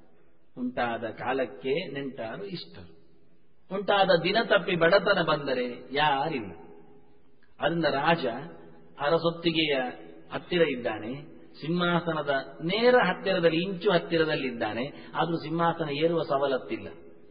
S1: ಉಂಟಾದ ಕಾಲಕ್ಕೆ ನೆಂಟಾರು ಇಷ್ಟರು. ಉಂಟಾದ ದಿನ ತಪ್ಪಿ ಬಡತನ ಬಂದರೆ ಯಾರಿಲ್ಲ. ಅದರಿಂದ ರಾಜ ಅರಸೊತ್ತಿಗೆಯ ಹತ್ತಿರ ಇದ್ದಾನೆ. ಸಿಂಹಾಸನದ ನೇರ ಹತ್ತಿರದಲ್ಲಿ, ಇಂಚು ಹತ್ತಿರದಲ್ಲಿದ್ದಾನೆ. ಆದರೂ ಸಿಂಹಾಸನ ಏರುವ ಸವಲತ್ತಿಲ್ಲ.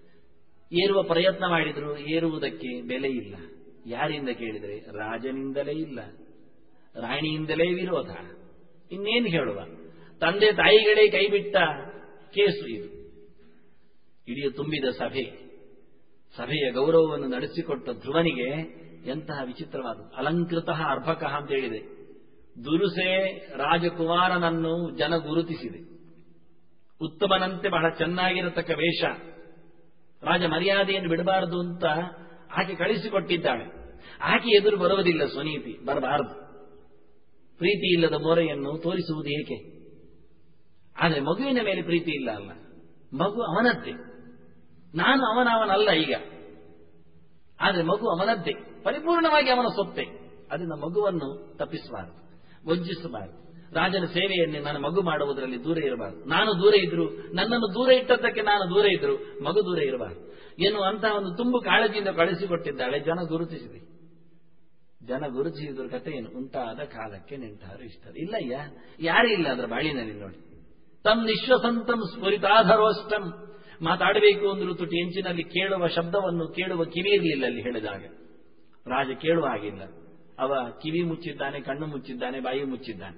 S1: ಏರುವ ಪ್ರಯತ್ನ ಮಾಡಿದ್ರು ಏರುವುದಕ್ಕೆ ಬೆಲೆ ಇಲ್ಲ. ಯಾರಿಂದ ಕೇಳಿದರೆ ರಾಜನಿಂದಲೇ ಇಲ್ಲ, ರಾಣಿಯಿಂದಲೇ ವಿರೋಧ. ಇನ್ನೇನು ಹೇಳುವ? ತಂದೆ ತಾಯಿಗಳೇ ಕೈಬಿಟ್ಟ ಕೇಸು ಇದು. ಇಡೀ ತುಂಬಿದ ಸಭೆ. ಸಭೆಯ ಗೌರವವನ್ನು ನಡೆಸಿಕೊಟ್ಟ ಧ್ರುವನಿಗೆ ಎಂತಹ ವಿಚಿತ್ರವಾದ ಅಲಂಕೃತ ಅರ್ಭಕ ಅಂತ ಹೇಳಿದೆ. ದುರುಸೆ ರಾಜಕುಮಾರನನ್ನು ಜನ ಗುರುತಿಸಿದೆ. ಉತ್ತಮನಂತೆ ಬಹಳ ಚೆನ್ನಾಗಿರತಕ್ಕ ವೇಷ, ರಾಜ ಮರ್ಯಾದೆಯನ್ನು ಬಿಡಬಾರದು ಅಂತ ಆಕೆ ಕಳಿಸಿಕೊಟ್ಟಿದ್ದಾಳೆ. ಆಕೆ ಎದುರು ಬರುವುದಿಲ್ಲ ಸ್ವನೀತಿ, ಬರಬಾರದು. ಪ್ರೀತಿ ಇಲ್ಲದ ಮೋರೆಯನ್ನು ತೋರಿಸುವುದು ಏಕೆ? ಆದರೆ ಮಗುವಿನ ಮೇಲೆ ಪ್ರೀತಿ ಇಲ್ಲ ಅಲ್ಲ, ಮಗು ಅವನದ್ದೇ, ನಾನು ಅವನವನಲ್ಲ ಈಗ. ಆದರೆ ಮಗು ಅವನದ್ದೇ, ಪರಿಪೂರ್ಣವಾಗಿ ಅವನ ಸೊತ್ತೆ. ಅದರಿಂದ ಮಗುವನ್ನು ತಪ್ಪಿಸಬಾರದು, ವಂಚಿಸಬಾರದು. ರಾಜನ ಸೇವೆಯನ್ನು ನನ್ನ ಮಗು ಮಾಡುವುದರಲ್ಲಿ ದೂರ ಇರಬಾರದು. ನಾನು ದೂರ ಇದ್ರು, ನನ್ನನ್ನು ದೂರ ಇಟ್ಟದ್ದಕ್ಕೆ ನಾನು ದೂರ ಇದ್ರು, ಮಗು ದೂರ ಇರಬಾರದು ಎನ್ನುವಂತಹ ಒಂದು ತುಂಬು ಕಾಳಜಿಯಿಂದ ಕಳಿಸಿಕೊಟ್ಟಿದ್ದಾಳೆ. ಜನ ಗುರುತಿಸಿದೆ. ಜನ ಗುರುತಿಸಿದ್ರ ಕಥೆ ಏನು? ಉಂಟಾದ ಕಾಲಕ್ಕೆ ನೆಂಟಾರು ಇಷ್ಟರು ಇಲ್ಲಯ್ಯ, ಯಾರೇ ಇಲ್ಲ ಅದರ ಬಾಳಿನಲ್ಲಿ. ನೋಡಿ, ತಮ್ ನಿಶ್ವಸಂತಂ ಸ್ಫುರಿತಾಧರೋಷ್ಟಂ. ಮಾತಾಡಬೇಕು ಅಂದ್ರು ತುಟಿ ಎಂಚಿನಲ್ಲಿ ಕೇಳುವ ಶಬ್ದವನ್ನು ಕೇಳುವ ಕಿವಿ ಇರಲಿಲ್ಲ ಅಲ್ಲಿ ಹೇಳಿದಾಗ. ರಾಜ ಕೇಳುವ ಹಾಗಿಲ್ಲ. ಅವ ಕಿವಿ ಮುಚ್ಚಿದ್ದಾನೆ, ಕಣ್ಣು ಮುಚ್ಚಿದ್ದಾನೆ, ಬಾಯಿ ಮುಚ್ಚಿದ್ದಾನೆ.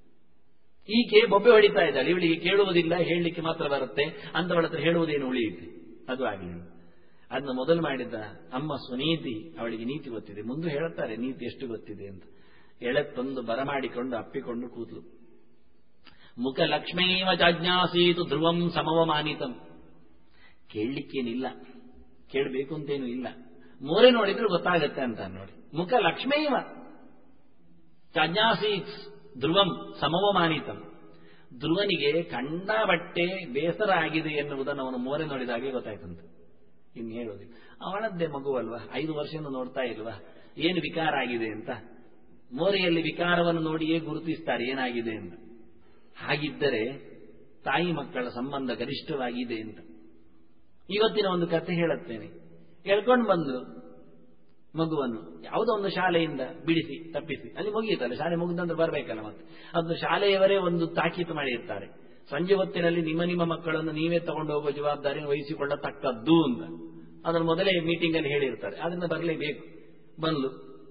S1: ಈಕೆ ಬೊಬ್ಬೆ ಹೊಡಿತಾ ಇದ್ದಾಳೆ. ಇವಳಿಗೆ ಕೇಳುವುದಿಲ್ಲ, ಹೇಳಲಿಕ್ಕೆ ಮಾತ್ರ ಬರುತ್ತೆ, ಅಂತವಳ ಹತ್ರ ಹೇಳುವುದೇನು ಉಳಿಯುತ್ತೆ? ಅದು ಆಗಲಿಲ್ಲ. ಅದನ್ನು ಮೊದಲು ಮಾಡಿದ್ದ ಅಮ್ಮ ಸುನೀತಿ, ಅವಳಿಗೆ ನೀತಿ ಗೊತ್ತಿದೆ. ಮುಂದೆ ಹೇಳುತ್ತಾರೆ ನೀತಿ ಎಷ್ಟು ಗೊತ್ತಿದೆ ಅಂತ. ಎಳೆತ್ತೊಂದು ಬರಮಾಡಿಕೊಂಡು ಅಪ್ಪಿಕೊಂಡು ಕೂತ್ಲು. ಮುಖ ಲಕ್ಷ್ಮೀವ ಚಾಜ್ಞಾಸೀತು ಧ್ರುವಂ ಸಮವಮಾನಿತಂ. ಕೇಳಲಿಕ್ಕೇನಿಲ್ಲ, ಕೇಳಬೇಕು ಅಂತೇನು ಇಲ್ಲ, ಮೋರೆ ನೋಡಿದ್ರು ಗೊತ್ತಾಗತ್ತೆ ಅಂತ ನೋಡಿ. ಮುಖ ಲಕ್ಷ್ಮೀವ ಚಾಜ್ಞಾಸೀತ್ ಧ್ರುವಂ ಸಮವಮಾನಿತಂ. ಧ್ರುವನಿಗೆ ಕಂಡ ಬಟ್ಟೆ ಬೇಸರ ಆಗಿದೆ ಎನ್ನುವುದನ್ನು ಅವನು ಮೋರೆ ನೋಡಿದಾಗೆ ಗೊತ್ತಾಯ್ತಂತೆ. ಇನ್ನು ಹೇಳೋದಿಲ್ಲ, ಅವನದ್ದೇ ಮಗುವಲ್ವಾ, ಐದು ವರ್ಷದಿಂದ ನೋಡ್ತಾ ಇಲ್ವಾ, ಏನು ವಿಕಾರ ಆಗಿದೆ ಅಂತ. ಮೋರೆಯಲ್ಲಿ ವಿಕಾರವನ್ನು ನೋಡಿಯೇ ಗುರುತಿಸ್ತಾರೆ ಏನಾಗಿದೆ ಅಂತ. ಹಾಗಿದ್ದರೆ ತಾಯಿ ಮಕ್ಕಳ ಸಂಬಂಧ ಗರಿಷ್ಠವಾಗಿದೆ ಅಂತ. ಇವತ್ತಿನ ಒಂದು ಕಥೆ ಹೇಳುತ್ತೇನೆ. ಹೇಳ್ಕೊಂಡು ಬಂದು ಮಗುವನ್ನು ಯಾವುದೋ ಒಂದು ಶಾಲೆಯಿಂದ ಬಿಡಿಸಿ ತಪ್ಪಿಸಿ, ಅಲ್ಲಿ ಮುಗಿಯುತ್ತಲ್ಲ, ಶಾಲೆ ಮುಗಿದಂದ್ರೆ ಬರಬೇಕಲ್ಲ. ಮತ್ತೆ ಅದು ಶಾಲೆಯವರೇ ಒಂದು ತಾಕೀತು ಮಾಡಿರ್ತಾರೆ, ಸಂಜೆ ಹೊತ್ತಿನಲ್ಲಿ ನಿಮ್ಮ ನಿಮ್ಮ ಮಕ್ಕಳನ್ನು ನೀವೇ ತಗೊಂಡು ಹೋಗುವ ಜವಾಬ್ದಾರಿಯನ್ನು ವಹಿಸಿಕೊಳ್ಳತಕ್ಕದ್ದು ಅಂತ. ಅದನ್ನು ಮೊದಲೇ ಮೀಟಿಂಗ್ ಅಲ್ಲಿ ಹೇಳಿರ್ತಾರೆ. ಅದರಿಂದ ಬರಲೇಬೇಕು. ಬಂದ್ಲು,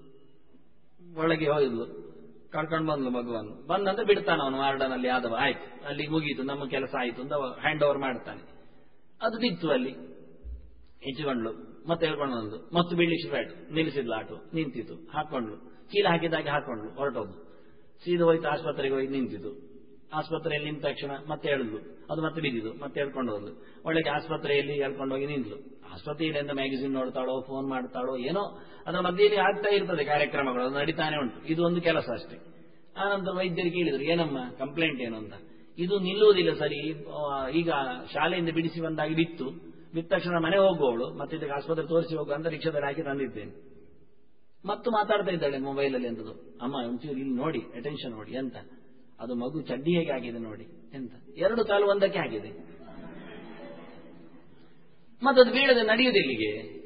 S1: ಒಳಗೆ ಹೋಗಿದ್ಲು, ಕರ್ಕೊಂಡು ಬಂದ್ಲು ಮಗುವನ್ನು. ಬಂದಂದ್ರೆ ಬಿಡ್ತಾನೆ ಅವನು ವಾರ್ಡನಲ್ಲಿ ಆದವ. ಆಯ್ತು, ಅಲ್ಲಿ ಮುಗೀತು, ನಮ್ಮ ಕೆಲಸ ಆಯಿತು ಅಂತ ಹ್ಯಾಂಡ್ ಓವರ್ ಮಾಡ್ತಾನೆ. ಅದು ಬಿತ್ತು, ಅಲ್ಲಿ ಹೆಚ್ಚಿಕೊಂಡ್ಲು, ಮತ್ತೆ ಹೇಳ್ಕೊಂಡು ಬಂದು ಮತ್ತು ಬೀಳಿಸಿ ಬೇಡ, ನಿಲ್ಲಿಸಿದ್ಲು ಆಟೋ, ನಿಂತಿತು, ಹಾಕೊಂಡ್ಲು, ಚೀಲ ಹಾಕಿದಾಗೆ ಹಾಕೊಂಡ್ಲು, ಹೊರಟೋದು. ಸೀದಾ ಹೋಯ್ತು ಆಸ್ಪತ್ರೆಗೆ ಹೋಗಿ ನಿಂತಿತು. ಆಸ್ಪತ್ರೆಯಲ್ಲಿ ನಿಂತ ತಕ್ಷಣ ಮತ್ತೆ ಹೇಳಿದ್ಲು, ಅದು ಮತ್ತೆ ಬಿದ್ದಿದ್ದು, ಮತ್ತೆ ಹೇಳ್ಕೊಂಡು ಹೋದ್ಲು. ಒಳಗೆ ಆಸ್ಪತ್ರೆಯಲ್ಲಿ ಹೇಳ್ಕೊಂಡು ಹೋಗಿ ನಿಂತ್ಲು. ಆಸ್ಪತ್ರೆಯಿಂದ ಮ್ಯಾಗಝಿನ್ ನೋಡ್ತಾಳೋ, ಫೋನ್ ಮಾಡ್ತಾಳೋ ಏನೋ, ಅದರ ಮಧ್ಯೆಯಲ್ಲಿ ಆಗ್ತಾ ಇರ್ತದೆ ಕಾರ್ಯಕ್ರಮಗಳು, ಅದು ನಡೀತಾನೆ ಉಂಟು. ಇದು ಒಂದು ಕೆಲಸ ಅಷ್ಟೇ. ಆನಂತರ ವೈದ್ಯರಿಗೆ ಕೇಳಿದ್ರು, ಏನಮ್ಮ ಕಂಪ್ಲೇಂಟ್ ಏನು ಅಂತ. ಇದು ನಿಲ್ಲುವುದಿಲ್ಲ ಸರಿ, ಈಗ ಶಾಲೆಯಿಂದ ಬಿಡಿಸಿ ಬಂದಾಗಿ ಬಿತ್ತು, ಬಿತ್ತ ತಕ್ಷಣ ಮನೆ ಹೋಗುವವಳು, ಮತ್ತೆ ಇದಕ್ಕೆ ಆಸ್ಪತ್ರೆ ತೋರಿಸಿ ಹೋಗುವ ಅಂತ ರಿಕ್ಷಾದಲ್ಲಿ ಹಾಕಿ ತಂದಿದ್ದೇನೆ. ಮತ್ತು ಮಾತಾಡ್ತಾ ಇದ್ದಾಳೆ ಮೊಬೈಲಲ್ಲಿ ಎಂತದ್ದು. ಅಮ್ಮ ಒಂಚೂರು ಇಲ್ಲಿ ನೋಡಿ, ಅಟೆನ್ಷನ್ ನೋಡಿ ಎಂತ, ಅದು ಮಗು ಚಡ್ಡಿ ಹೇಗೆ ಆಗಿದೆ ನೋಡಿ ಎಂತ, ಎರಡು ಕಾಲು ಒಂದಕ್ಕೆ ಆಗಿದೆ, ಮತ್ತದು ಬೀಳದೆ ನಡೆಯುವುದಿಲ್ಲಿಗೆ.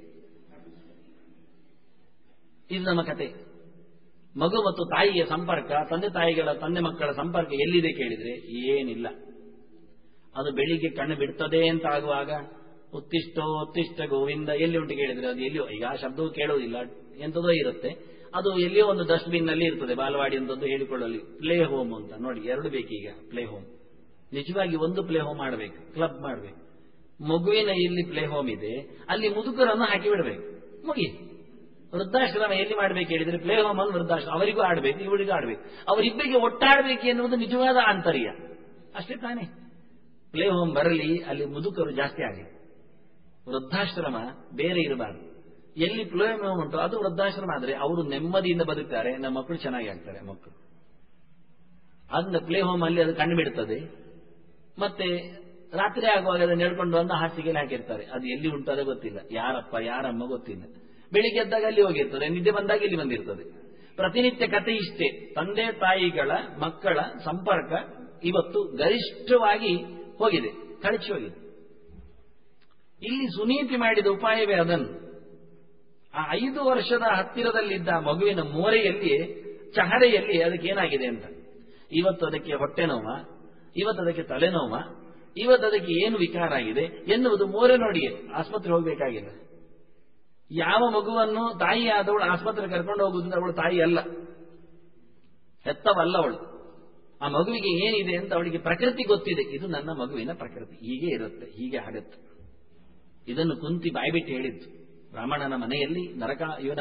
S1: ಇದು ನಮ್ಮ ಕತೆ. ಮಗು ಮತ್ತು ತಾಯಿಯ ಸಂಪರ್ಕ, ತಂದೆ ತಾಯಿಗಳ ತಂದೆ ಮಕ್ಕಳ ಸಂಪರ್ಕ ಎಲ್ಲಿದೆ ಕೇಳಿದ್ರೆ ಏನಿಲ್ಲ. ಅದು ಬೆಳಿಗ್ಗೆ ಕಣ್ಣು ಬಿಡ್ತದೆ ಅಂತ ಆಗುವಾಗ ಉತ್ತಿಷ್ಟೋ ಉತ್ತಿಷ್ಟ ಗೋವಿಂದ ಎಲ್ಲಿ ಉಂಟು ಕೇಳಿದ್ರೆ ಅದು ಎಲ್ಲಿಯೋ, ಈಗ ಆ ಶಬ್ದವೂ ಕೇಳುವುದಿಲ್ಲ, ಎಂಥದೋ ಇರುತ್ತೆ. ಅದು ಎಲ್ಲಿಯೋ ಒಂದು ಡಸ್ಟ್ಬಿನ್ ನಲ್ಲಿ ಇರ್ತದೆ, ಬಾಲವಾಡಿ ಅಂತದ್ದು ಹೇಳಿಕೊಳ್ಳಲಿ. ಪ್ಲೇ ಹೋಮ್ ಅಂತ ನೋಡಿ, ಎರಡು ಬೇಕೀಗ. ಪ್ಲೇ ಹೋಮ್ ನಿಜವಾಗಿ ಒಂದು ಪ್ಲೇ ಹೋಮ್ ಮಾಡಬೇಕು, ಕ್ಲಬ್ ಮಾಡಬೇಕು. ಮಗುವಿನ ಎಲ್ಲಿ ಪ್ಲೇ ಹೋಮ್ ಇದೆ ಅಲ್ಲಿ ಮುದುಕರನ್ನು ಹಾಕಿ ಬಿಡಬೇಕು, ಮುಗಿ. ವೃದ್ಧಾಶ್ರಮ ಎಲ್ಲಿ ಮಾಡಬೇಕು ಹೇಳಿದ್ರೆ ಪ್ಲೇ ಹೋಮ್ ಅನ್ನು ವೃದ್ಧಾಶ್ರಮ, ಅವರಿಗೂ ಆಡಬೇಕು, ಇವರಿಗೂ ಆಡಬೇಕು, ಅವರಿಬ್ಬರಿಗೆ ಒಟ್ಟಾಡಬೇಕು ಎನ್ನುವುದು ನಿಜವಾದ ಆಂತರ್ಯ ಅಷ್ಟೇ ತಾನೇ. ಪ್ಲೇ ಹೋಮ್ ಬರಲಿ, ಅಲ್ಲಿ ಮುದುಕರು ಜಾಸ್ತಿ ಆಗಲಿ. ವೃದ್ಧಾಶ್ರಮ ಬೇರೆ ಇರಬಾರದು. ಎಲ್ಲಿ ಪ್ಲೇ ಹೋಮ್ ಉಂಟು ಅದು ವೃದ್ಧಾಶ್ರಮ ಆದ್ರೆ ಅವರು ನೆಮ್ಮದಿಯಿಂದ ಬದುಕ್ತಾರೆ, ನಮ್ಮ ಮಕ್ಕಳು ಚೆನ್ನಾಗಿ ಆಗ್ತಾರೆ. ಮಕ್ಕಳು ಅದನ್ನ ಪ್ಲೇ ಹೋಮ್ ಅಲ್ಲಿ ಅದು ಕಂಡು ಬಿಡ್ತದೆ. ಮತ್ತೆ ರಾತ್ರಿ ಆಗುವಾಗ ಅದನ್ನು ನೆಡ್ಕೊಂಡು ಬಂದು ಹಾಸಿಗೆಯಲ್ಲಿ ಹಾಕಿರ್ತಾರೆ. ಅದು ಎಲ್ಲಿ ಉಂಟು ಅದೇ ಗೊತ್ತಿಲ್ಲ, ಯಾರಪ್ಪ ಯಾರಮ್ಮ ಗೊತ್ತಿಲ್ಲ. ಬೆಳಿಗ್ಗೆ ಎದ್ದಾಗ ಅಲ್ಲಿ ಹೋಗಿರ್ತದೆ, ನಿದ್ದೆ ಬಂದಾಗ ಇಲ್ಲಿ ಬಂದಿರ್ತದೆ. ಪ್ರತಿನಿತ್ಯ ಕತೆ ಇಷ್ಟೇ. ತಂದೆ ತಾಯಿಗಳ ಮಕ್ಕಳ ಸಂಪರ್ಕ ಇವತ್ತು ಗರಿಷ್ಠವಾಗಿ ಹೋಗಿದೆ, ಕಳಚಿ ಹೋಗಿದೆ. ಇಲ್ಲಿ ಸುನೀತಿ ಮಾಡಿದ ಉಪಾಯವೇ ಅದನ್ನು. ಆ ಐದು ವರ್ಷದ ಹತ್ತಿರದಲ್ಲಿದ್ದ ಮಗುವಿನ ಮೋರೆಯಲ್ಲಿ, ಚಹರೆಯಲ್ಲಿ ಅದಕ್ಕೇನಾಗಿದೆ ಅಂತ. ಇವತ್ತು ಅದಕ್ಕೆ ಹೊಟ್ಟೆ ನೋವ, ಇವತ್ತು ಅದಕ್ಕೆ ತಲೆನೋವ, ಇವತ್ತು ಅದಕ್ಕೆ ಏನು ವಿಕಾರ ಆಗಿದೆ ಎನ್ನುವುದು ಮೋರೆ ನೋಡಿಯೇ. ಆಸ್ಪತ್ರೆ ಹೋಗಬೇಕಾಗಿಲ್ಲ. ಯಾವ ಮಗುವನ್ನು ತಾಯಿ ಆದವಳು ಆಸ್ಪತ್ರೆ ಕರ್ಕೊಂಡು ಹೋಗುವುದರಿಂದ ಅವಳು ತಾಯಿ ಅಲ್ಲ, ಹೆತ್ತವಲ್ಲ ಅವಳು. ಆ ಮಗುವಿಗೆ ಏನಿದೆ ಅಂತ ಅವಳಿಗೆ ಪ್ರಕೃತಿ ಗೊತ್ತಿದೆ. ಇದು ನನ್ನ ಮಗುವಿನ ಪ್ರಕೃತಿ, ಹೀಗೆ ಇರುತ್ತೆ, ಹೀಗೆ ಆಗುತ್ತೆ. ಇದನ್ನು ಕುಂತಿ ಬಾಯ್ಬಿಟ್ಟು ಹೇಳಿದ್ದು. ಬ್ರಾಹ್ಮಣನ ಮನೆಯಲ್ಲಿ ನರಕ ಇವನ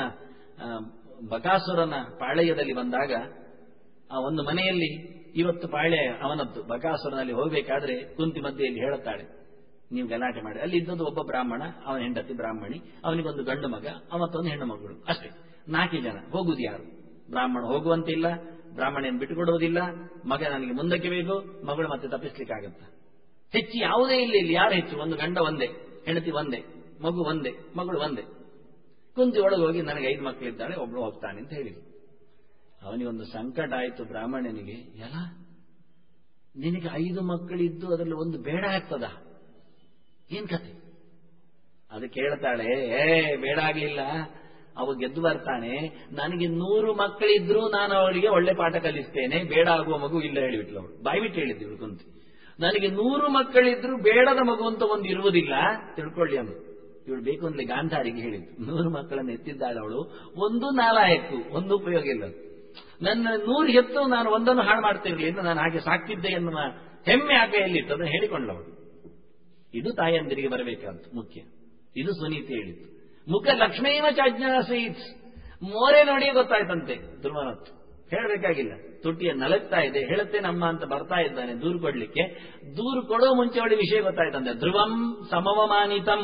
S1: ಬಕಾಸುರನ ಪಾಳೆಯದಲ್ಲಿ ಬಂದಾಗ ಆ ಒಂದು ಮನೆಯಲ್ಲಿ ಇವತ್ತು ಪಾಳೆ ಅವನದ್ದು. ಬಕಾಸುರನಲ್ಲಿ ಹೋಗಬೇಕಾದ್ರೆ ಕುಂತಿ ಮಧ್ಯೆಯಲ್ಲಿ ಹೇಳುತ್ತಾಳೆ, ನೀವು ಗಲಾಟೆ ಮಾಡಿ. ಅಲ್ಲಿ ಇದ್ದದ್ದು ಒಬ್ಬ ಬ್ರಾಹ್ಮಣ, ಅವನ ಹೆಂಡತಿ ಬ್ರಾಹ್ಮಣಿ, ಅವನಿಗೊಂದು ಗಂಡು ಮಗ, ಮತ್ತೊಂದು ಹೆಣ್ಣು ಮಗಳು, ಅಷ್ಟೇ. ನಾಲ್ಕು ಜನ. ಹೋಗುವುದು ಯಾರು? ಬ್ರಾಹ್ಮಣ ಹೋಗುವಂತಿಲ್ಲ, ಬ್ರಾಹ್ಮಣೇನು ಬಿಟ್ಟುಕೊಡುವುದಿಲ್ಲ, ಮಗ ನನಗೆ ಮುಂದಕ್ಕೆ ಬೇಕು, ಮಗಳು ಮತ್ತೆ ತಪ್ಪಿಸ್ಲಿಕ್ಕಾಗತ್ತ? ಹೆಚ್ಚು ಯಾವುದೇ ಇಲ್ಲ. ಇಲ್ಲಿ ಯಾರು ಹೆಚ್ಚು? ಒಂದು ಗಂಡ ಒಂದೇ, ಹೆಂಡತಿ ಒಂದೇ, ಮಗು ಒಂದೇ, ಮಗಳು ಒಂದೇ. ಕುಂತಿ ಒಳಗೆ ಹೋಗಿ ನನಗೆ ಐದು ಮಕ್ಕಳಿದ್ದಾಳೆ, ಒಬ್ಳು ಹೋಗ್ತಾನೆ ಅಂತ ಹೇಳಿ. ಅವನಿಗೊಂದು ಸಂಕಟ ಆಯಿತು ಬ್ರಾಹ್ಮಣನಿಗೆ. ಎಲ್ಲ ನಿನಗೆ ಐದು ಮಕ್ಕಳಿದ್ದು ಅದರಲ್ಲಿ ಒಂದು ಬೇಡ ಆಗ್ತದ? ಏನ್ ಕತೆ? ಅದಕ್ಕೆ ಹೇಳ್ತಾಳೆ, ಏ ಬೇಡ ಆಗ್ಲಿಲ್ಲ, ಅವ ಗೆದ್ದು ಬರ್ತಾನೆ. ನನಗೆ ನೂರು ಮಕ್ಕಳಿದ್ರು ನಾನು ಅವಳಿಗೆ ಒಳ್ಳೆ ಪಾಠ ಕಲಿಸ್ತೇನೆ, ಬೇಡ ಆಗುವ ಮಗು ಇಲ್ಲ ಹೇಳಿಬಿಟ್ಲು ಅವಳು. ಬಾಯ್ಬಿಟ್ಟು ಹೇಳಿದ್ಳು ಕುಂತಿ. ನನಗೆ ನೂರು ಮಕ್ಕಳಿದ್ರು ಬೇಡದ ಮಗು ಅಂತ ಒಂದು ಇರುವುದಿಲ್ಲ, ತಿಳ್ಕೊಳ್ಳಿ ಅಂದು. ಇವಳು ಬೇಕು ಅಂದ್ರೆ ಗಾಂಧಾರಿಗೆ ಹೇಳಿದ್ದು. ನೂರು ಮಕ್ಕಳನ್ನು ಎತ್ತಿದ್ದಾಳೆ ಅವಳು, ಒಂದು ನಾಲಾಯಕು, ಒಂದು ಉಪಯೋಗ ಇಲ್ಲ. ನನ್ನ ನೂರು ಎತ್ತು ನಾನು ಒಂದನ್ನು ಹಾಳು ಮಾಡ್ತಿರ್ಲಿಲ್ಲ, ನಾನು ಹಾಗೆ ಸಾಕ್ತಿದ್ದೆ ಎನ್ನುವ ಹೆಮ್ಮೆ ಆ ಕೈಯಲ್ಲಿತ್ತು. ಅದನ್ನು ಹೇಳಿಕೊಂಡವಳು. ಇದು ತಾಯಂದಿರಿಗೆ ಬರಬೇಕಾದ್ದು ಮುಖ್ಯ. ಇದು ಸುನೀತಿ ಹೇಳಿತ್ತು. ಮುಖ ಲಕ್ಷ್ಮೀವ ಚಾಜ್ಞಾಸೀತ್, ಮೋರೆ ನೋಡಿಯೇ ಗೊತ್ತಾಯ್ತಂತೆ ಧ್ರುವನತ್ತು. ಹೇಳಬೇಕಾಗಿಲ್ಲ, ತುಟಿಯ ನಲಗ್ತಾ ಇದೆ, ಹೇಳುತ್ತೆ ನಮ್ಮ ಅಂತ ಬರ್ತಾ ಇದ್ದಾನೆ ದೂರು ಕೊಡ್ಲಿಕ್ಕೆ. ದೂರು ಕೊಡೋ ಮುಂಚೆ ಅವಳಿ ವಿಷಯ ಗೊತ್ತಾಯ್ತಂತೆ. ಧ್ರುವಂ ಸಮವಮಾನಿತಂ.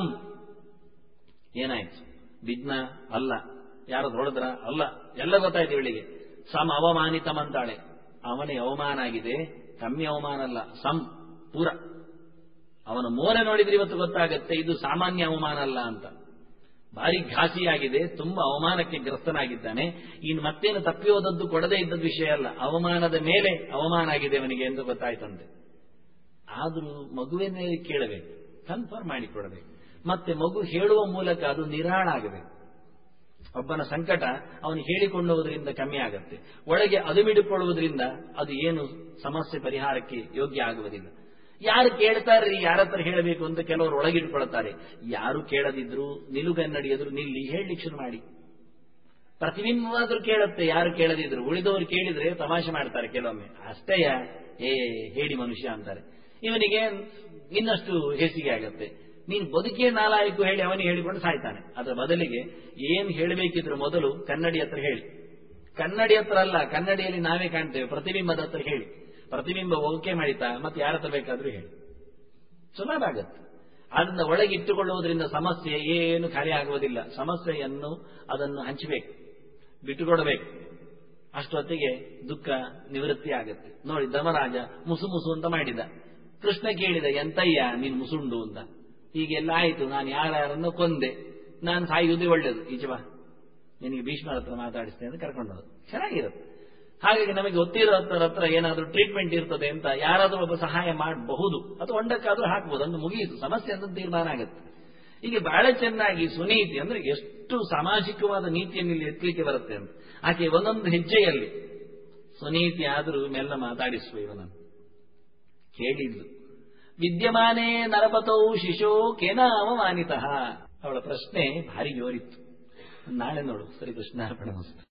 S1: ಏನಾಯ್ತು? ವಿಘ್ನ ಅಲ್ಲ, ಯಾರದು ಹೊಡೆದ್ರ ಅಲ್ಲ, ಎಲ್ಲ ಗೊತ್ತಾಯ್ತು ಇವಳಿಗೆ. ಸಮ ಅವಮಾನಿತಂ ಅಂತಾಳೆ. ಅವನಿಗೆ ಅವಮಾನ ಆಗಿದೆ, ಕಮ್ಮಿ ಅವಮಾನ ಅಲ್ಲ, ಸಂ ಪೂರ. ಅವನ ಮೋರೆ ನೋಡಿದ್ರೆ ಇವತ್ತು ಗೊತ್ತಾಗತ್ತೆ ಇದು ಸಾಮಾನ್ಯ ಅವಮಾನ ಅಲ್ಲ ಅಂತ. ಭಾರಿ ಘಾಸಿಯಾಗಿದೆ, ತುಂಬಾ ಅವಮಾನಕ್ಕೆ ಗ್ರಸ್ತನಾಗಿದ್ದಾನೆ. ಇನ್ನು ಮತ್ತೇನು ತಪ್ಪಿ ಹೋದದ್ದು ಕೊಡದೇ ಇದ್ದದ್ದು ವಿಷಯ ಅಲ್ಲ, ಅವಮಾನದ ಮೇಲೆ ಅವಮಾನ ಆಗಿದೆ ಅವನಿಗೆ ಎಂದು ಗೊತ್ತಾಯ್ತಂತೆ. ಆದರೂ ಮಗುವಿನ ಕೇಳಬೇಕು, ಕನ್ಫರ್ಮ್ ಮಾಡಿಕೊಡಬೇಕು. ಮತ್ತೆ ಮಗು ಹೇಳುವ ಮೂಲಕ ಅದು ನಿರಾಳ ಆಗಬೇಕು. ಒಬ್ಬನ ಸಂಕಟ ಅವನು ಹೇಳಿಕೊಳ್ಳುವುದರಿಂದ ಕಮ್ಮಿ ಆಗತ್ತೆ, ಒಳಗೆ ಅದುಮಿಡಿಕೊಳ್ಳುವುದರಿಂದ ಅದು ಏನು ಸಮಸ್ಯೆ ಪರಿಹಾರಕ್ಕೆ ಯೋಗ್ಯ ಆಗುವುದಿಲ್ಲ. ಯಾರು ಕೇಳ್ತಾರ್ರಿ, ಯಾರ ಹತ್ರ ಹೇಳಬೇಕು ಅಂತ ಕೆಲವರು ಒಳಗಿಟ್ಕೊಳ್ತಾರೆ. ಯಾರು ಕೇಳದಿದ್ರು ನಿಲುಗನ್ನಡಿ ಎದುರು ನಿಲ್ಲಿ ಹೇಳಲಿಕ್ಕೆ ಶುರು ಮಾಡಿ. ಪ್ರತಿಬಿಂಬವಾದ್ರೂ ಕೇಳುತ್ತೆ, ಯಾರು ಕೇಳದಿದ್ರು. ಉಳಿದವರು ಕೇಳಿದ್ರೆ ತಮಾಷೆ ಮಾಡ್ತಾರೆ ಕೆಲವೊಮ್ಮೆ. ಅಷ್ಟೇಯ ಏ ಹೇಳಿ ಮನುಷ್ಯ ಅಂತಾರೆ. ಇವನಿಗೆ ಇನ್ನಷ್ಟು ಹೇಸಿಗೆ ಆಗತ್ತೆ. ನೀನು ಬದುಕೇ ನಾಲಾಯಕು ಹೇಳಿ ಅವನಿಗೆ ಹೇಳಿಕೊಂಡು ಸಾಯ್ತಾನೆ. ಅದರ ಬದಲಿಗೆ ಏನು ಹೇಳಬೇಕಿದ್ರು ಮೊದಲು ಕನ್ನಡಿ ಹತ್ರ ಹೇಳಿ. ಕನ್ನಡಿ ಹತ್ರ ಅಲ್ಲ, ಕನ್ನಡಿಯಲ್ಲಿ ನಾವೇ ಕಾಣ್ತೇವೆ, ಪ್ರತಿಬಿಂಬದ ಹತ್ರ ಹೇಳಿ. ಪ್ರತಿಬಿಂಬ ಓಕೆ ಮಾಡಿತಾ ಮತ್ತೆ ಯಾರ ಹತ್ರ ಬೇಕಾದ್ರೂ ಹೇಳಿ, ಸುಲಭ ಆಗತ್ತೆ. ಅದನ್ನ ಒಳಗಿಟ್ಟುಕೊಳ್ಳುವುದರಿಂದ ಸಮಸ್ಯೆ ಏನು ಖಾಲಿ ಆಗುವುದಿಲ್ಲ. ಸಮಸ್ಯೆಯನ್ನು ಅದನ್ನು ಹಂಚಬೇಕು, ಬಿಟ್ಟುಕೊಡಬೇಕು. ಅಷ್ಟೊತ್ತಿಗೆ ದುಃಖ ನಿವೃತ್ತಿ ಆಗತ್ತೆ. ನೋಡಿ, ಧರ್ಮರಾಜ ಮುಸು ಮುಸು ಅಂತ ಮಾಡಿದ. ಕೃಷ್ಣ ಕೇಳಿದ, ಎಂತಯ್ಯ ನೀನು ಮುಸುಂಡು ಅಂತ. ಹೀಗೆಲ್ಲ ಆಯಿತು, ನಾನು ಯಾರ್ಯಾರನ್ನು ಕೊಂದೆ, ನಾನು ಸಾಯುವುದೇ ಒಳ್ಳೇದು, ಈಚೆ ಬಾ, ನಿನಗೆ ಭೀಷ್ಮರ ಹತ್ರ ಮಾತಾಡಿಸ್ತೇನೆ ಅಂತ ಕರ್ಕೊಂಡೋದು. ಚೆನ್ನಾಗಿರುತ್ತೆ. ಹಾಗಾಗಿ ನಮಗೆ ಗೊತ್ತಿರೋ ಹತ್ರ ಹತ್ರ ಏನಾದರೂ ಟ್ರೀಟ್ಮೆಂಟ್ ಇರ್ತದೆ ಅಂತ ಯಾರಾದರೂ ಒಬ್ಬ ಸಹಾಯ ಮಾಡಬಹುದು, ಅಥವಾ ಒಂಡಕ್ಕಾದ್ರೂ ಹಾಕ್ಬೋದು, ಅಂದು ಮುಗಿಯಿತು, ಸಮಸ್ಯೆ ಅಂತ ತೀರ್ಮಾನ ಆಗುತ್ತೆ. ಹೀಗೆ ಬಹಳ ಚೆನ್ನಾಗಿ ಸುನೀತಿ ಅಂದ್ರೆ ಎಷ್ಟು ಸಾಮಾಜಿಕವಾದ ನೀತಿಯನ್ನು ಇಲ್ಲಿ ಎತ್ತಲಿಕ್ಕೆ ಬರುತ್ತೆ ಅಂತ. ಆಕೆ ಒಂದೊಂದು ಹೆಜ್ಜೆಯಲ್ಲಿ ಸುನೀತಿ ಆದರೂ ಮೆಲ್ಲ ಮಾತಾಡಿಸುವ ಇವನನ್ನು ಕೇಳಿದ್ಲು. ವಿದ್ಯಮಾನೇ ನರಪತೌ ಶಿಶೋ ಕೇನ ಅವಮಾನಿತಃ. ಅವಳ ಪ್ರಶ್ನೆ ಭಾರಿ ಜೋರಿತ್ತು. ನಾಳೆ ನೋಡು. ಸರಿ, ಕೃಷ್ಣಾರ್ಪಣ.